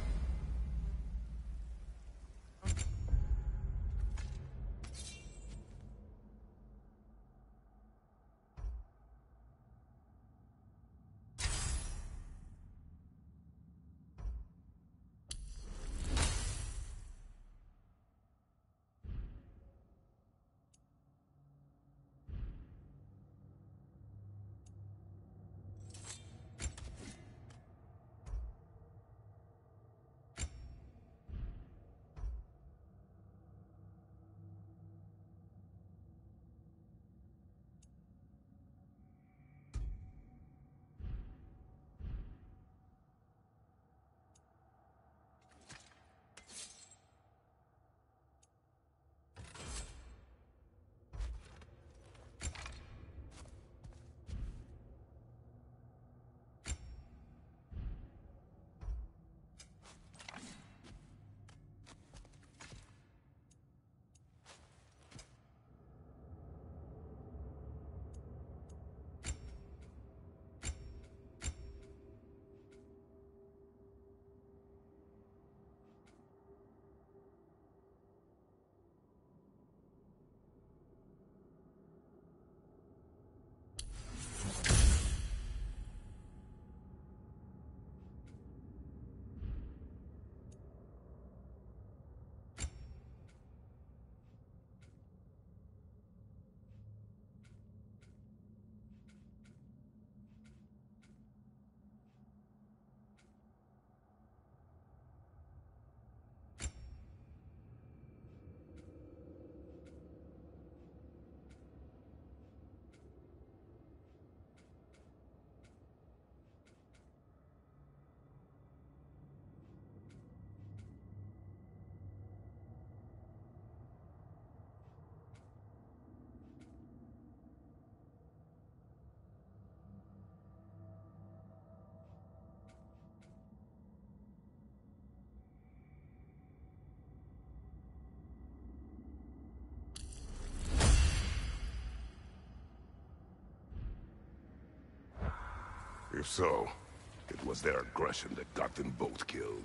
If so, it was their aggression that got them both killed.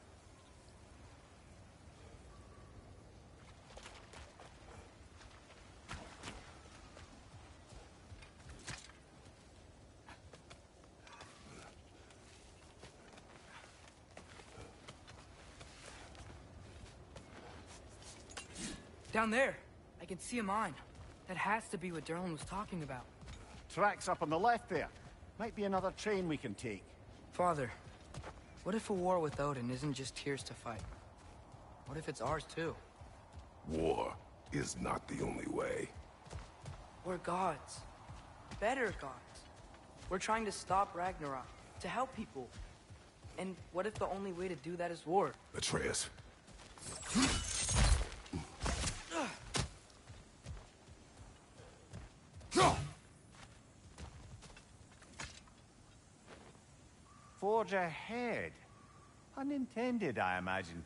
Down there, I can see a mine. That has to be what Durlin was talking about. Tracks up on the left there. Might be another train we can take. Father, what if a war with Odin isn't just Tyr's to fight? What if it's ours too? War is not the only way. We're gods. Better gods. We're trying to stop Ragnarok, to help people. And what if the only way to do that is war? Atreus. Forge ahead. Unintended, I imagine.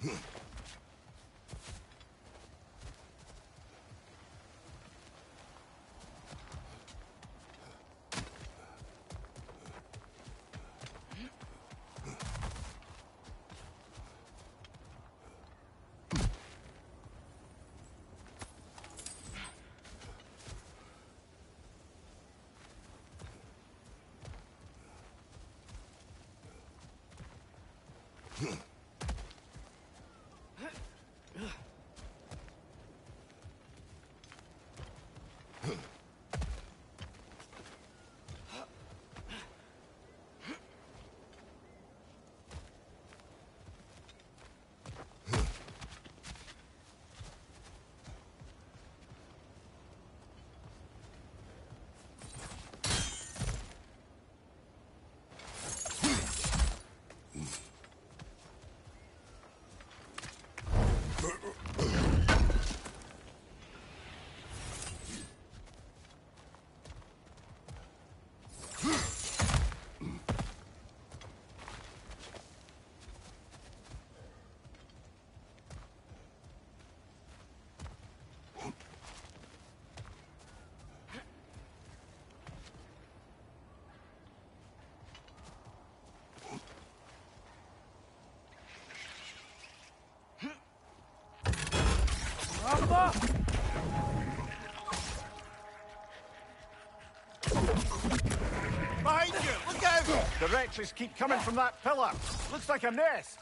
Behind you! Look out! The wretches keep coming from that pillar. Looks like a nest.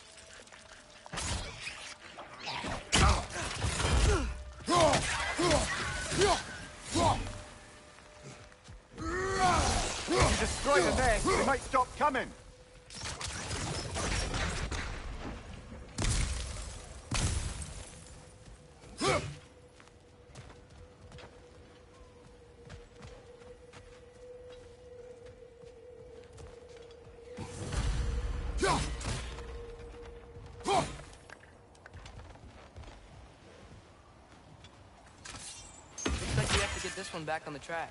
If you destroy the nest, they might stop coming. Looks like we have to get this one back on the track.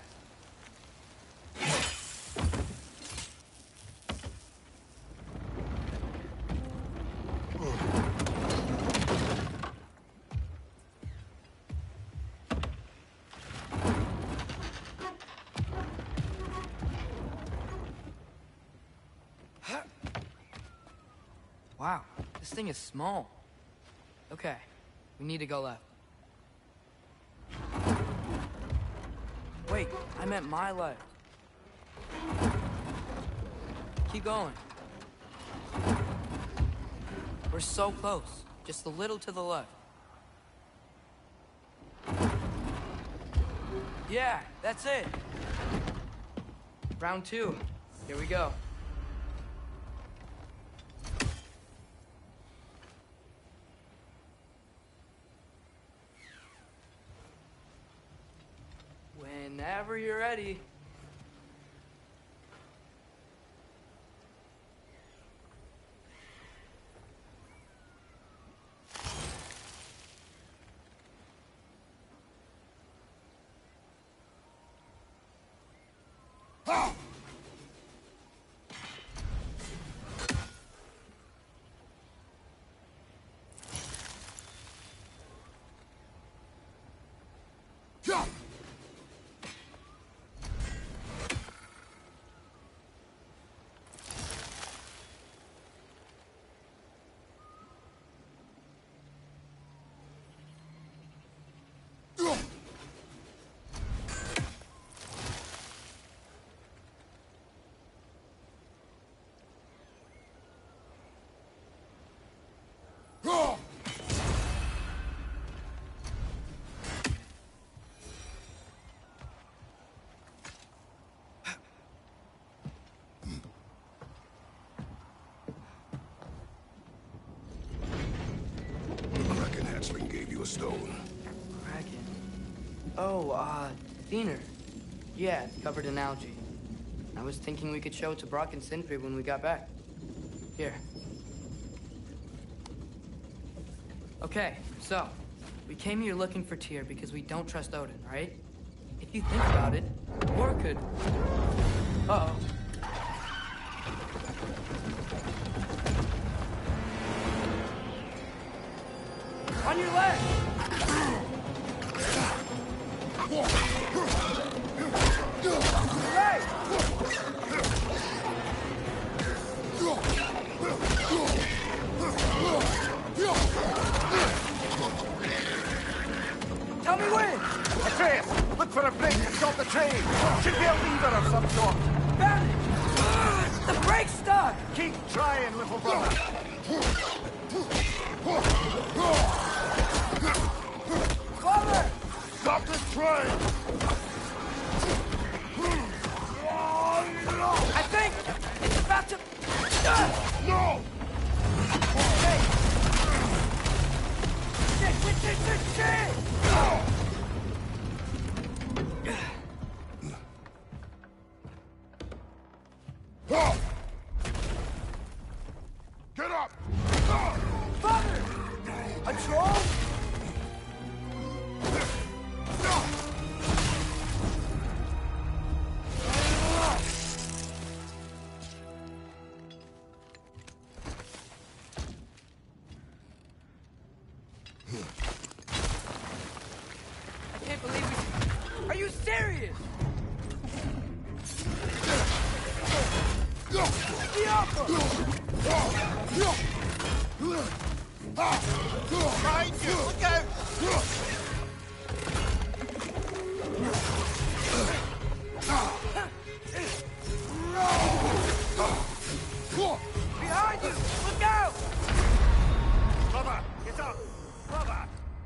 Wow, this thing is small. Okay, we need to go left. Wait, I meant my left. Keep going. We're so close, just a little to the left. Yeah, that's it. Round two, here we go. Whenever you're ready. Gave you a stone. Kraken. Oh, uh, Thinner. Yeah, covered in algae. I was thinking we could show it to Brock and Sindri when we got back. Here. Okay, so, we came here looking for Tyr because we don't trust Odin, right? If you think about it, War could... Uh-oh. On your left! Right! Tell me when! Atreus, look for a brake to stop the train! Should be a lever of some sort! Found it! The brake's stuck! Keep trying, little brother! Father! Stop this train! I think it's about to... No! Hey! Shit, shit, shit, shit, shit! Get up! Father! A troll? I can't believe we... Are you serious? Diablo! Behind you! Look out! Behind you! Look out! Brother, get up! Brother!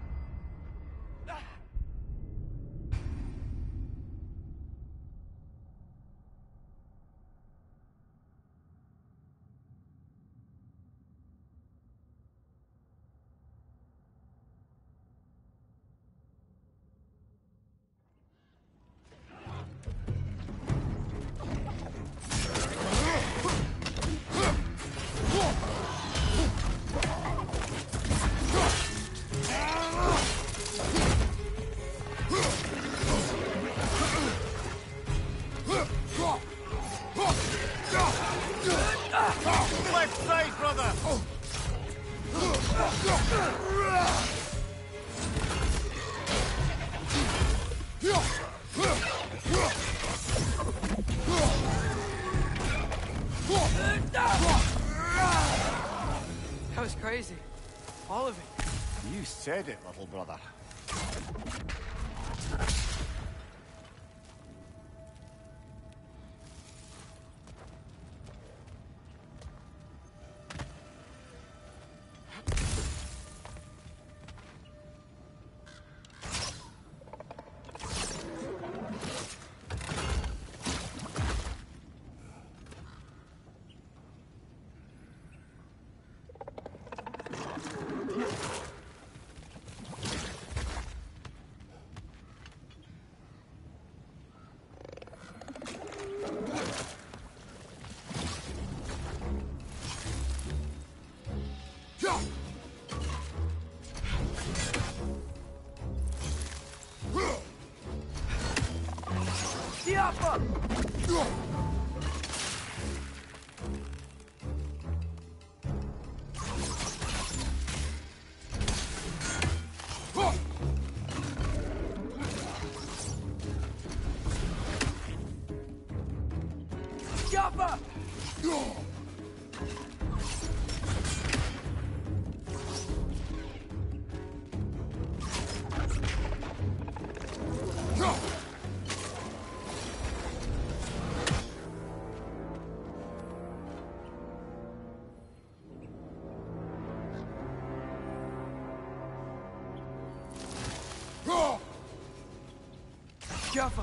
Left side, brother! That was crazy. All of it. You said it, little brother. Diablo! Jaffa! Jaffa!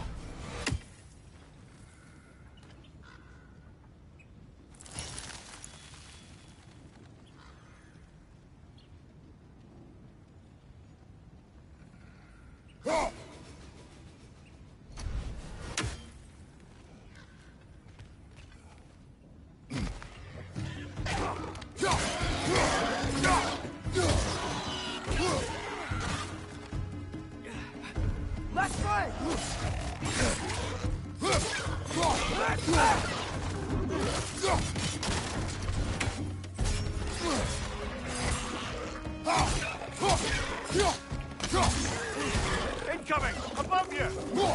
Left foot! Left foot! Incoming! Above you!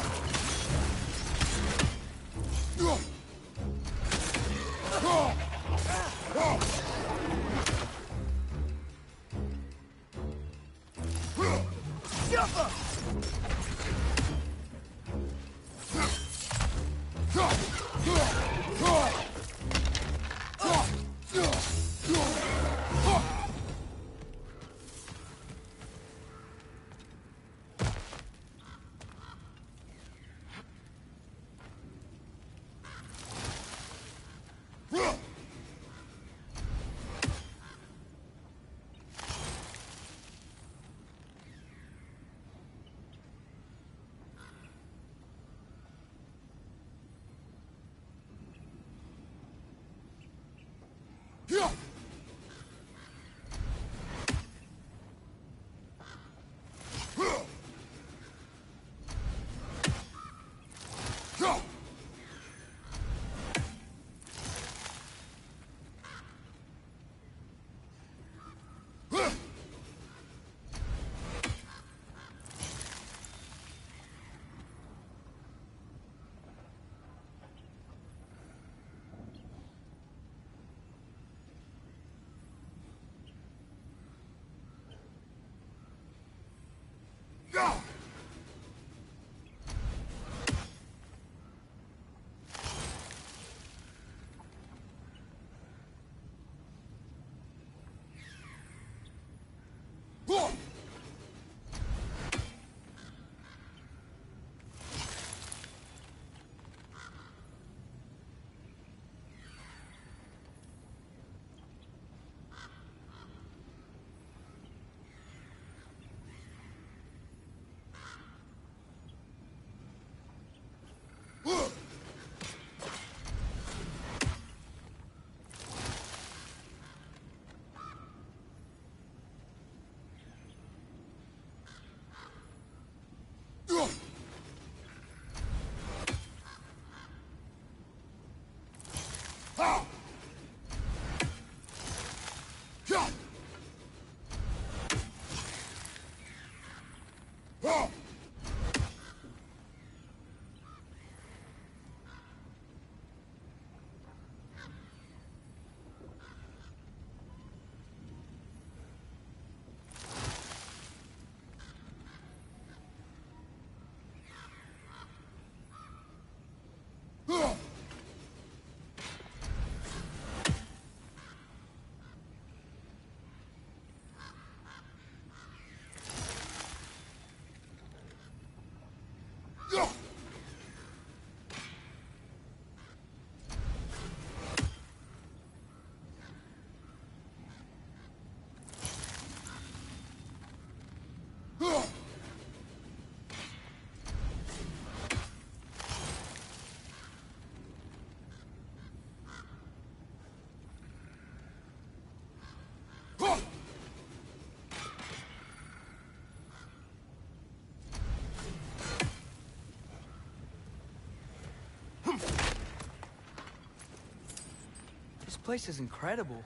This place is incredible.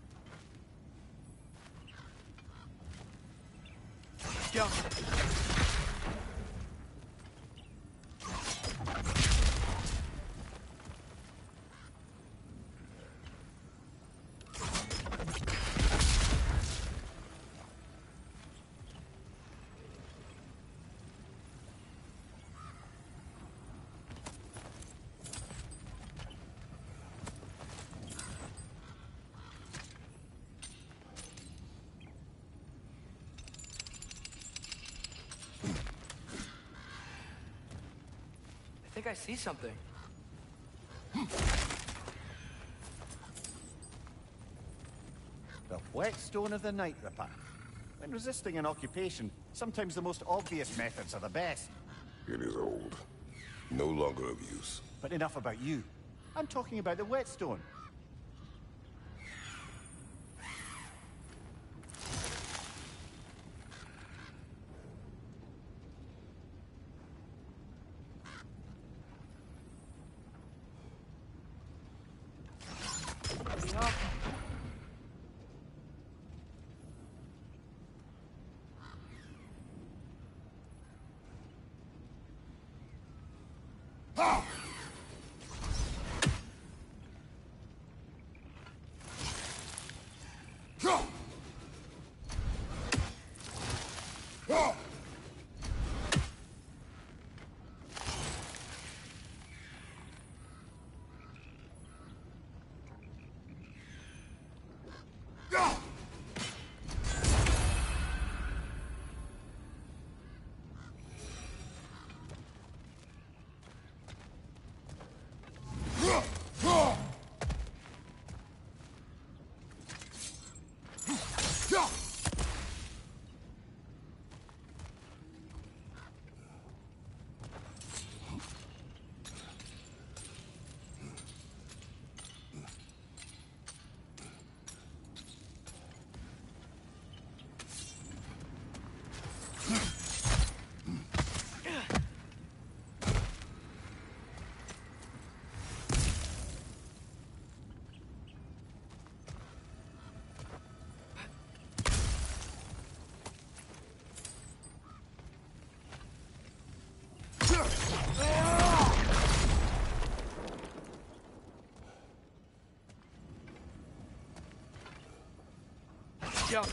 Go. I think I see something. The whetstone of the Night Ripper. When resisting an occupation, sometimes the most obvious methods are the best. It is old. No longer of use. But enough about you. I'm talking about the whetstone. Yo.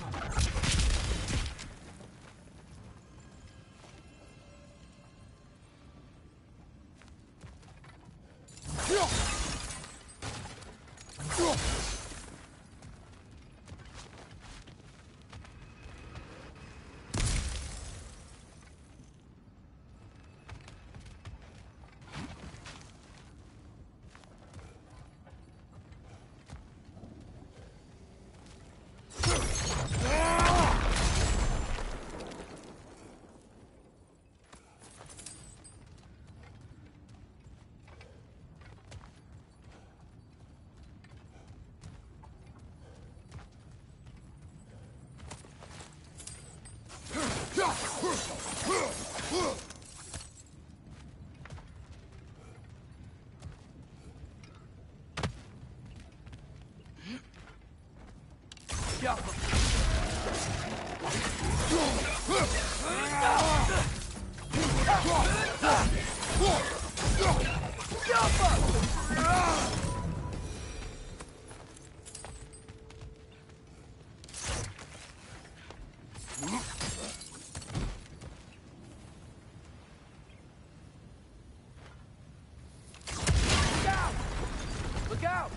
Look out!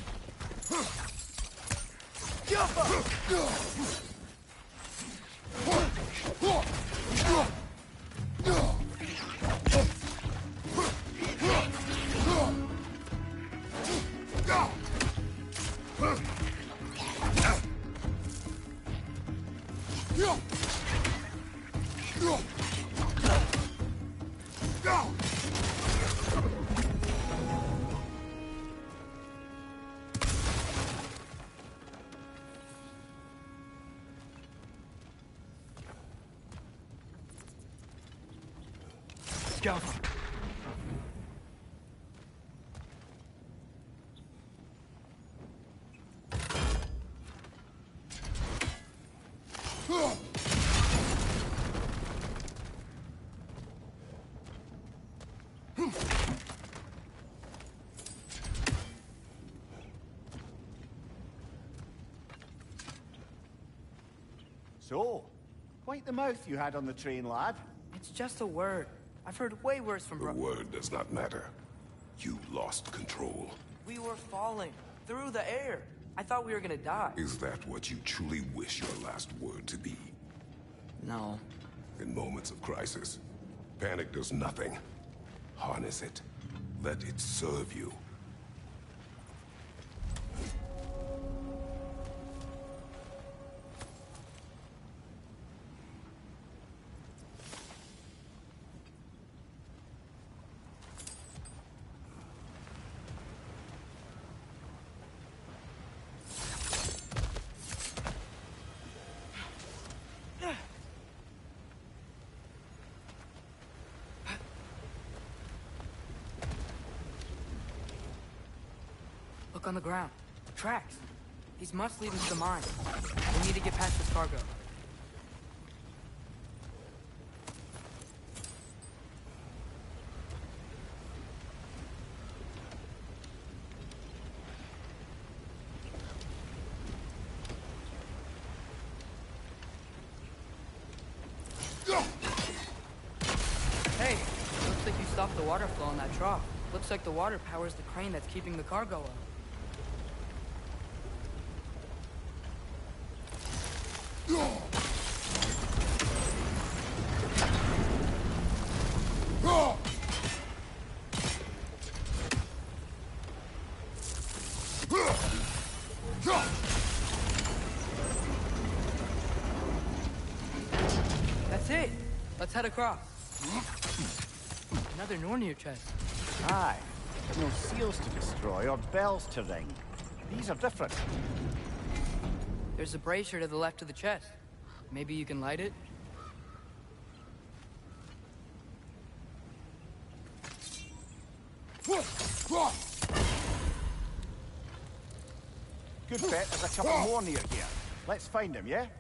Go. So, quite the mouth you had on the train, lad. It's just a word. I've heard way worse from The bro- word does not matter. You lost control. We were falling through the air. I thought we were gonna die. Is that what you truly wish your last word to be? No. In moments of crisis, panic does nothing. Harness it. Let it serve you. Look on the ground. Tracks. These must lead into the mine. We need to get past this cargo. the water flow in that trough. Looks like the water powers the crane that's keeping the cargo up. That's it. Let's head across. Another Nornir chest. Aye, but no seals to destroy or bells to ring. These are different. There's a brazier to the left of the chest. Maybe you can light it? Good bet there's a couple more near here. Let's find them, yeah?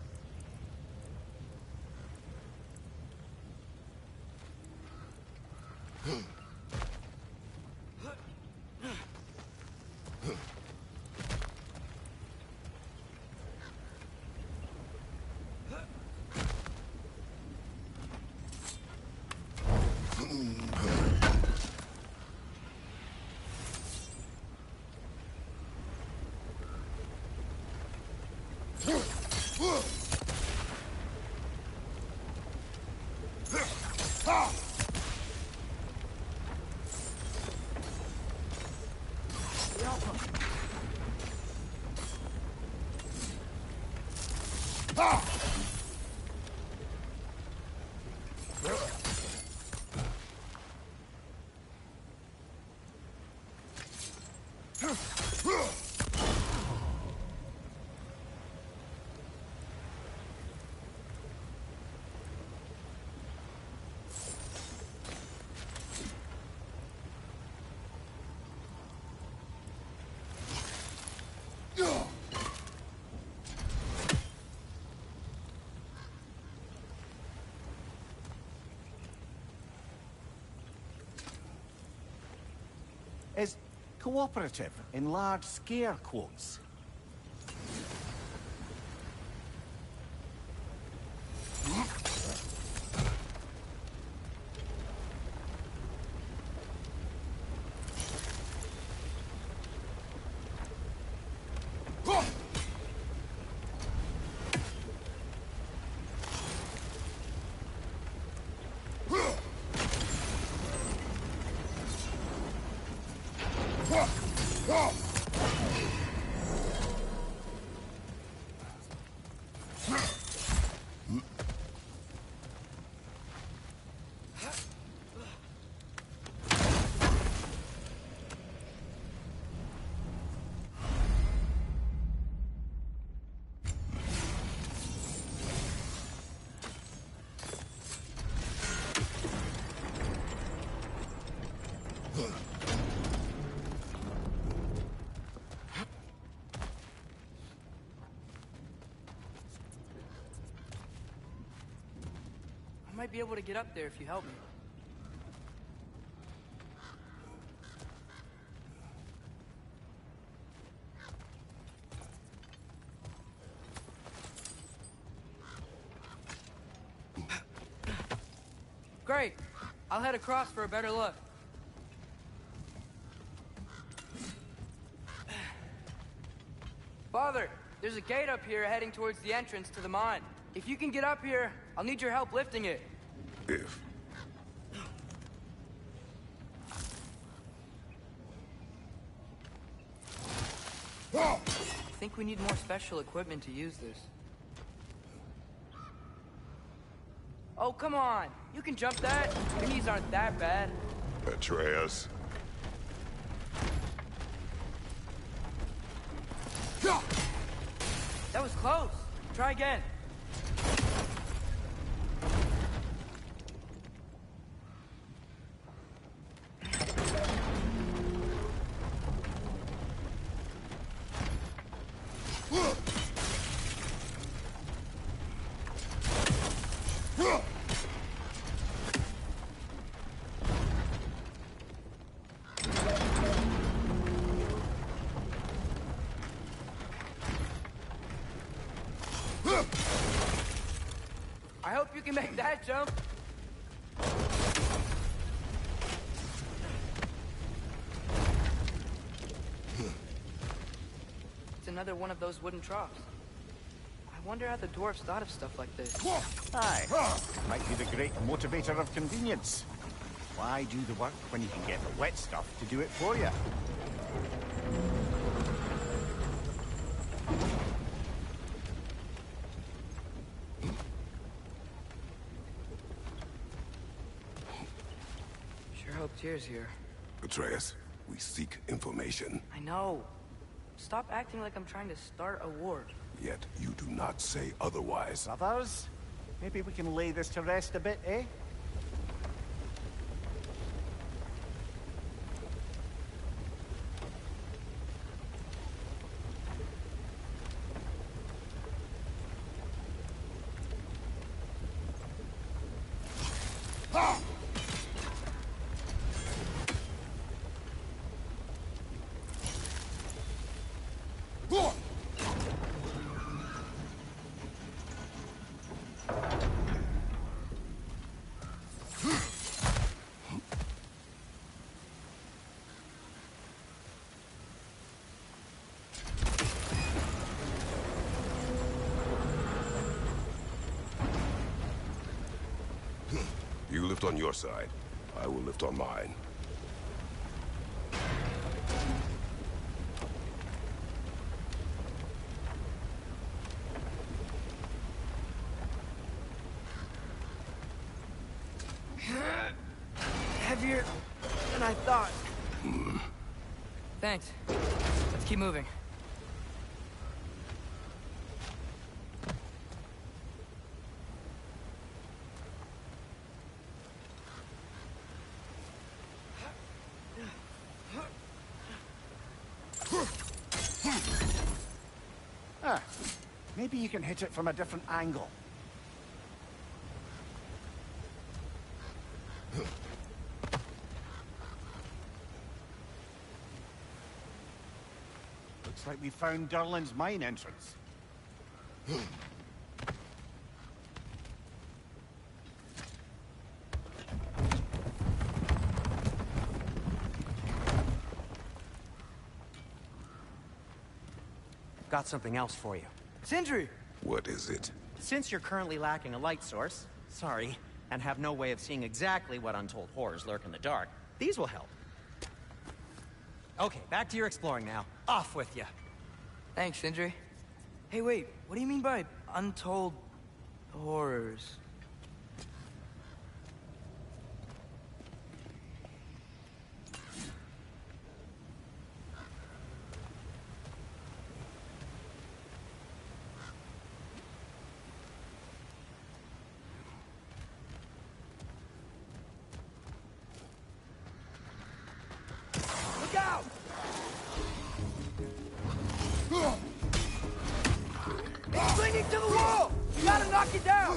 Is cooperative in large scare quotes. I might be able to get up there if you help me. Great. I'll head across for a better look. Father, there's a gate up here heading towards the entrance to the mine. If you can get up here, I'll need your help lifting it. If. I think we need more special equipment to use this. Oh, come on! You can jump that! Your knees aren't that bad. Atreus. That was close. Try again. I hope you can make that jump. another one of those wooden troughs. I wonder how the dwarves thought of stuff like this. Aye, might be the great motivator of convenience. Why do the work when you can get the wet stuff to do it for you? Sure hope Tyr's here. Atreus, we seek information. I know. Stop acting like I'm trying to start a war. Yet you do not say otherwise. Brothers, maybe we can lay this to rest a bit, eh? You lift on your side. I will lift on mine. Heavier than I thought. Thanks. Let's keep moving. Ah, maybe you can hit it from a different angle. Looks like we found Durlin's mine entrance. Got something else for you. Sindri! What is it? Since you're currently lacking a light source, sorry, and have no way of seeing exactly what untold horrors lurk in the dark, these will help. Okay, back to your exploring now. Off with you. Thanks, Sindri. Hey, wait, what do you mean by untold horrors? Look out! It's clinging to the wall! You gotta knock it down!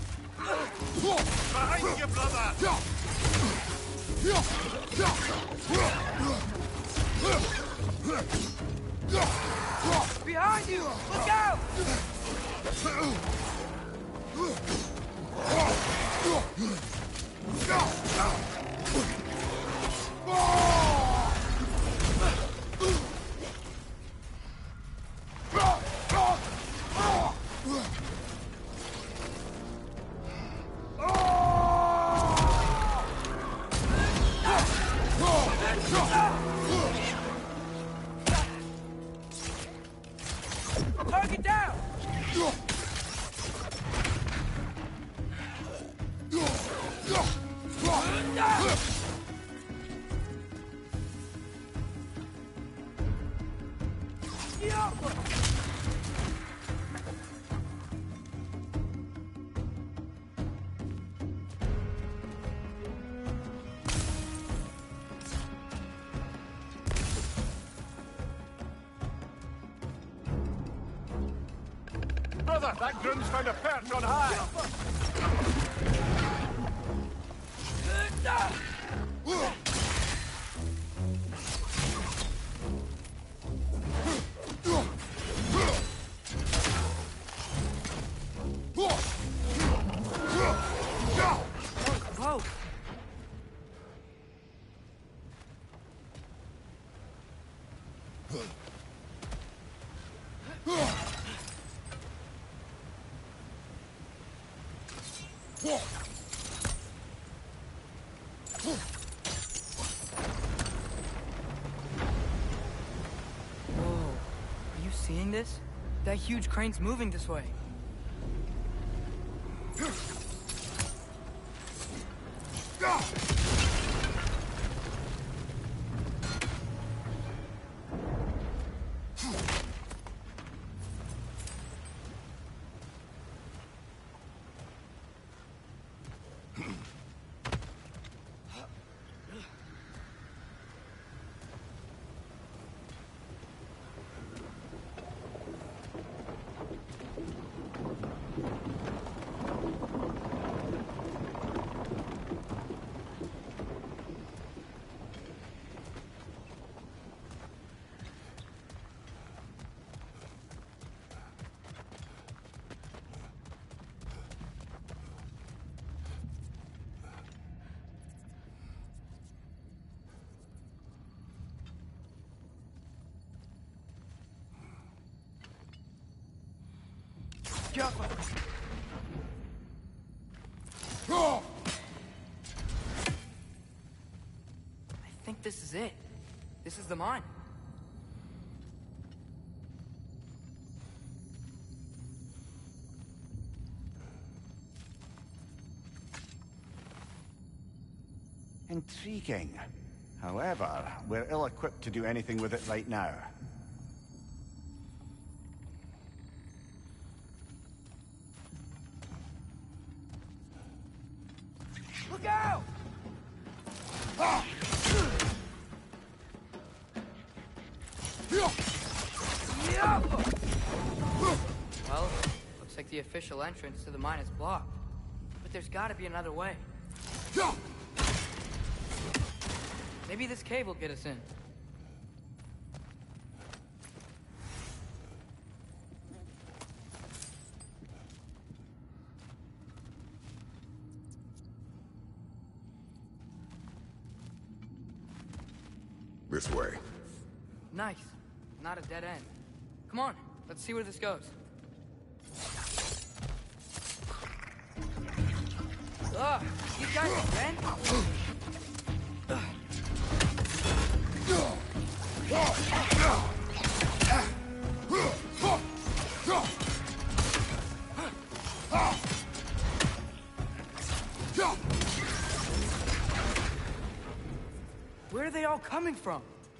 Behind you, brother! Behind you! Look out! Target down! Brother, that groom's found a perch on high! Whoa! Are you seeing this? That huge crane's moving this way. I think this is it. This is the mine. Intriguing. However, we're ill-equipped to do anything with it right now. Look out! Well, looks like the official entrance to the mine is blocked. But there's gotta be another way. Maybe this cave will get us in. This way. Nice. Not a dead end. Come on, let's see where this goes. Ugh, you guys again? Where are they all coming from?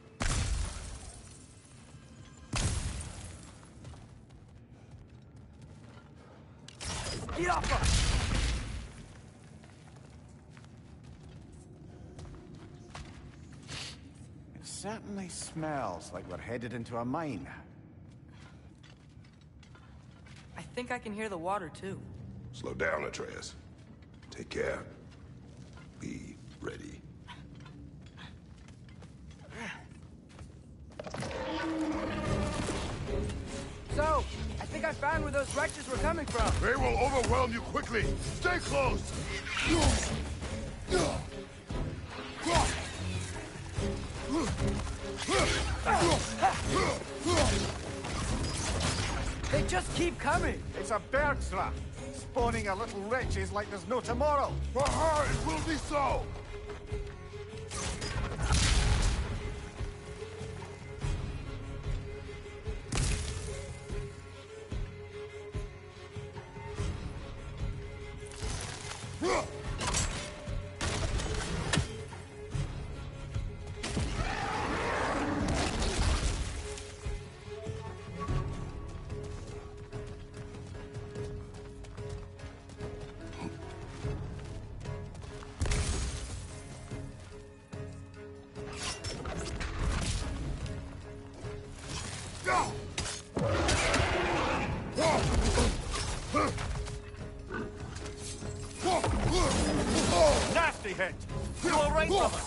Get off us! It certainly smells like we're headed into a mine. I think I can hear the water, too. Slow down, Atreus. Take care. Be ready. So, I think I found where those wretches were coming from. They will overwhelm you quickly. Stay close. They just keep coming. It's a Bergstraff, spawning a little wretches like there's no tomorrow. For her, it will be so. Nasty hit! You all right, brother?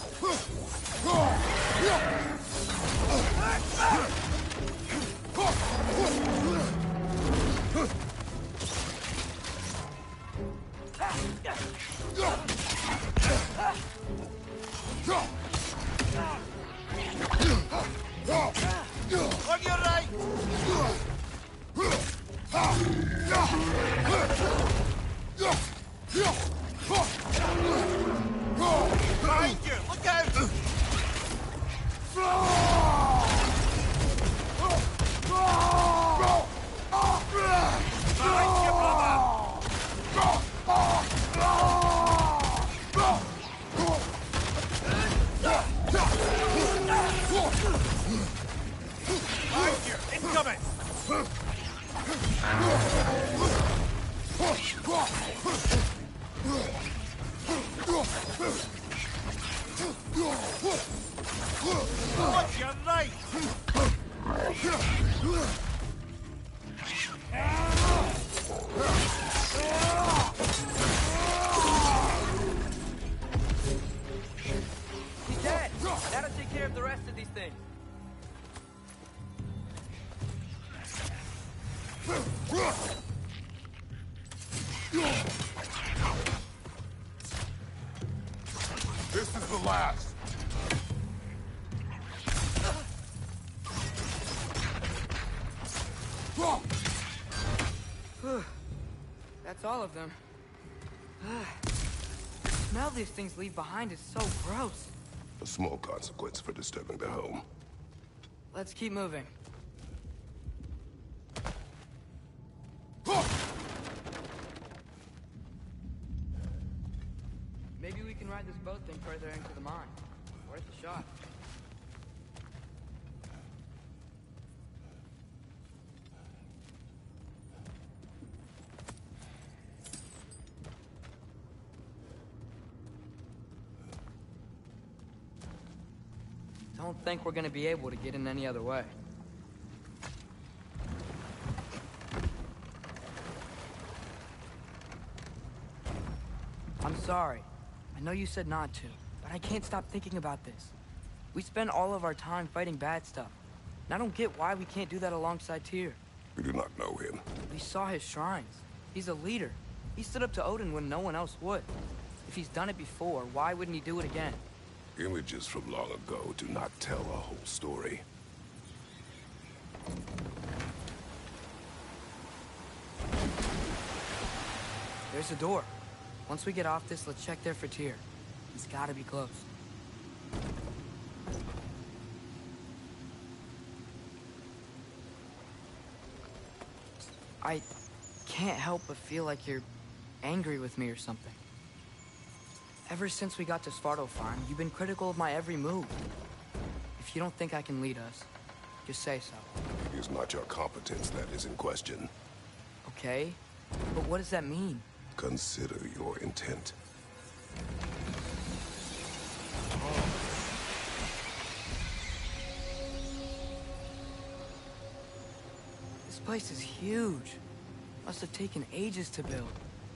On your right! Behind you! Look out! Behind you, brother! Behind you! Incoming! Watch your right! He's dead! That'll take care of the rest of these things. This is the last. That's all of them. The smell these things leave behind is so gross. A small consequence for disturbing their home. Let's keep moving. Maybe we can ride this boat thing further into the mine. Worth a shot. Don't think we're gonna be able to get in any other way. I'm sorry. I know you said not to, but I can't stop thinking about this. We spend all of our time fighting bad stuff, and I don't get why we can't do that alongside Tyr. We do not know him. We saw his shrines. He's a leader. He stood up to Odin when no one else would. If he's done it before, why wouldn't he do it again? Images from long ago do not tell a whole story. There's a door. Once we get off this, let's check there for Tyr. He's gotta be close. I can't help but feel like you're angry with me or something. Ever since we got to Svartalfheim, you've been critical of my every move. If you don't think I can lead us, just say so. It is not your competence that is in question. Okay? But what does that mean? Consider your intent. This place is huge. Must have taken ages to build.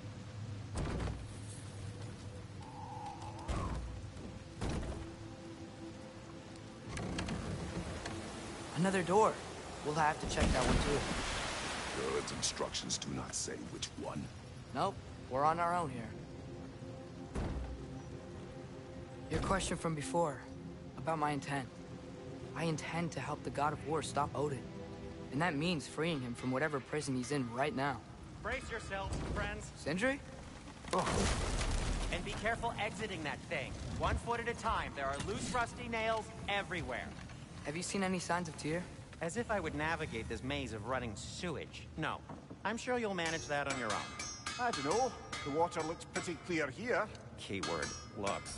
Another door. We'll have to check that one too. God's instructions do not say which one. Nope, we're on our own here. Your question from before, about my intent. I intend to help the God of War stop Odin. And that means freeing him from whatever prison he's in right now. Brace yourselves, friends. Sindri? Oh. And be careful exiting that thing. One foot at a time. There are loose, rusty nails everywhere. Have you seen any signs of Tyr? As if I would navigate this maze of running sewage. No. I'm sure you'll manage that on your own. I don't know. The water looks pretty clear here. Keyword, looks.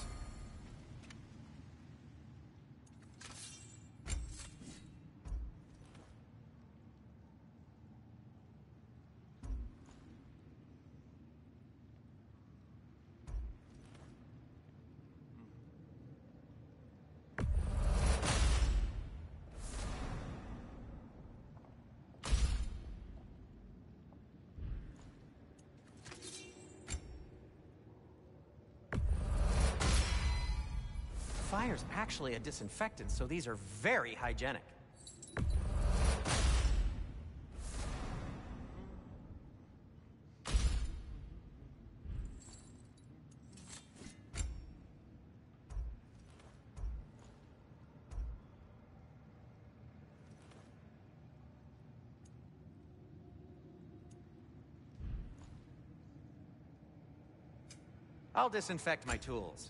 Fire's actually a disinfectant, so these are very hygienic. I'll disinfect my tools.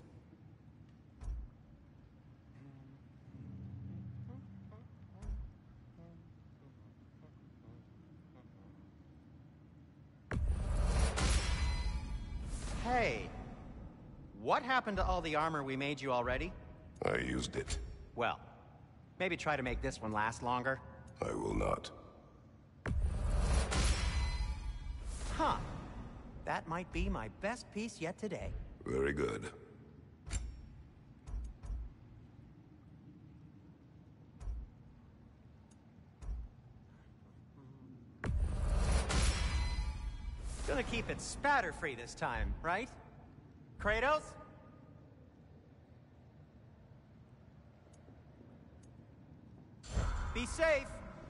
Hey, what happened to all the armor we made you already? I used it. Well, maybe try to make this one last longer. I will not. Huh. That might be my best piece yet today. Very good. Gonna keep it spatter-free this time, right? Kratos? Be safe!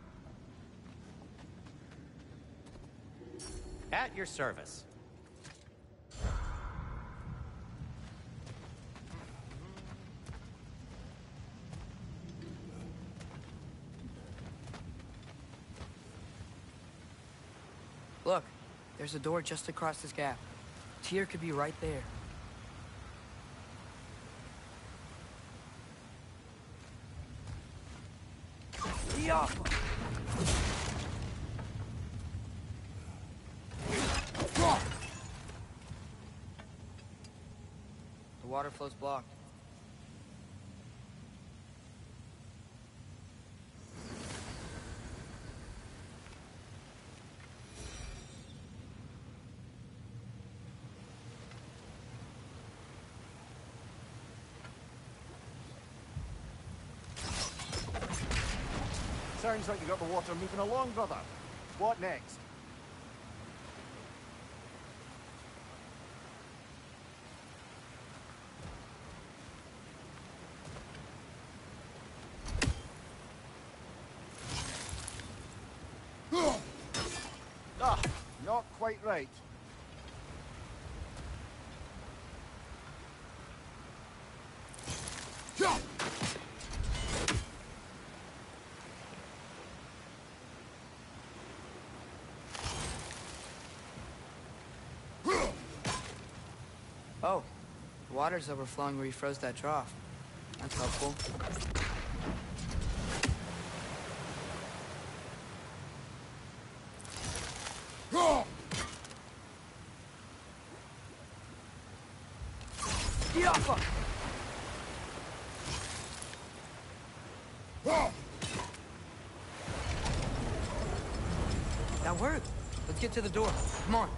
At your service. Look, there's a door just across this gap. Tyr could be right there. Yeah. The water flow's blocked. Sounds like you got the water moving along, brother. What next? Ah, not quite right. Oh, the water's overflowing where you froze that trough. That's helpful. Yappa! That worked. Let's get to the door. Come on.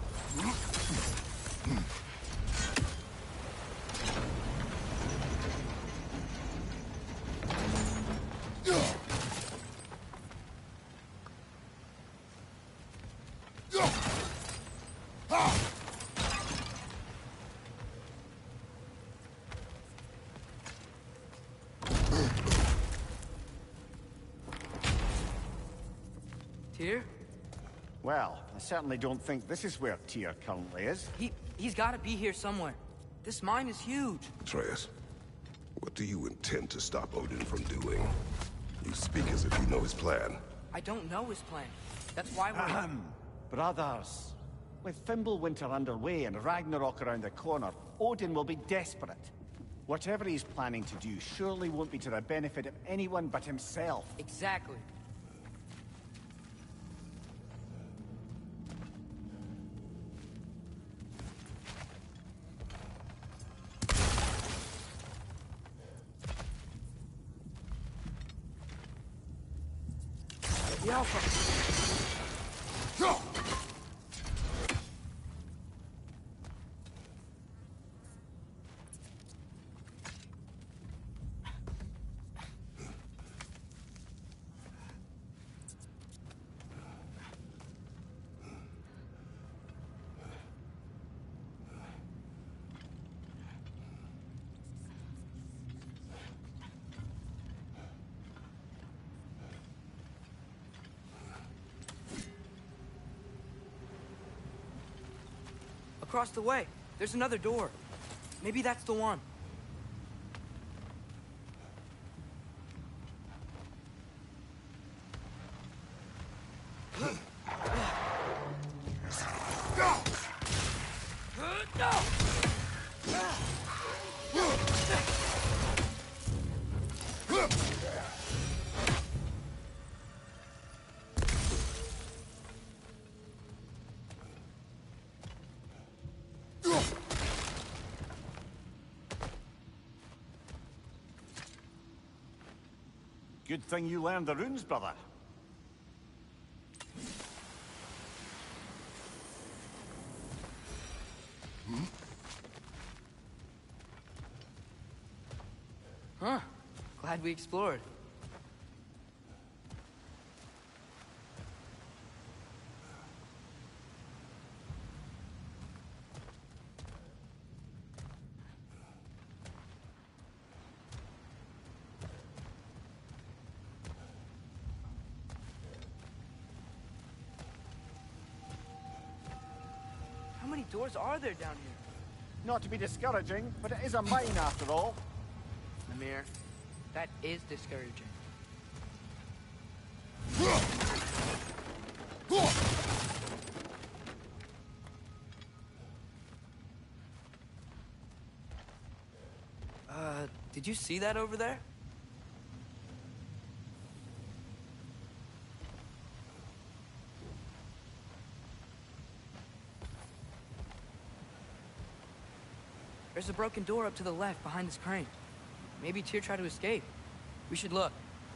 Tyr? Well, I certainly don't think this is where Tyr currently is. He, he's gotta be here somewhere. This mine is huge. Atreus, what do you intend to stop Odin from doing? You speak as if you know his plan. I don't know his plan. That's why we're... Ahem. Brothers, with Fimbulwinter underway and Ragnarok around the corner, Odin will be desperate. Whatever he's planning to do surely won't be to the benefit of anyone but himself. Exactly. The Alpha. Across the way, there's another door. Maybe that's the one. Good thing you learned the runes, brother. Hmm? Huh. Glad we explored. How many doors are there down here? Not to be discouraging, but it is a mine after all. Mimir, that is discouraging. Uh, did you see that over there? There's a broken door up to the left behind this crane. Maybe Tyr tried to escape. We should look.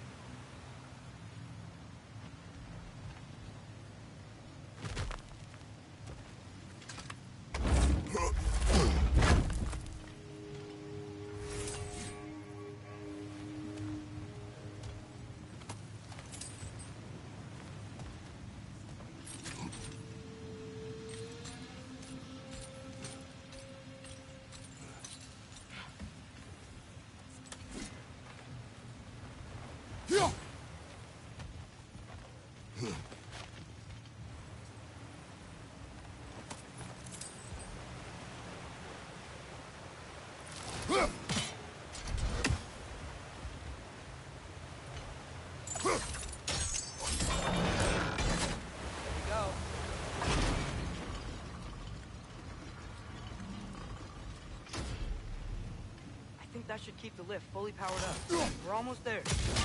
That should keep the lift fully powered up. We're almost there.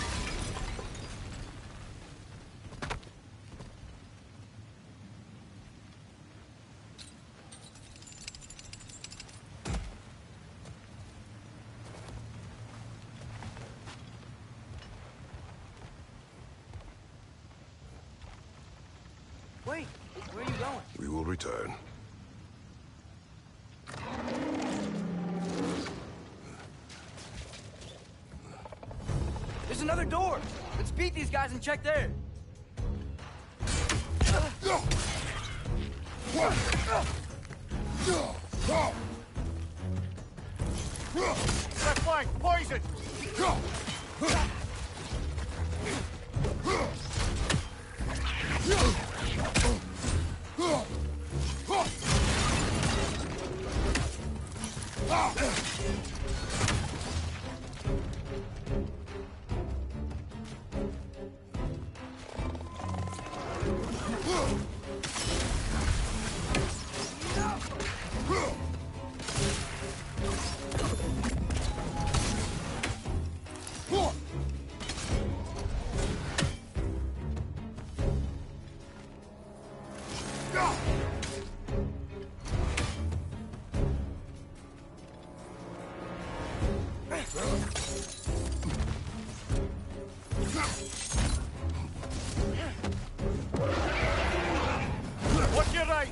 Wait, where are you going? We will return. There's another door! Let's beat these guys and check there! Left flank, poison! Watch your right!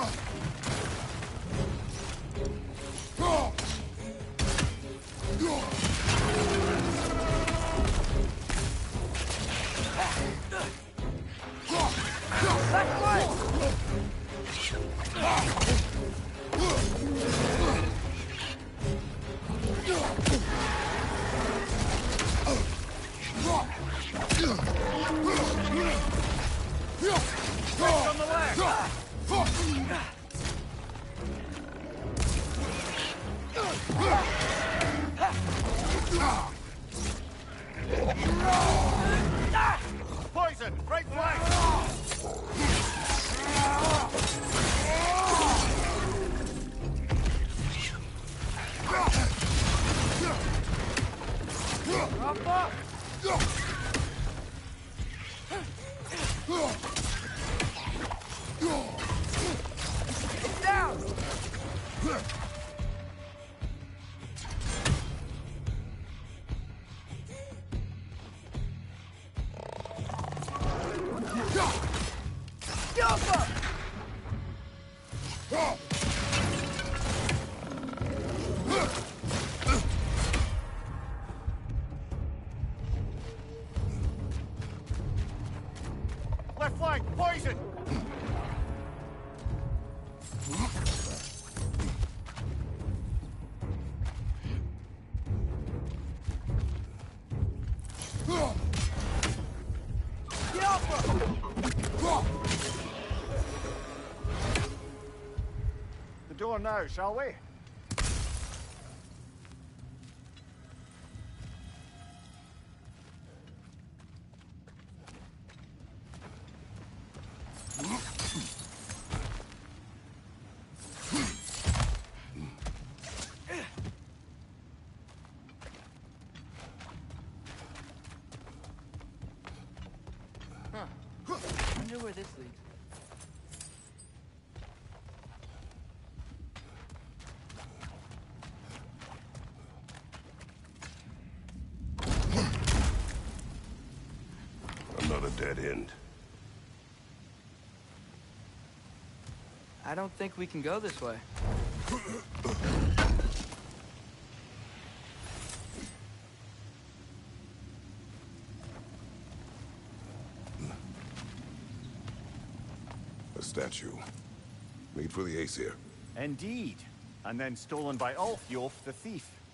On the left! Poison! Right flank! Drop up! It's down! door now, shall we? I wonder where this leads. Another dead end. I don't think we can go this way. A statue. Made for the Aesir. Indeed. And then stolen by Ulfjolf the thief.